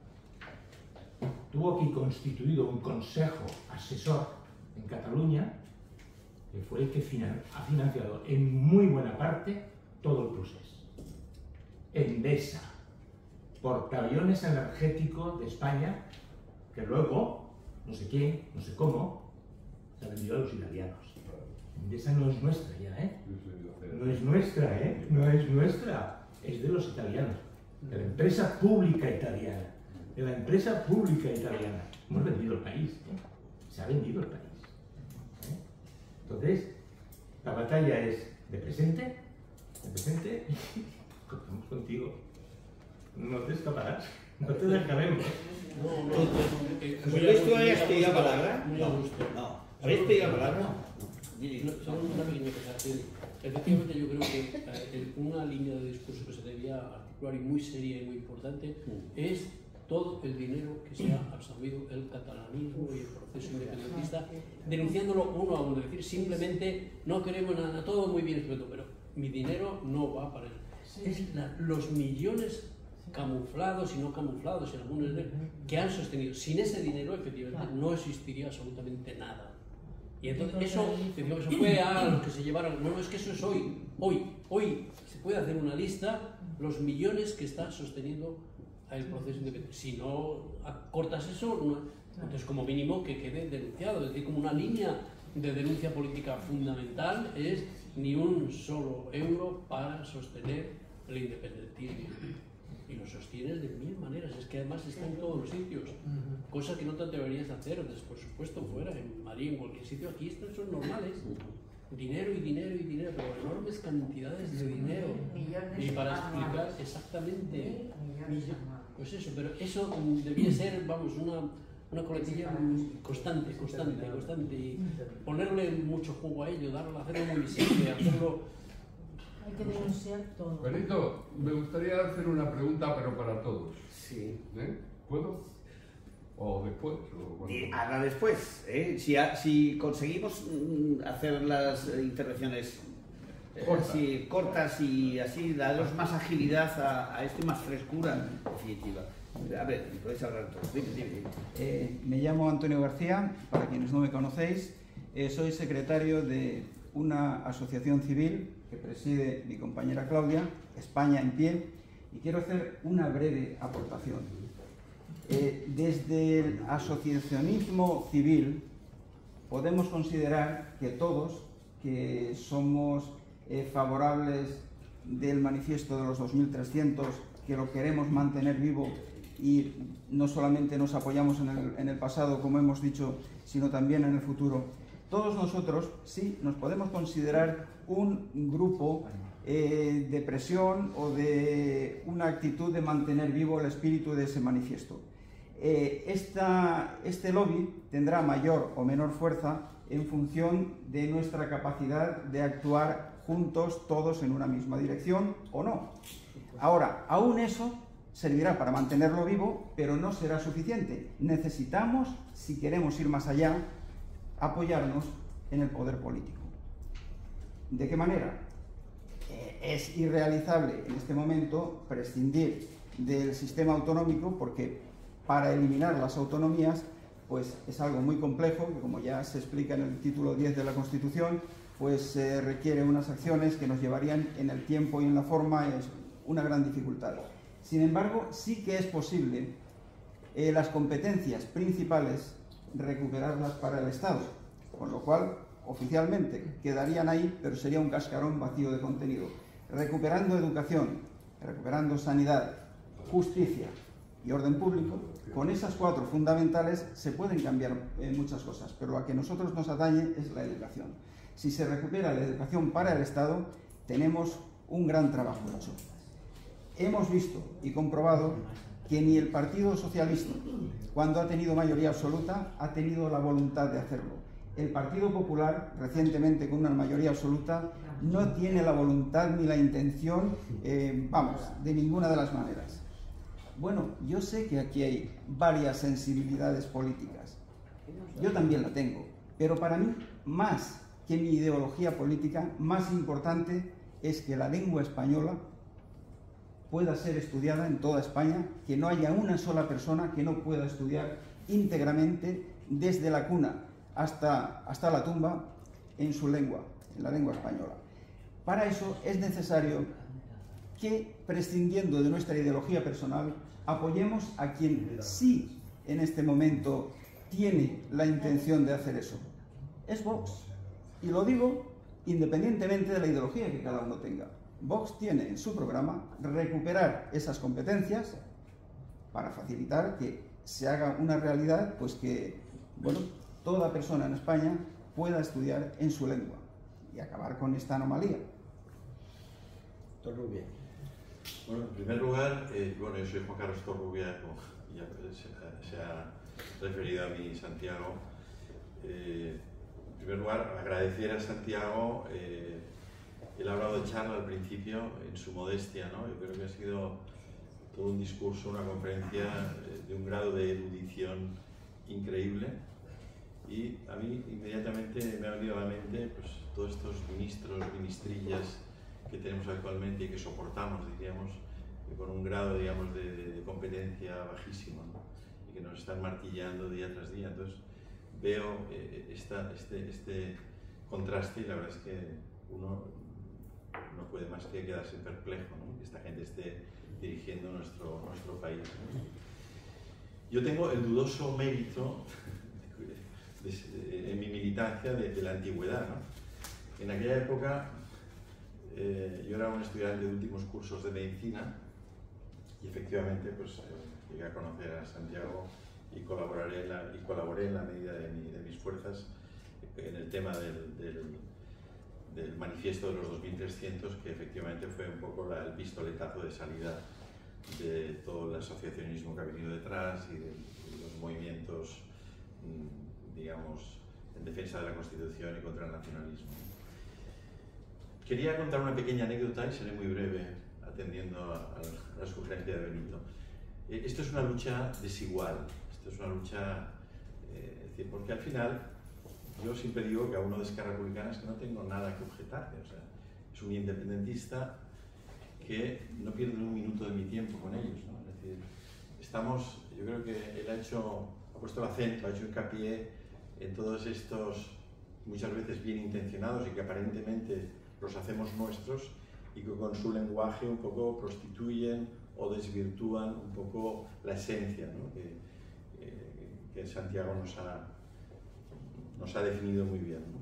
tuvo aquí constituido un consejo asesor en Cataluña, que fue el que ha financiado en muy buena parte todo el proceso. Endesa, portaaviones energético de España, que luego, no sé quién, no sé cómo, se ha vendido a los italianos. Endesa no es nuestra ya, ¿eh? No es nuestra, ¿eh? No es nuestra, es de los italianos, de la empresa pública italiana. De la empresa pública italiana. Hemos vendido el país, ¿eh? Se ha vendido el país. ¿Eh? Entonces, la batalla es de presente, contamos contigo. No te escaparás, no te dejaremos. ¿Habéis pedido palabra? No. ¿Habéis pedido palabra? Solo una pequeña cosa. Efectivamente, yo creo que una línea de discurso que se debía articular y muy seria y muy importante es todo el dinero que se ha absorbido el catalanismo y el proceso independentista, denunciándolo uno a uno. Es decir, simplemente no queremos nada, todo muy bien escrito, pero mi dinero no va para él. Es los millones camuflados y no camuflados en algunos que han sostenido. Sin ese dinero, efectivamente, no existiría absolutamente nada. Y entonces eso fue a los que se llevaron. No, es que eso es hoy se puede hacer una lista, los millones que está sosteniendo el proceso independiente. Si no cortas eso, entonces como mínimo que quede denunciado. Es decir, como una línea de denuncia política fundamental es ni un solo euro para sostener el independentismo. Y lo sostienes de mil maneras, es que además está en todos los sitios, cosas que no te atreverías a hacer, por supuesto, fuera, en Madrid, en cualquier sitio. Aquí estos son normales, dinero y dinero y dinero, pero enormes cantidades de dinero. Y para explicar exactamente, pues eso, pero eso debía ser, vamos, una coletilla constante, y ponerle mucho jugo a ello, hacerlo muy visible, hacerlo. Hay que denunciar todo. Benito, me gustaría hacer una pregunta, pero para todos. Sí. ¿Puedo? ¿O después? Haga después. Si conseguimos hacer las intervenciones así, cortas y así, daros más agilidad a esto y más frescura, en definitiva. A ver, podéis hablar todos. Me llamo Antonio García, para quienes no me conocéis. Soy secretario de una asociación civil que preside mi compañera Claudia, España en Pie, y quiero hacer una breve aportación. Desde el asociacionismo civil podemos considerar que todos que somos favorables del manifiesto de los 2300, que lo queremos mantener vivo y no solamente nos apoyamos en el pasado, como hemos dicho, sino también en el futuro, todos nosotros sí nos podemos considerar un grupo de presión o de una actitud de mantener vivo el espíritu de ese manifiesto. Este lobby tendrá mayor o menor fuerza en función de nuestra capacidad de actuar juntos, todos en una misma dirección o no. Ahora, aún eso servirá para mantenerlo vivo, pero no será suficiente. Necesitamos, si queremos ir más allá, apoyarnos en el poder político. ¿De qué manera? Es irrealizable en este momento prescindir del sistema autonómico, porque para eliminar las autonomías pues es algo muy complejo, que como ya se explica en el título 10 de la Constitución, pues requiere unas acciones que nos llevarían en el tiempo y en la forma, es una gran dificultad. Sin embargo, sí que es posible las competencias principales recuperarlas para el Estado, con lo cual oficialmente quedarían ahí, pero sería un cascarón vacío de contenido. Recuperando educación, recuperando sanidad, justicia y orden público, con esas cuatro fundamentales se pueden cambiar muchas cosas, pero lo que a nosotros nos atañe es la educación. Si se recupera la educación para el Estado, tenemos un gran trabajo hecho. Hemos visto y comprobado que ni el Partido Socialista, cuando ha tenido mayoría absoluta, ha tenido la voluntad de hacerlo. El Partido Popular, recientemente con una mayoría absoluta, no tiene la voluntad ni la intención, de ninguna de las maneras. Bueno, yo sé que aquí hay varias sensibilidades políticas. Yo también la tengo. Pero para mí, más que mi ideología política, más importante es que la lengua española pueda ser estudiada en toda España, que no haya una sola persona que no pueda estudiar íntegramente desde la cuna hasta la tumba en su lengua, en la lengua española. Para eso es necesario que, prescindiendo de nuestra ideología personal, apoyemos a quien sí en este momento tiene la intención de hacer eso. Es Vox. Y lo digo independientemente de la ideología que cada uno tenga. Vox tiene en su programa recuperar esas competencias para facilitar que se haga una realidad, pues que, bueno, toda persona en España pueda estudiar en su lengua y acabar con esta anomalía. Torrubia. Bueno, en primer lugar, bueno, yo soy Juan Carlos Torrubia, como ya se ha referido a mí Santiago. En primer lugar, agradecer a Santiago, él ha hablado de charla al principio, en su modestia, ¿no? Yo creo que ha sido todo un discurso, una conferencia de un grado de erudición increíble, y a mí inmediatamente me ha venido a la mente pues, todos estos ministros, ministrillas que tenemos actualmente y que soportamos, diríamos, con un grado, digamos, de competencia bajísimo, ¿no? Y que nos están martillando día tras día. Entonces veo este contraste y la verdad es que uno no puede más que quedarse perplejo, ¿no? Que esta gente esté dirigiendo nuestro país, ¿no? Yo tengo el dudoso mérito en mi militancia de la antigüedad, ¿no? En aquella época yo era un estudiante de últimos cursos de medicina y efectivamente pues, llegué a conocer a Santiago y colaboré en la medida de mis fuerzas en el tema del manifiesto de los 2300, que efectivamente fue un poco el pistoletazo de salida de todo el asociacionismo que ha venido detrás y de los movimientos, digamos, en defensa de la Constitución y contra el nacionalismo. Quería contar una pequeña anécdota y seré muy breve, atendiendo a la sugerencia de Benito. Esto es una lucha desigual, esto es una lucha, porque al final yo siempre digo que a uno de Esquerra Republicana es que no tengo nada que objetarle, o sea, es un independentista que no pierde un minuto de mi tiempo con ellos, ¿no? Es decir, yo creo que él ha puesto el acento, ha hecho hincapié en todos estos, muchas veces bien intencionados y que aparentemente los hacemos nuestros y que con su lenguaje un poco prostituyen o desvirtúan un poco la esencia, ¿no? que Santiago nos ha definido muy bien, ¿no?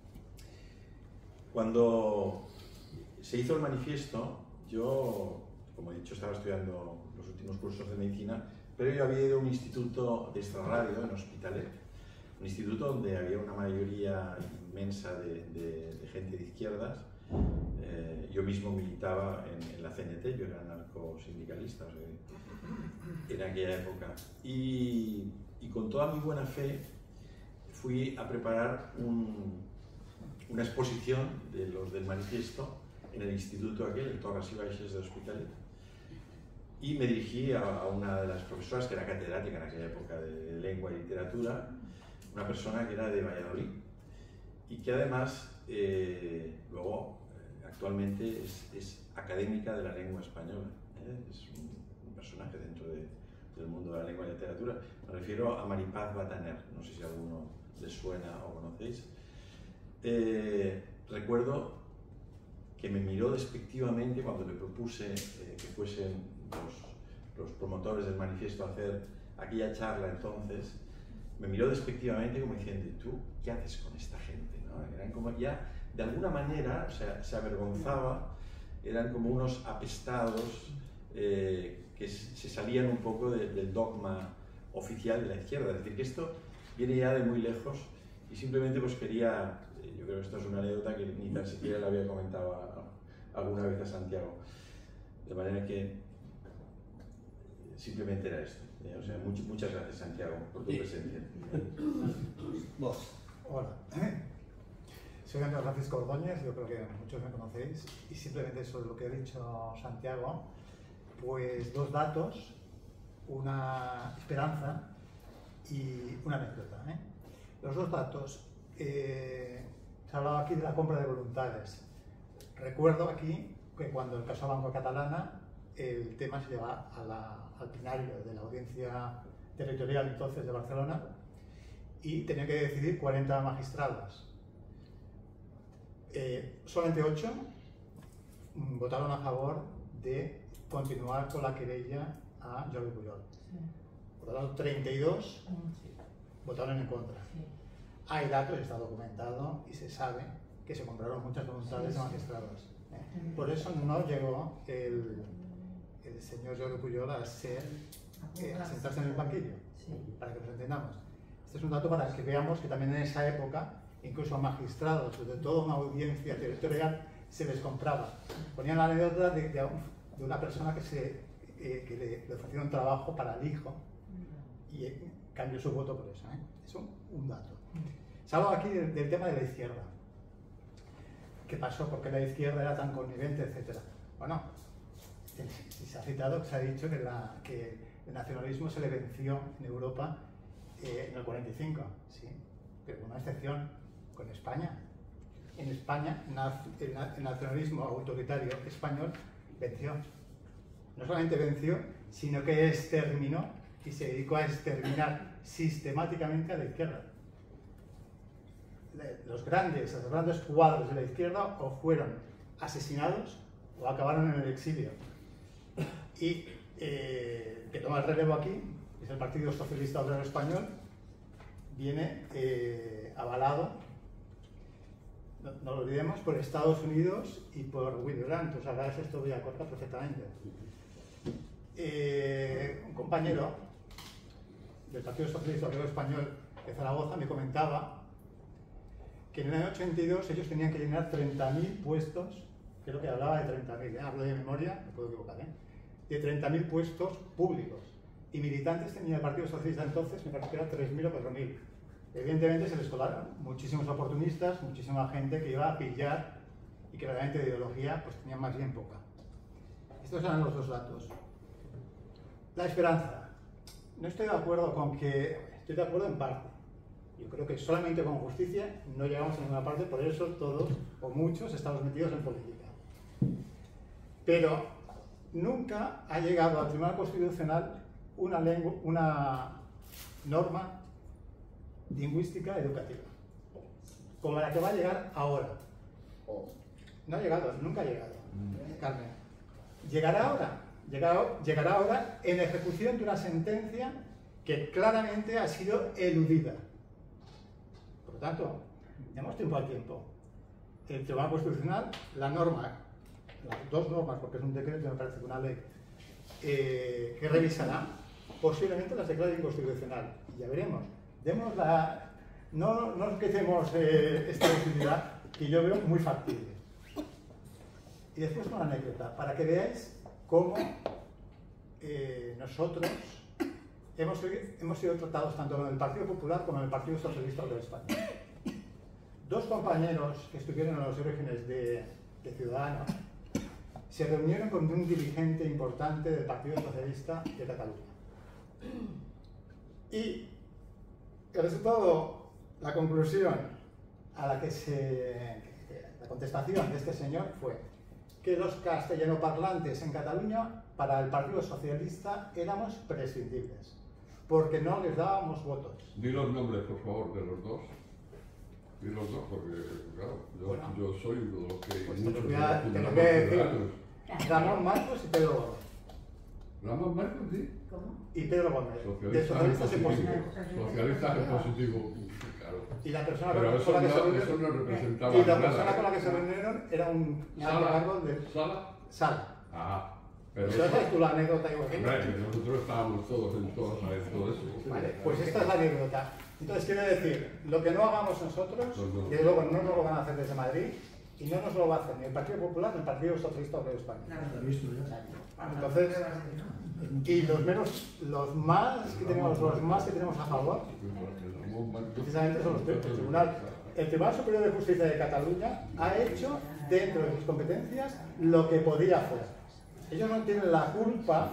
Cuando se hizo el manifiesto, yo, como he dicho, estaba estudiando los últimos cursos de medicina, pero yo había ido a un instituto de extrarradio en Hospitalet, un instituto donde había una mayoría inmensa de gente de izquierdas. Yo mismo militaba en la CNT, yo era anarcosindicalista, o sea, en aquella época. Y con toda mi buena fe fui a preparar una exposición de los del manifiesto en el instituto aquel, el Torres y Baixes de Hospitalet. Y me dirigí a una de las profesoras, que era catedrática en aquella época de lengua y literatura, una persona que era de Valladolid y que además luego actualmente es académica de la lengua española, es un personaje dentro del mundo de la lengua y literatura. Me refiero a Maripaz Bataner, no sé si a alguno les suena o conocéis. Recuerdo que me miró despectivamente cuando le propuse que fuesen los promotores del manifiesto a hacer aquella charla entonces. Me miró despectivamente como diciendo, ¿tú qué haces con esta gente? ¿No? Eran como ya, de alguna manera, o sea, se avergonzaba, eran como unos apestados que se salían un poco del dogma oficial de la izquierda. Es decir, que esto viene ya de muy lejos y simplemente pues quería, yo creo que esto es una anécdota que ni tan siquiera le había comentado alguna vez a Santiago. De manera que simplemente era esto. O sea, muchas gracias, Santiago, por tu presencia. Vos. Hola. Soy Ángel Francisco Ordóñez, yo creo que muchos me conocéis, y simplemente sobre lo que ha dicho Santiago, pues dos datos, una esperanza y una anécdota. Los dos datos, se ha hablado aquí de la compra de voluntades. Recuerdo aquí que cuando el caso Banco Catalana, el tema se lleva al plenario de la audiencia territorial entonces de Barcelona y tenía que decidir 40 magistrados. Solamente 8 votaron a favor de continuar con la querella a Jordi Pujol. Por lo tanto, 32 votaron en contra. Hay datos, está documentado y se sabe que se compraron muchas voluntades de magistrados. Por eso no llegó el señor Jordi Pujol a sentarse en el banquillo, para que nos entendamos. Este es un dato para que veamos que también en esa época, incluso a magistrados de toda una audiencia territorial, se les compraba. Ponían la anécdota de una persona que le ofrecieron trabajo para el hijo y cambió su voto por eso. Es un dato. Se ha hablado aquí del tema de la izquierda. ¿Qué pasó? ¿Por qué la izquierda era tan connivente, etcétera? Bueno, se ha citado, se ha dicho que el nacionalismo se le venció en Europa en el 45, sí, pero con una excepción, con España. En España, el nacionalismo autoritario español venció. No solamente venció, sino que exterminó y se dedicó a exterminar sistemáticamente a la izquierda. Los grandes cuadros de la izquierda o fueron asesinados o acabaron en el exilio. Y que toma el relevo aquí, es el Partido Socialista Obrero Español, viene avalado, no lo olvidemos, por Estados Unidos y por Willy Brandt. Os habláis esto voy a cortar perfectamente. Un compañero del Partido Socialista Obrero Español de Zaragoza me comentaba que en el año 82 ellos tenían que llenar 30.000 puestos, creo que hablaba de 30.000, hablo de memoria, me puedo equivocar, de 30.000 puestos públicos. Y militantes tenía el Partido Socialista entonces, me parece que eran 3.000 o 4.000. Evidentemente se les colaron muchísimos oportunistas, muchísima gente que iba a pillar y que realmente de ideología pues tenía más bien poca. Estos eran los dos datos. La esperanza. No estoy de acuerdo con que... Estoy de acuerdo en parte. Yo creo que solamente con justicia no llegamos a ninguna parte, por eso todos o muchos estamos metidos en política. Pero nunca ha llegado al Tribunal Constitucional una norma lingüística educativa, como la que va a llegar ahora. No ha llegado, nunca ha llegado, Carmen. Llegará ahora en ejecución de una sentencia que claramente ha sido eludida. Por lo tanto, demos tiempo al tiempo. El Tribunal Constitucional, la norma, las dos normas, porque es un decreto, me parece que una ley, que revisará, posiblemente las declare inconstitucional. Y ya veremos. No nos quejemos esta posibilidad, que yo veo muy factible. Y después una anécdota, para que veáis cómo nosotros hemos sido tratados tanto con el Partido Popular como en el Partido Socialista de España. Dos compañeros que estuvieron en los orígenes de Ciudadanos se reunieron con un dirigente importante del Partido Socialista de Cataluña. Y el resultado, la conclusión a la que la contestación de este señor fue que los castellanoparlantes en Cataluña para el Partido Socialista éramos prescindibles, porque no les dábamos votos. Di los nombres, por favor, de los dos. Di los dos, porque, claro, yo soy uno de los que... Pues te lo voy a decir. Ramón Marcos y Pedro Gómez. Ramón Marcos, sí. ¿Cómo? Y Pedro Gómez. De socialistas en positivo. Socialistas en positivo, claro. Y la persona con la que se reunieron era un cargo de... Sala. Ajá. Pero ¿sabes tú la anécdota igual que yo? Nosotros estábamos todos en todo eso. Vale, pues esta es la anécdota. Entonces quiero decir, lo que no hagamos nosotros, que luego no nos lo van a hacer desde Madrid, y no nos lo va a hacer ni el Partido Popular ni el Partido Socialista Obrero Español. Entonces, Y los más que tenemos a favor, precisamente son los el Tribunal Superior de Justicia de Cataluña ha hecho dentro de sus competencias lo que podía hacer. Ellos no tienen la culpa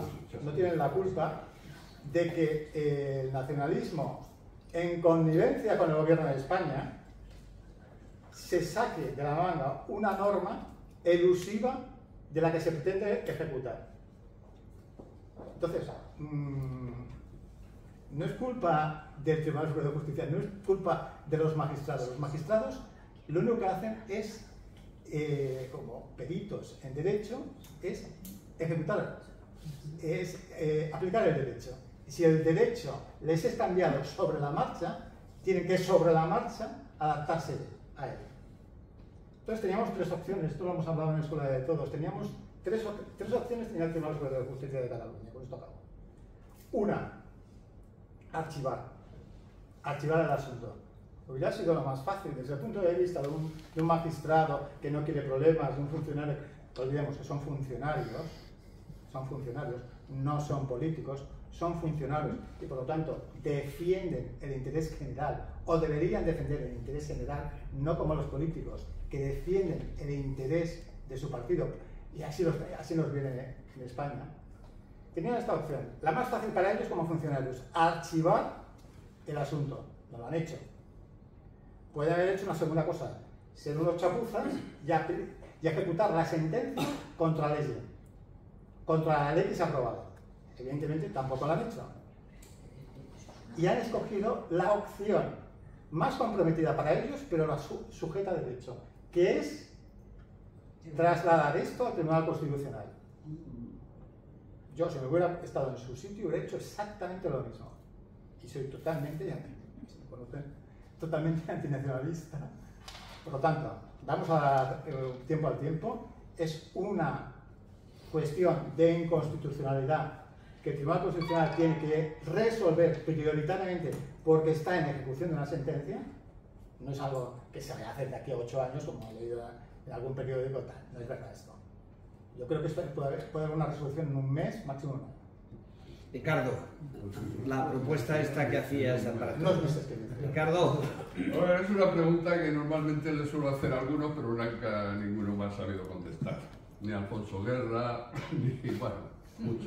de que el nacionalismo, en connivencia con el gobierno de España, se saque de la manga una norma elusiva de la que se pretende ejecutar. Entonces, no es culpa del Tribunal Superior de Justicia, no es culpa de los magistrados. Los magistrados lo único que hacen es, como peritos en derecho, es ejecutar, es aplicar el derecho. Si el derecho les es cambiado sobre la marcha, tienen que sobre la marcha adaptarse a él. Entonces teníamos tres opciones, esto lo hemos hablado en la Escuela de Todos, teníamos tres opciones tenía el Tribunal Superior de Justicia de Cataluña, con esto acabo. Una, archivar el asunto. Hubiera sido lo más fácil desde el punto de vista de un magistrado que no quiere problemas, de un funcionario. Olvidemos que son funcionarios, no son políticos, son funcionarios y por lo tanto defienden el interés general o deberían defender el interés general, no como los políticos que defienden el interés de su partido, y así nos viene en España. Tenían esta opción, la más fácil para ellos como funcionarios, archivar el asunto. No lo han hecho. Pueden haber hecho una segunda cosa, ser unos chapuzas y ejecutar la sentencia contra la ley, contra la ley que se ha aprobado. Evidentemente tampoco lo han hecho. Y han escogido la opción más comprometida para ellos, pero la sujeta a derecho, que es trasladar esto al Tribunal Constitucional. Yo, si me hubiera estado en su sitio, hubiera hecho exactamente lo mismo. Y soy totalmente antinacionalista. Por lo tanto, vamos a dar tiempo al tiempo. Es una cuestión de inconstitucionalidad que el Tribunal Constitucional tiene que resolver prioritariamente porque está en ejecución de una sentencia. No es algo que se vaya a hacer de aquí a 8 años, como he leído en algún periódico tal. No es verdad esto. Yo creo que puede haber una resolución en un mes, máximo un año. Ricardo, la propuesta esta que hacías para no meses que Ricardo. Bueno, es una pregunta que normalmente le suelo hacer a algunos, pero nunca ninguno me ha sabido contestar. Ni Alfonso Guerra, ni, bueno, muchos.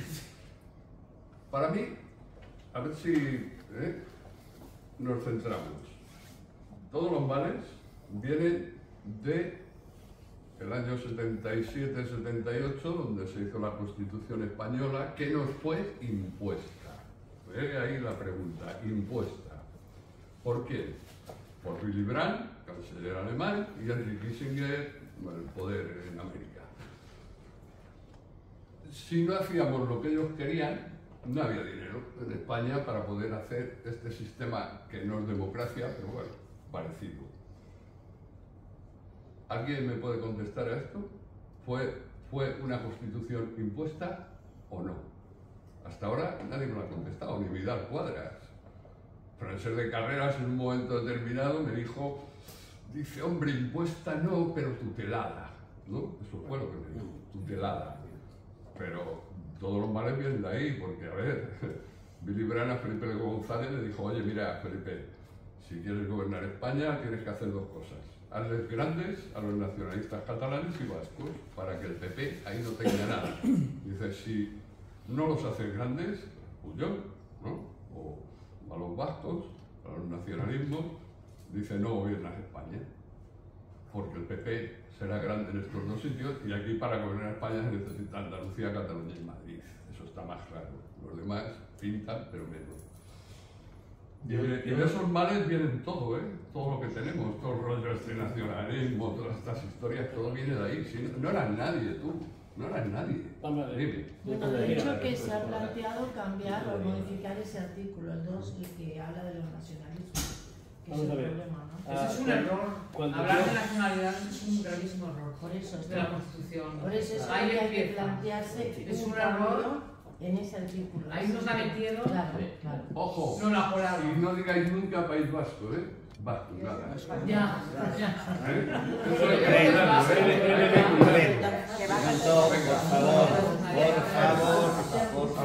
Para mí, a ver si nos centramos. Todos los males vienen de el año 77-78, donde se hizo la Constitución Española, que nos fue impuesta. Ahí la pregunta, impuesta. ¿Por qué? Por Willy Brandt, canciller alemán, y Henry Kissinger, el poder en América. Si no hacíamos lo que ellos querían, no había dinero en España para poder hacer este sistema que no es democracia, pero bueno, parecido. ¿Alguien me puede contestar a esto? ¿Fue una constitución impuesta o no? Hasta ahora nadie me lo ha contestado, ni Vidal Cuadras. Francesc de Carreras en un momento determinado me dijo, dice, hombre, impuesta no, pero tutelada, ¿no? Eso fue lo que me dijo, tutelada. Pero todos los males vienen de ahí, porque a ver, Willy Brandt a Felipe González le dijo, oye, mira, Felipe, si quieres gobernar España tienes que hacer dos cosas. Hazles grandes a los nacionalistas catalanes y vascos, para que el PP ahí no tenga nada. Dice, si no los haces grandes, Puyol, ¿no? O a los vascos, a los nacionalismos, dice, no gobiernas España, porque el PP será grande en estos dos sitios y aquí para gobernar España se necesita Andalucía, Cataluña y Madrid. Eso está más claro. Los demás pintan, pero menos. Y de esos males vienen todo, todo lo que tenemos, todo el rollo este nacionalismo, todas estas historias, todo viene de ahí. Si no eras nadie, tú, no eras nadie. Dime. Bueno, de hecho que se ha planteado cambiar o modificar ese artículo, el 2, el que habla de los nacionalismos, que es el problema, ¿no? Eso es un error. Hablar de nacionalidad es un gravísimo error. Por eso de la Constitución. Por eso es que ahí hay que empieza. plantearse Es un cambio error. En ese artículo. Ahí nos la metieron. Claro, claro. Ojo, no la colaron. y no digáis nunca País Vasco, Vasco, nada. Ya. Eso es Por favor, por favor.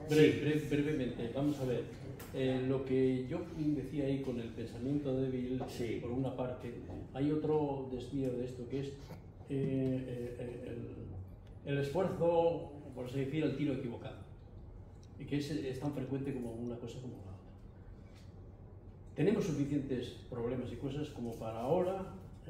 Brevemente, vamos a ver. Lo que yo decía ahí con el pensamiento débil, sí, por una parte, hay otro desvío de esto que es el esfuerzo, por así decir, el tiro equivocado, y que es tan frecuente como una cosa como la otra. Tenemos suficientes problemas y cosas como para ahora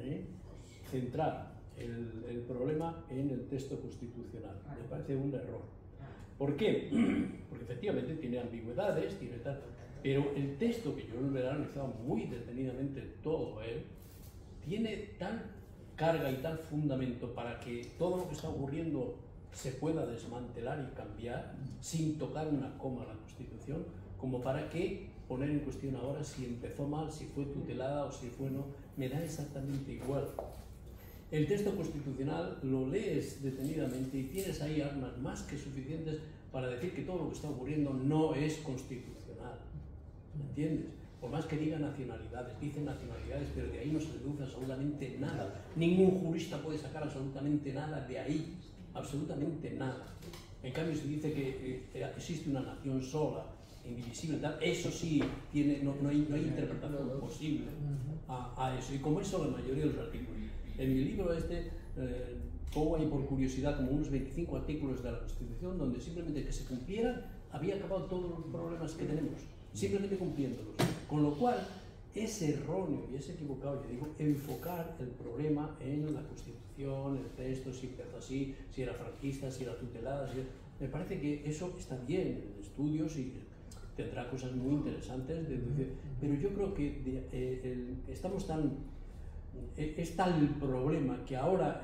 centrar el problema en el texto constitucional. Me parece un error. ¿Por qué? Porque efectivamente tiene ambigüedades, tiene tal, pero el texto, que yo lo he analizado muy detenidamente todo él, tiene tal carga y tal fundamento para que todo lo que está ocurriendo se pueda desmantelar y cambiar sin tocar una coma a la Constitución, como para que poner en cuestión ahora si empezó mal, si fue tutelada o si fue no, me da exactamente igual. El texto constitucional lo lees detenidamente y tienes ahí armas más que suficientes para decir que todo lo que está ocurriendo no es constitucional. ¿Me entiendes? Por más que diga nacionalidades, dicen nacionalidades, pero de ahí no se deduce absolutamente nada. Ningún jurista puede sacar absolutamente nada de ahí, absolutamente nada. En cambio, se dice que existe una nación sola, indivisible, tal, eso sí, no hay interpretación posible a eso. Y como eso, la mayoría de los artículos. En mi libro pongo ahí por curiosidad como unos 25 artículos de la Constitución donde simplemente que se cumplieran había acabado todos los problemas que tenemos, simplemente cumpliéndolos. Con lo cual, es erróneo y es equivocado, yo digo, enfocar el problema en la Constitución, el texto, si empezó así, si era franquista, si era tutelada. Me parece que eso está bien en estudios y tendrá cosas muy interesantes, pero yo creo que estamos tan... Es tal el problema que ahora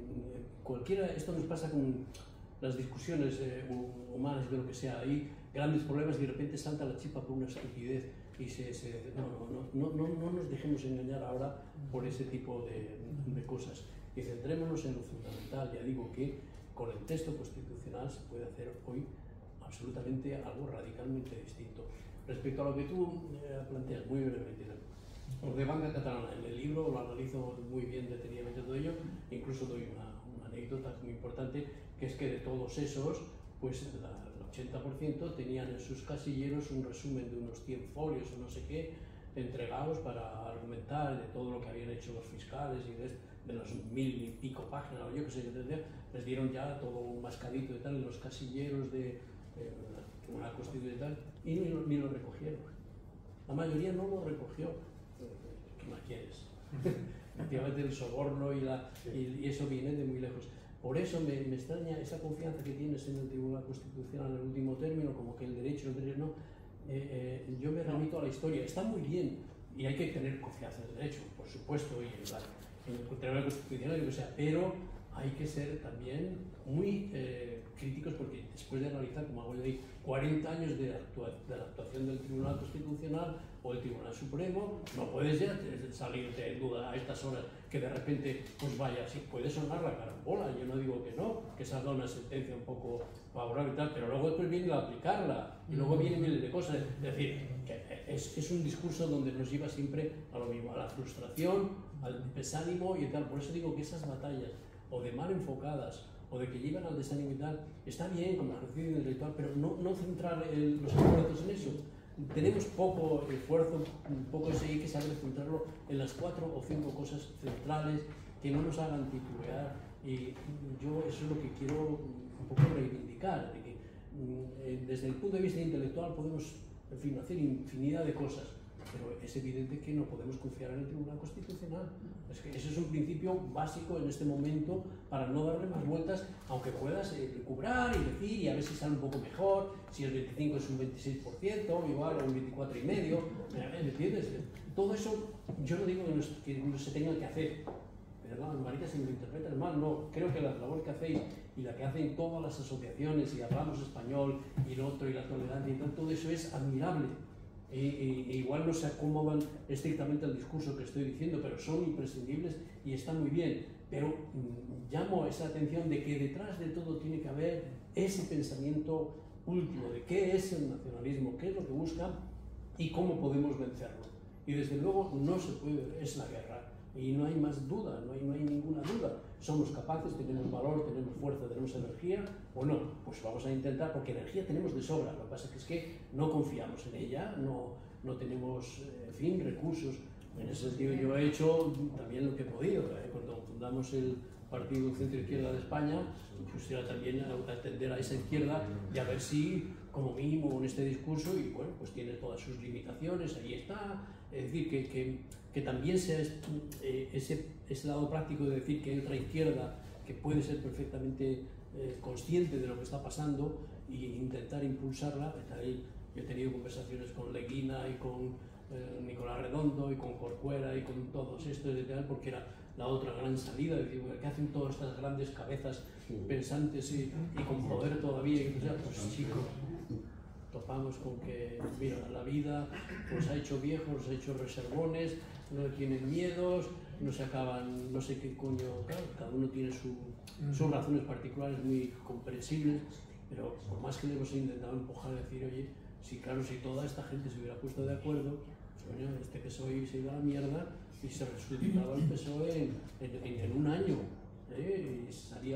esto nos pasa con las discusiones humanas de lo que sea, hay grandes problemas y de repente salta la chispa por una estupidez y no nos dejemos engañar ahora por ese tipo de cosas y centrémonos en lo fundamental. Ya digo que con el texto constitucional se puede hacer hoy absolutamente algo radicalmente distinto. Respecto a lo que tú planteas, muy brevemente, por de banca catalana, en el libro lo analizo muy bien detenidamente todo ello, incluso doy una anécdota muy importante, que es que de todos esos, pues el 80% tenían en sus casilleros un resumen de unos 100 folios o no sé qué, entregados para argumentar de todo lo que habían hecho los fiscales y de los 1000 y pico páginas, o yo qué sé, les dieron ya todo un mascadito y tal en los casilleros de una Constitución y tal, y ni lo recogieron. La mayoría no lo recogió. ¿Qué más quieres? Efectivamente el soborno y eso viene de muy lejos. Por eso me extraña esa confianza que tienes en el Tribunal Constitucional en el último término, como que el derecho no. Yo me remito a la historia, está muy bien y hay que tener confianza en el derecho, por supuesto, y en el Tribunal Constitucional, lo que sea, pero hay que ser también muy críticos porque después de analizar, como hago yo ahí, 40 años de la actuación del Tribunal Constitucional o el Tribunal Supremo, no puedes ya salirte de duda a estas horas que de repente pues vaya, sí, puede sonar la carambola, yo no digo que no, que salga una sentencia un poco favorable y tal, pero luego después viene a aplicarla y luego vienen miles de cosas, es decir, que es un discurso donde nos lleva siempre a lo mismo, a la frustración, al desánimo y tal. Por eso digo que esas batallas o de mal enfocadas o de que llevan al desánimo y tal, está bien como ejercicio intelectual, pero no centrar los esfuerzos en eso. Tenemos poco esfuerzo, poco ese, hay que saber centrarlo en las 4 o 5 cosas centrales que no nos hagan titubear, y yo eso es lo que quiero un poco reivindicar, de que desde el punto de vista intelectual podemos, en fin, hacer infinidad de cosas, pero es evidente que no podemos confiar en el Tribunal Constitucional. Es que ese es un principio básico en este momento para no darle más vueltas, aunque puedas recubrar y decir y a ver si sale un poco mejor, si el 25 es un 26%, igual, o un 24,5%, ¿me entiendes? Todo eso yo no digo que no se tenga que hacer, pero no, Marita, si me lo interpretan mal, no, creo que la labor que hacéis y la que hacen todas las asociaciones, y Hablamos Español, y el otro, y la tolerancia y tal, todo eso es admirable. Igual no se acomodan estrictamente al discurso que estoy diciendo, pero son imprescindibles y está muy bien. Pero llamo esa atención de que detrás de todo tiene que haber ese pensamiento último de qué es el nacionalismo, qué es lo que busca y cómo podemos vencerlo. Y desde luego no se puede, es la guerra. y no hay más duda, no hay ninguna duda. Somos capaces, tenemos valor, tenemos fuerza, tenemos energía, o no, pues vamos a intentar, porque energía tenemos de sobra, lo que pasa es que no confiamos en ella, no tenemos, en fin, recursos. En ese sentido yo he hecho también lo que he podido. Cuando fundamos el Partido Centro Izquierda de España, pues era también atender a esa izquierda y a ver si, como mínimo, en este discurso, y bueno, pues tiene todas sus limitaciones, ahí está. Es decir, que también sea ese lado práctico de decir que hay otra izquierda que puede ser perfectamente consciente de lo que está pasando e intentar impulsarla. Yo he tenido conversaciones con Leguina y con Nicolás Redondo y con Corcuera y con todos estos y tal, porque era la otra gran salida, de decir, ¿qué hacen todas estas grandes cabezas pensantes y con poder todavía? Y pues chicos, topamos con que, mira, la vida pues ha hecho viejos, los ha hecho reservones, no tienen miedos, no se acaban, no sé qué coño, claro, cada uno tiene sus razones particulares muy comprensibles, pero por más que le hemos intentado empujar, decir, oye, si claro, si toda esta gente se hubiera puesto de acuerdo, pues, coño, este PSOE se iba a la mierda y se resucitaba el PSOE en un año, y salía,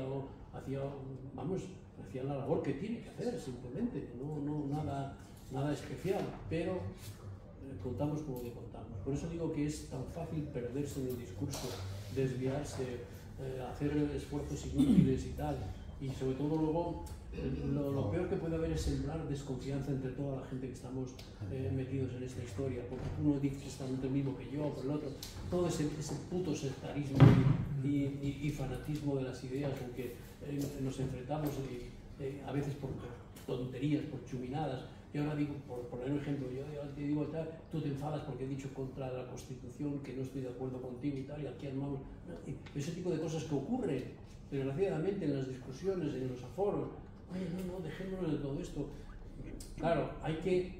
hacía la labor que tiene que hacer, simplemente, no nada especial, pero contamos como que contamos. Por eso digo que es tan fácil perderse en el discurso, desviarse, hacer esfuerzos inútiles y tal, y sobre todo luego lo peor que puede haber es sembrar desconfianza entre toda la gente que estamos metidos en esta historia, porque tú no dices exactamente lo mismo que yo, por el otro, todo ese puto sectarismo y fanatismo de las ideas con que nos enfrentamos a veces por tonterías, por chuminadas. Yo ahora digo, por poner un ejemplo, yo te digo, tú te enfadas porque he dicho contra la Constitución que no estoy de acuerdo contigo y tal, y aquí armamos. Ese tipo de cosas que ocurren, desgraciadamente, en las discusiones, en los aforos. Oye, no, dejémonos de todo esto. Claro, hay que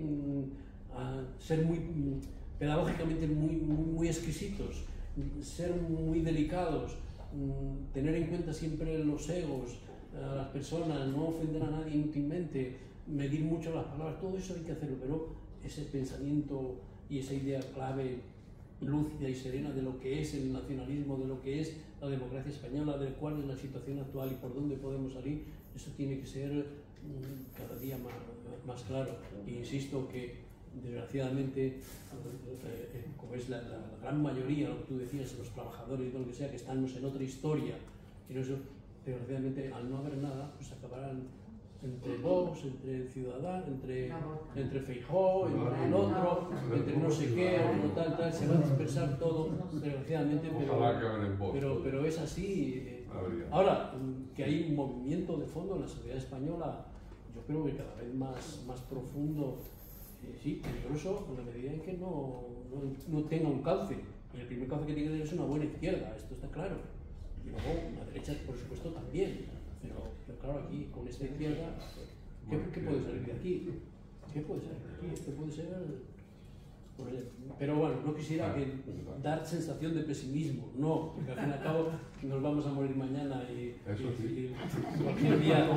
ser muy pedagógicamente muy exquisitos, ser muy delicados, tener en cuenta siempre los egos, a las personas, no ofender a nadie inútilmente, medir mucho las palabras, todo eso hay que hacerlo, pero ese pensamiento y esa idea clave, lúcida y serena de lo que es el nacionalismo, de lo que es la democracia española, de cuál es la situación actual y por dónde podemos salir, eso tiene que ser cada día más claro. E insisto que, desgraciadamente, como es la gran mayoría, lo que tú decías, los trabajadores y lo que sea, que estamos en otra historia, y eso, desgraciadamente, al no haber nada, pues acabarán entre Vox, entre Ciudadanos, entre Feijóo, entre el otro, entre no sé qué, o tal, se va a dispersar todo, desgraciadamente, pero es así. Ahora, que hay un movimiento de fondo en la sociedad española, yo creo que cada vez más profundo, sí, peligroso, en la medida en que no tenga un cauce. Y el primer cauce que tiene que tener es una buena izquierda, esto está claro. Y luego una derecha, por supuesto, también. Pero claro, aquí, con esta izquierda, ¿qué puede salir de aquí? ¿Qué puede salir de aquí? Esto puede ser... Pero bueno, no quisiera dar sensación de pesimismo, no, porque al fin y al cabo nos vamos a morir mañana y cualquier día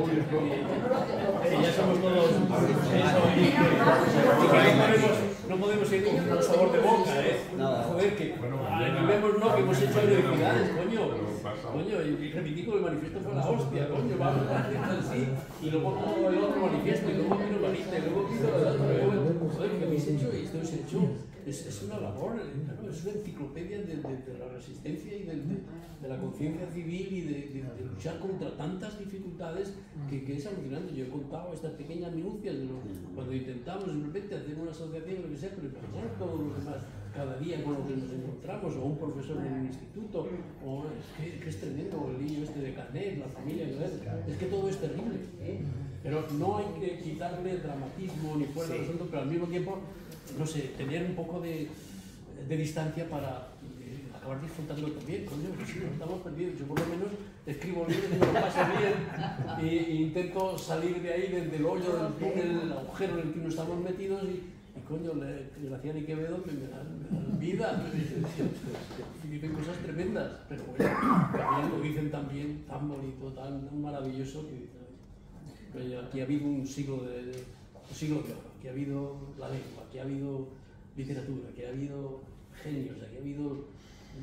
ya somos todos eso, y no podemos ir con un sabor de boca, joder, que animémonos, que hemos hecho heroicidades, coño, y reivindico el manifiesto fue la hostia, coño, vamos a hacer así, y luego pongo el otro manifiesto, y luego vino Marita, y luego vino el otro, joder, que habéis hecho y esto es hecho. Es una labor, claro, es una enciclopedia de la resistencia y de la conciencia civil y de luchar contra tantas dificultades que es alucinante. Yo he contado estas pequeñas minucias de cuando intentamos simplemente hacer una asociación o lo que sea, pero imaginar todos los demás cada día con lo que nos encontramos, o un profesor en un instituto, o que es tremendo, el niño este de Canet, la familia, es que todo es terrible. Pero no hay que quitarle dramatismo ni fuerza al asunto, pero al mismo tiempo, no sé, tener un poco de distancia para acabar disfrutando también, coño, que sí, no estamos perdidos. Yo por lo menos escribo libros y me lo paso bien e intento salir de ahí, del hoyo, del túnel, el agujero en el que nos estamos metidos y coño, Gracián y Quevedo me dan vida y dicen cosas tremendas, pero bueno, también lo dicen también tan bonito, tan maravilloso que aquí ha habido un siglo de oro, aquí ha habido la lengua, aquí ha habido literatura, aquí ha habido genios, aquí ha habido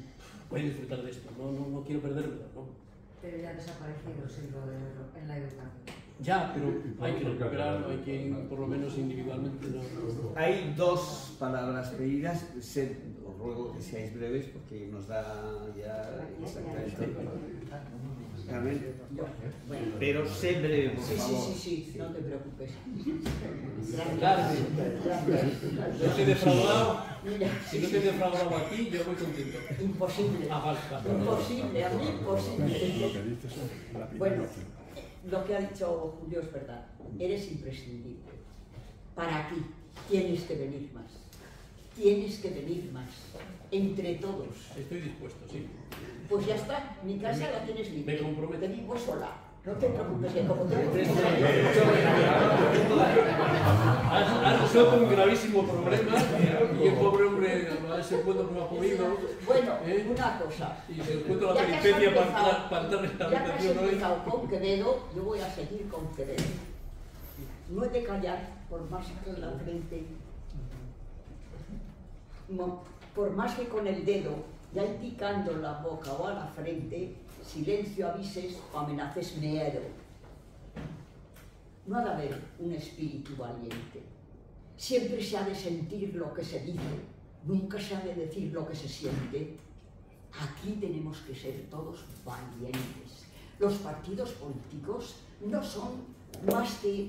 puede disfrutar de esto, no quiero perdérmelo, ¿no? Pero ya ha desaparecido el siglo de oro en la educación. Ya, pero hay que recuperarlo, hay que ir por lo menos individualmente. Hay dos palabras pedidas, os ruego que seáis breves porque nos da ya exactamente. Carmen, pero sé breve, por favor. Sí, no te preocupes. Claro, yo estoy defraudado. Si no te he defraudado aquí, yo voy contento. Imposible. Vale. Imposible, a mí imposible. Bueno, lo que ha dicho Julio es verdad. Eres imprescindible. Para aquí tienes que venir más. Tienes que venir más. Entre todos. Estoy dispuesto, sí. Pues ya está, mi casa la tienes libre. Me comprometo. Te vivo sola. No te preocupes, que como te has resuelto un gravísimo problema y el pobre hombre a ese punto no ha podido. Bueno, una cosa. Y se encuentra la peripecia para entrar en la ya que has habitación hoy. empezado con Quevedo, yo voy a seguir con Quevedo. No he de callar por más que la frente, no, por más que con el dedo, ya indicando la boca o a la frente, silencio avises o amenaces miedo. No ha de haber un espíritu valiente. Siempre se ha de sentir lo que se dice, nunca se ha de decir lo que se siente. Aquí tenemos que ser todos valientes. Los partidos políticos no son más que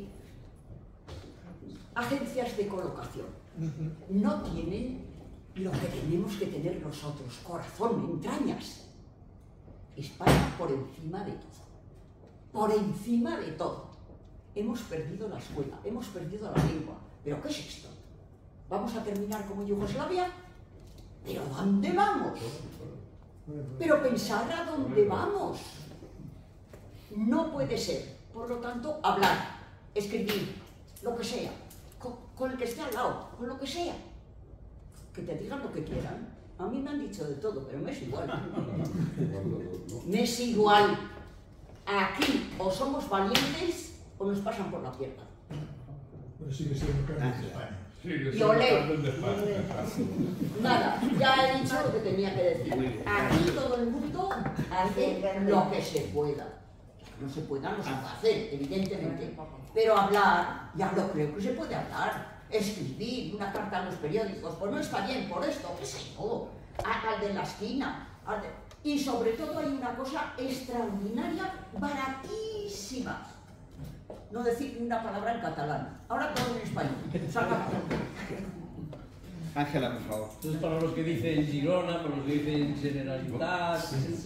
agencias de colocación. No tienen lo que tenemos que tener nosotros, corazón, entrañas. España por encima de todo. Por encima de todo. Hemos perdido la escuela, hemos perdido la lengua. ¿Pero qué es esto? ¿Vamos a terminar como Yugoslavia? ¿Pero dónde vamos? Pero pensar a dónde vamos. No puede ser. Por lo tanto, hablar, escribir, lo que sea, con el que esté al lado, con lo que sea. Que te digan lo que quieran. A mí me han dicho de todo, pero me es igual. Me es igual. Aquí o somos valientes o nos pasan por la pierna. Pero sigue siendo Carmen de España. Y olé. Nada, ya he dicho lo que tenía que decir. Aquí todo el mundo hace lo que se pueda. No se pueda, no se va a hacer, evidentemente. Pero hablar, ya lo creo que se puede hablar. Escribir una carta a los periódicos, pues no está bien por esto, qué sé yo, al de la esquina. Y sobre todo hay una cosa extraordinaria, baratísima. No decir ni una palabra en catalán. Ahora todo en español. Salga. Ángela, por favor. Entonces, para los que dicen Girona, para los que dicen Generalitat,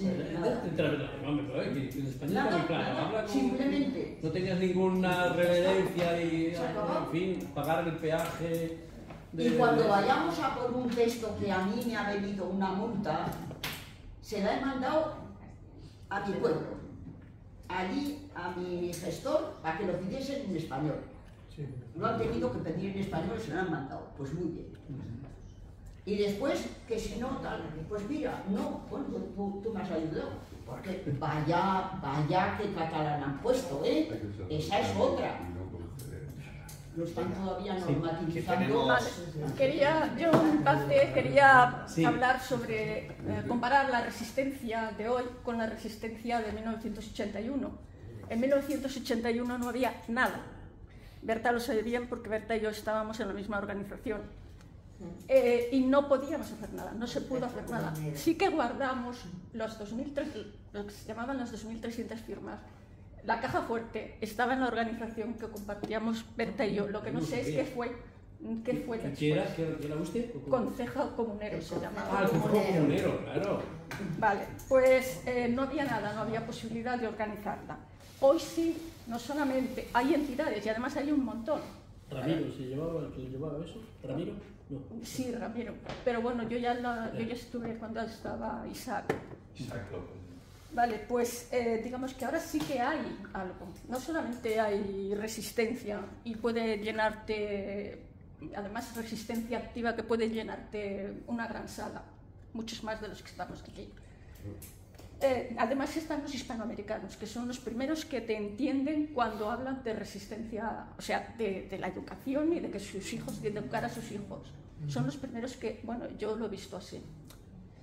que en español está muy claro. Habla como simplemente. No tengas ninguna reverencia y, en fin, pagar el peaje. Y cuando vayamos a por un texto que a mí me ha venido una multa, se la he mandado a mi pueblo. Allí a mi gestor a que lo pidiesen en español. Lo han tenido que pedir en español y se lo han mandado. Pues muy bien. Y después, que si no, tal, pues mira, no, bueno, tú me has ayudado. Porque vaya que catalán han puesto, ¿eh? Esa es otra. No están todavía normativizando. Yo en parte quería hablar sobre, comparar la resistencia de hoy con la resistencia de 1981. En 1981 no había nada. Berta lo sabe bien porque Berta y yo estábamos en la misma organización. Y no podíamos hacer nada, no se pudo hacer nada. Sí que guardamos los 2.300, lo que se llamaban las 2.300 firmas. La caja fuerte estaba en la organización que compartíamos Berta y yo. Lo que no sé es qué fue después. ¿Qué era usted? Concejo comunero se llamaba. Ah, el concejo comunero, claro. Vale, pues no había nada, no había posibilidad de organizarla. Hoy sí, no solamente hay entidades y además hay un montón. ¿Ramiro se llevaba eso? ¿Ramiro? No. Sí, Ramiro. Pero bueno, yo ya estuve cuando estaba Isaac. Isaac López. Vale, pues digamos que ahora sí que hay algo. No solamente hay resistencia y puede llenarte, además resistencia activa que puede llenarte una gran sala, muchos más de los que estamos aquí. Además están los hispanoamericanos, que son los primeros que te entienden cuando hablan de resistencia, o sea, de la educación y de que sus hijos, de educar a sus hijos. Son los primeros que, bueno, yo lo he visto así.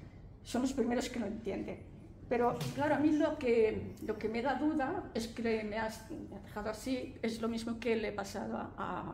son los primeros que lo entienden. Pero claro, a mí lo que me da duda es que me has dejado así, es lo mismo que le he pasado a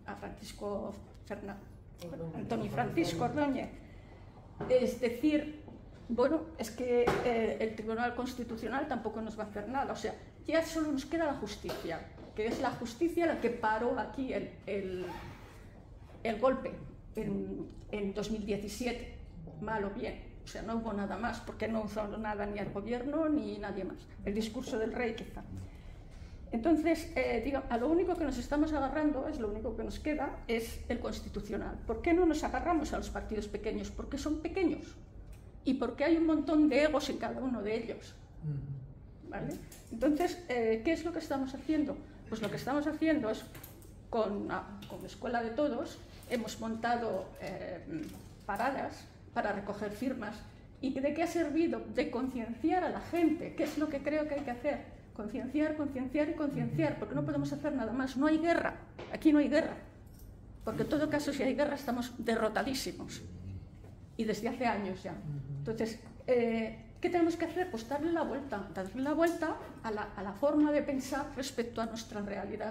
Antonio Francisco Ordóñez. Es decir, bueno, es que el Tribunal Constitucional tampoco nos va a hacer nada, o sea, ya solo nos queda la justicia, que es la justicia la que paró aquí el golpe en 2017, mal o bien. O sea, no hubo nada más, porque no usó nada ni el gobierno ni nadie más. El discurso del rey quizá. Entonces, a lo único que nos estamos agarrando, es lo único que nos queda, es el constitucional. ¿Por qué no nos agarramos a los partidos pequeños? Porque son pequeños y porque hay un montón de egos en cada uno de ellos. ¿Vale? Entonces, ¿qué es lo que estamos haciendo? Pues lo que estamos haciendo es, con la Escuela de Todos, hemos montado paradas para recoger firmas. ¿Y de qué ha servido? De concienciar a la gente, que es lo que creo que hay que hacer. Concienciar, concienciar y concienciar, porque no podemos hacer nada más. No hay guerra, aquí no hay guerra. Porque en todo caso, si hay guerra, estamos derrotadísimos. Y desde hace años ya. Entonces, ¿qué tenemos que hacer? Pues darle la vuelta a la forma de pensar respecto a nuestra realidad.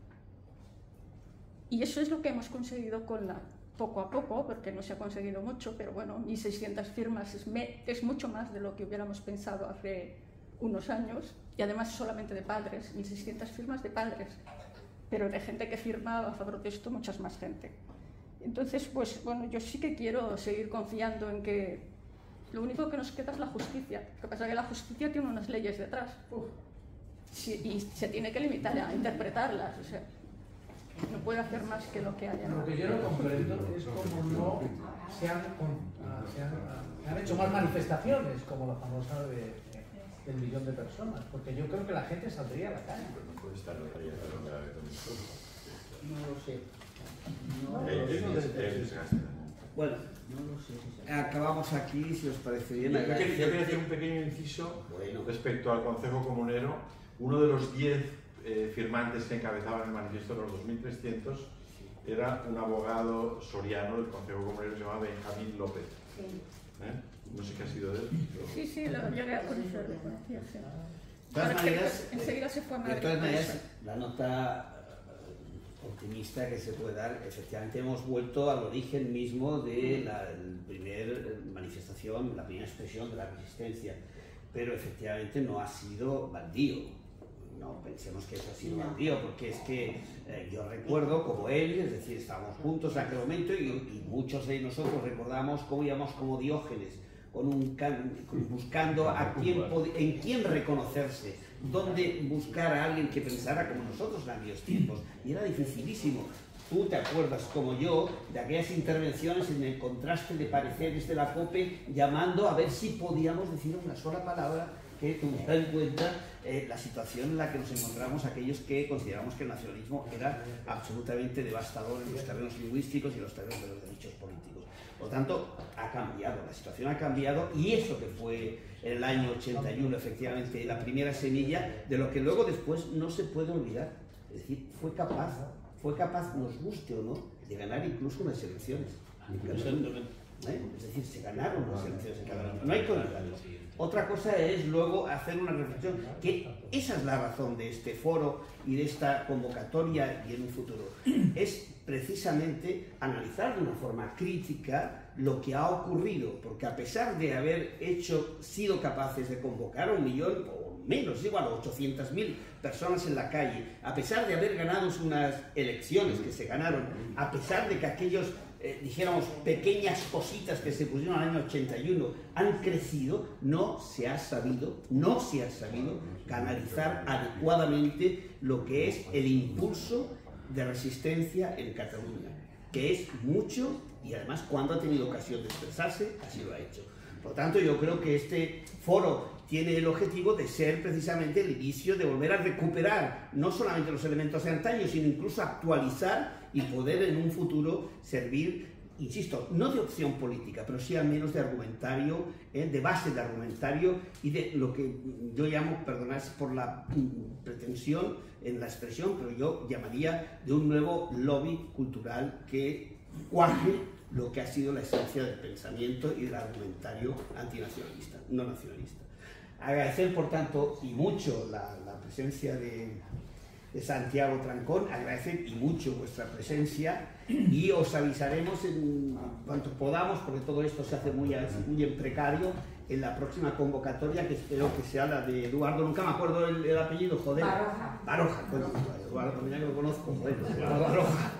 Y eso es lo que hemos conseguido con poco a poco, porque no se ha conseguido mucho, pero bueno, 1.600 firmas es mucho más de lo que hubiéramos pensado hace unos años, y además solamente de padres, 1.600 firmas de padres, pero de gente que firma a favor de esto, muchas más gente. Entonces, pues bueno, yo sí que quiero seguir confiando en que lo único que nos queda es la justicia. Lo que pasa es que la justicia tiene unas leyes detrás, y se tiene que limitar a interpretarlas, o sea, no puede hacer más que lo que haya. Lo que yo no comprendo es cómo no se han hecho más manifestaciones, como la famosa del 1.000.000 de personas, porque yo creo que la gente saldría a la calle. No puede estar la calle No lo sé. Bueno, acabamos aquí, si os parece bien. Yo quería hacer un pequeño inciso respecto al Concejo Comunero. Uno de los 10 firmantes que encabezaban el manifiesto de los 2.300 era un abogado soriano del Concejo Comunero que se llamaba Benjamín López. No sé qué ha sido de él. Sí, sí, lo llegué a conocer, lo conocía. De todas maneras, enseguida se fue a Madrid. De todas maneras, la nota optimista que se puede dar, efectivamente hemos vuelto al origen mismo de la primera manifestación, la primera expresión de la resistencia, pero efectivamente no ha sido baldío. No pensemos que eso ha sido baldío, porque es que yo recuerdo como él, es decir, estábamos juntos en aquel momento y muchos de nosotros recordamos cómo íbamos como Diógenes, buscando en quién reconocerse, dónde buscar a alguien que pensara como nosotros en aquellos tiempos, y era dificilísimo. Tú te acuerdas, como yo, de aquellas intervenciones en el contraste de pareceres de la COPE, llamando a ver si podíamos decir una sola palabra que tuviera en cuenta la situación en la que nos encontramos aquellos que consideramos que el nacionalismo era absolutamente devastador en los terrenos lingüísticos y en los terrenos de los derechos políticos. Por lo tanto, ha cambiado, la situación ha cambiado, y eso que fue en el año 81 efectivamente la primera semilla de lo que luego después no se puede olvidar. Es decir, fue capaz, nos guste o no, de ganar incluso unas elecciones. Es decir, se ganaron unas elecciones en cada año. No hay que olvidarlo. Otra cosa es luego hacer una reflexión, que esa es la razón de este foro y de esta convocatoria y en un futuro. Es precisamente analizar de una forma crítica lo que ha ocurrido, porque a pesar de haber sido capaces de convocar a 1 millón, o menos, igual a 800.000 personas en la calle, a pesar de haber ganado unas elecciones que se ganaron, a pesar de que aquellos dijéramos, pequeñas cositas que se pusieron en el año 81 han crecido, no se ha sabido canalizar adecuadamente lo que es el impulso de resistencia en Cataluña, que es mucho, y además cuando ha tenido ocasión de expresarse, así lo ha hecho. Por lo tanto, yo creo que este foro tiene el objetivo de ser precisamente el inicio de volver a recuperar no solamente los elementos de antaño, sino incluso actualizar y poder en un futuro servir, insisto, no de opción política, pero sí al menos de argumentario, de base de argumentario y de lo que yo llamo, perdonad por la pretensión en la expresión, pero yo llamaría de un nuevo lobby cultural que cuaje lo que ha sido la esencia del pensamiento y del argumentario antinacionalista, no nacionalista. Agradecer, por tanto, y mucho la presencia de Santiago Trancón, agradecer y mucho vuestra presencia, y os avisaremos en cuanto podamos, porque todo esto se hace muy en precario, en la próxima convocatoria, que espero que sea la de Eduardo, nunca me acuerdo el apellido, joder. Baroja, Eduardo, mira que lo conozco, joder, Baroja.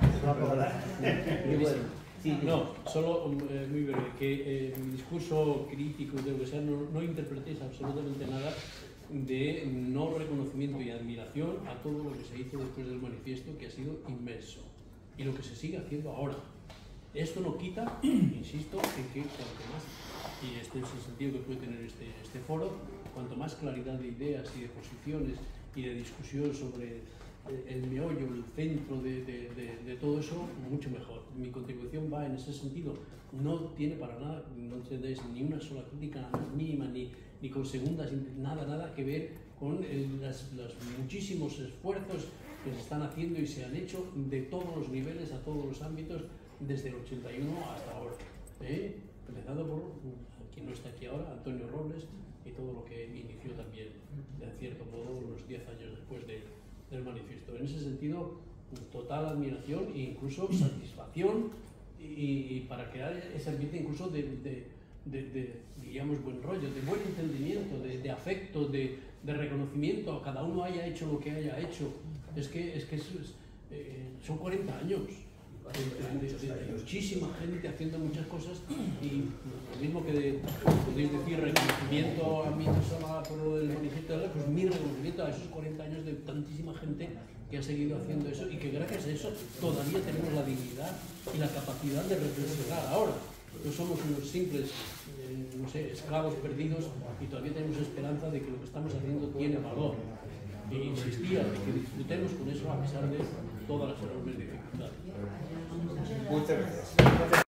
Y bueno, sí, no, solo muy breve, que mi discurso crítico de lo que sea, no interpretéis absolutamente nada de no reconocimiento y admiración a todo lo que se hizo después del manifiesto, que ha sido inmenso, y lo que se sigue haciendo ahora. Esto no quita, insisto, en que cuanto más, y este es el sentido que puede tener este foro, cuanto más claridad de ideas y de posiciones y de discusión sobre el meollo, el centro de todo eso, mucho mejor. Mi contribución va en ese sentido. No tiene para nada, no entendéis ni una sola crítica mínima, ni con segundas, nada que ver con los muchísimos esfuerzos que se están haciendo y se han hecho de todos los niveles, a todos los ámbitos, desde el 81 hasta ahora. Empezando por quien no está aquí ahora, Antonio Robles, y todo lo que inició también, de cierto modo, unos 10 años después del manifiesto. En ese sentido, total admiración e incluso satisfacción, y para crear ese ambiente incluso de diríamos, buen rollo, de buen entendimiento, de afecto, de reconocimiento, a cada uno haya hecho lo que haya hecho. Es que son 40 años de muchísima gente haciendo muchas cosas, y lo mismo que podéis decir reconocimiento a mi persona por lo del manifiesto, pues mi reconocimiento a esos 40 años de tantísima gente que ha seguido haciendo eso, y que gracias a eso todavía tenemos la dignidad y la capacidad de reflexionar ahora. No somos unos simples, no sé, esclavos perdidos, y todavía tenemos esperanza de que lo que estamos haciendo tiene valor. E insistía de que disfrutemos con eso a pesar de todas las enormes dificultades. Muchas gracias.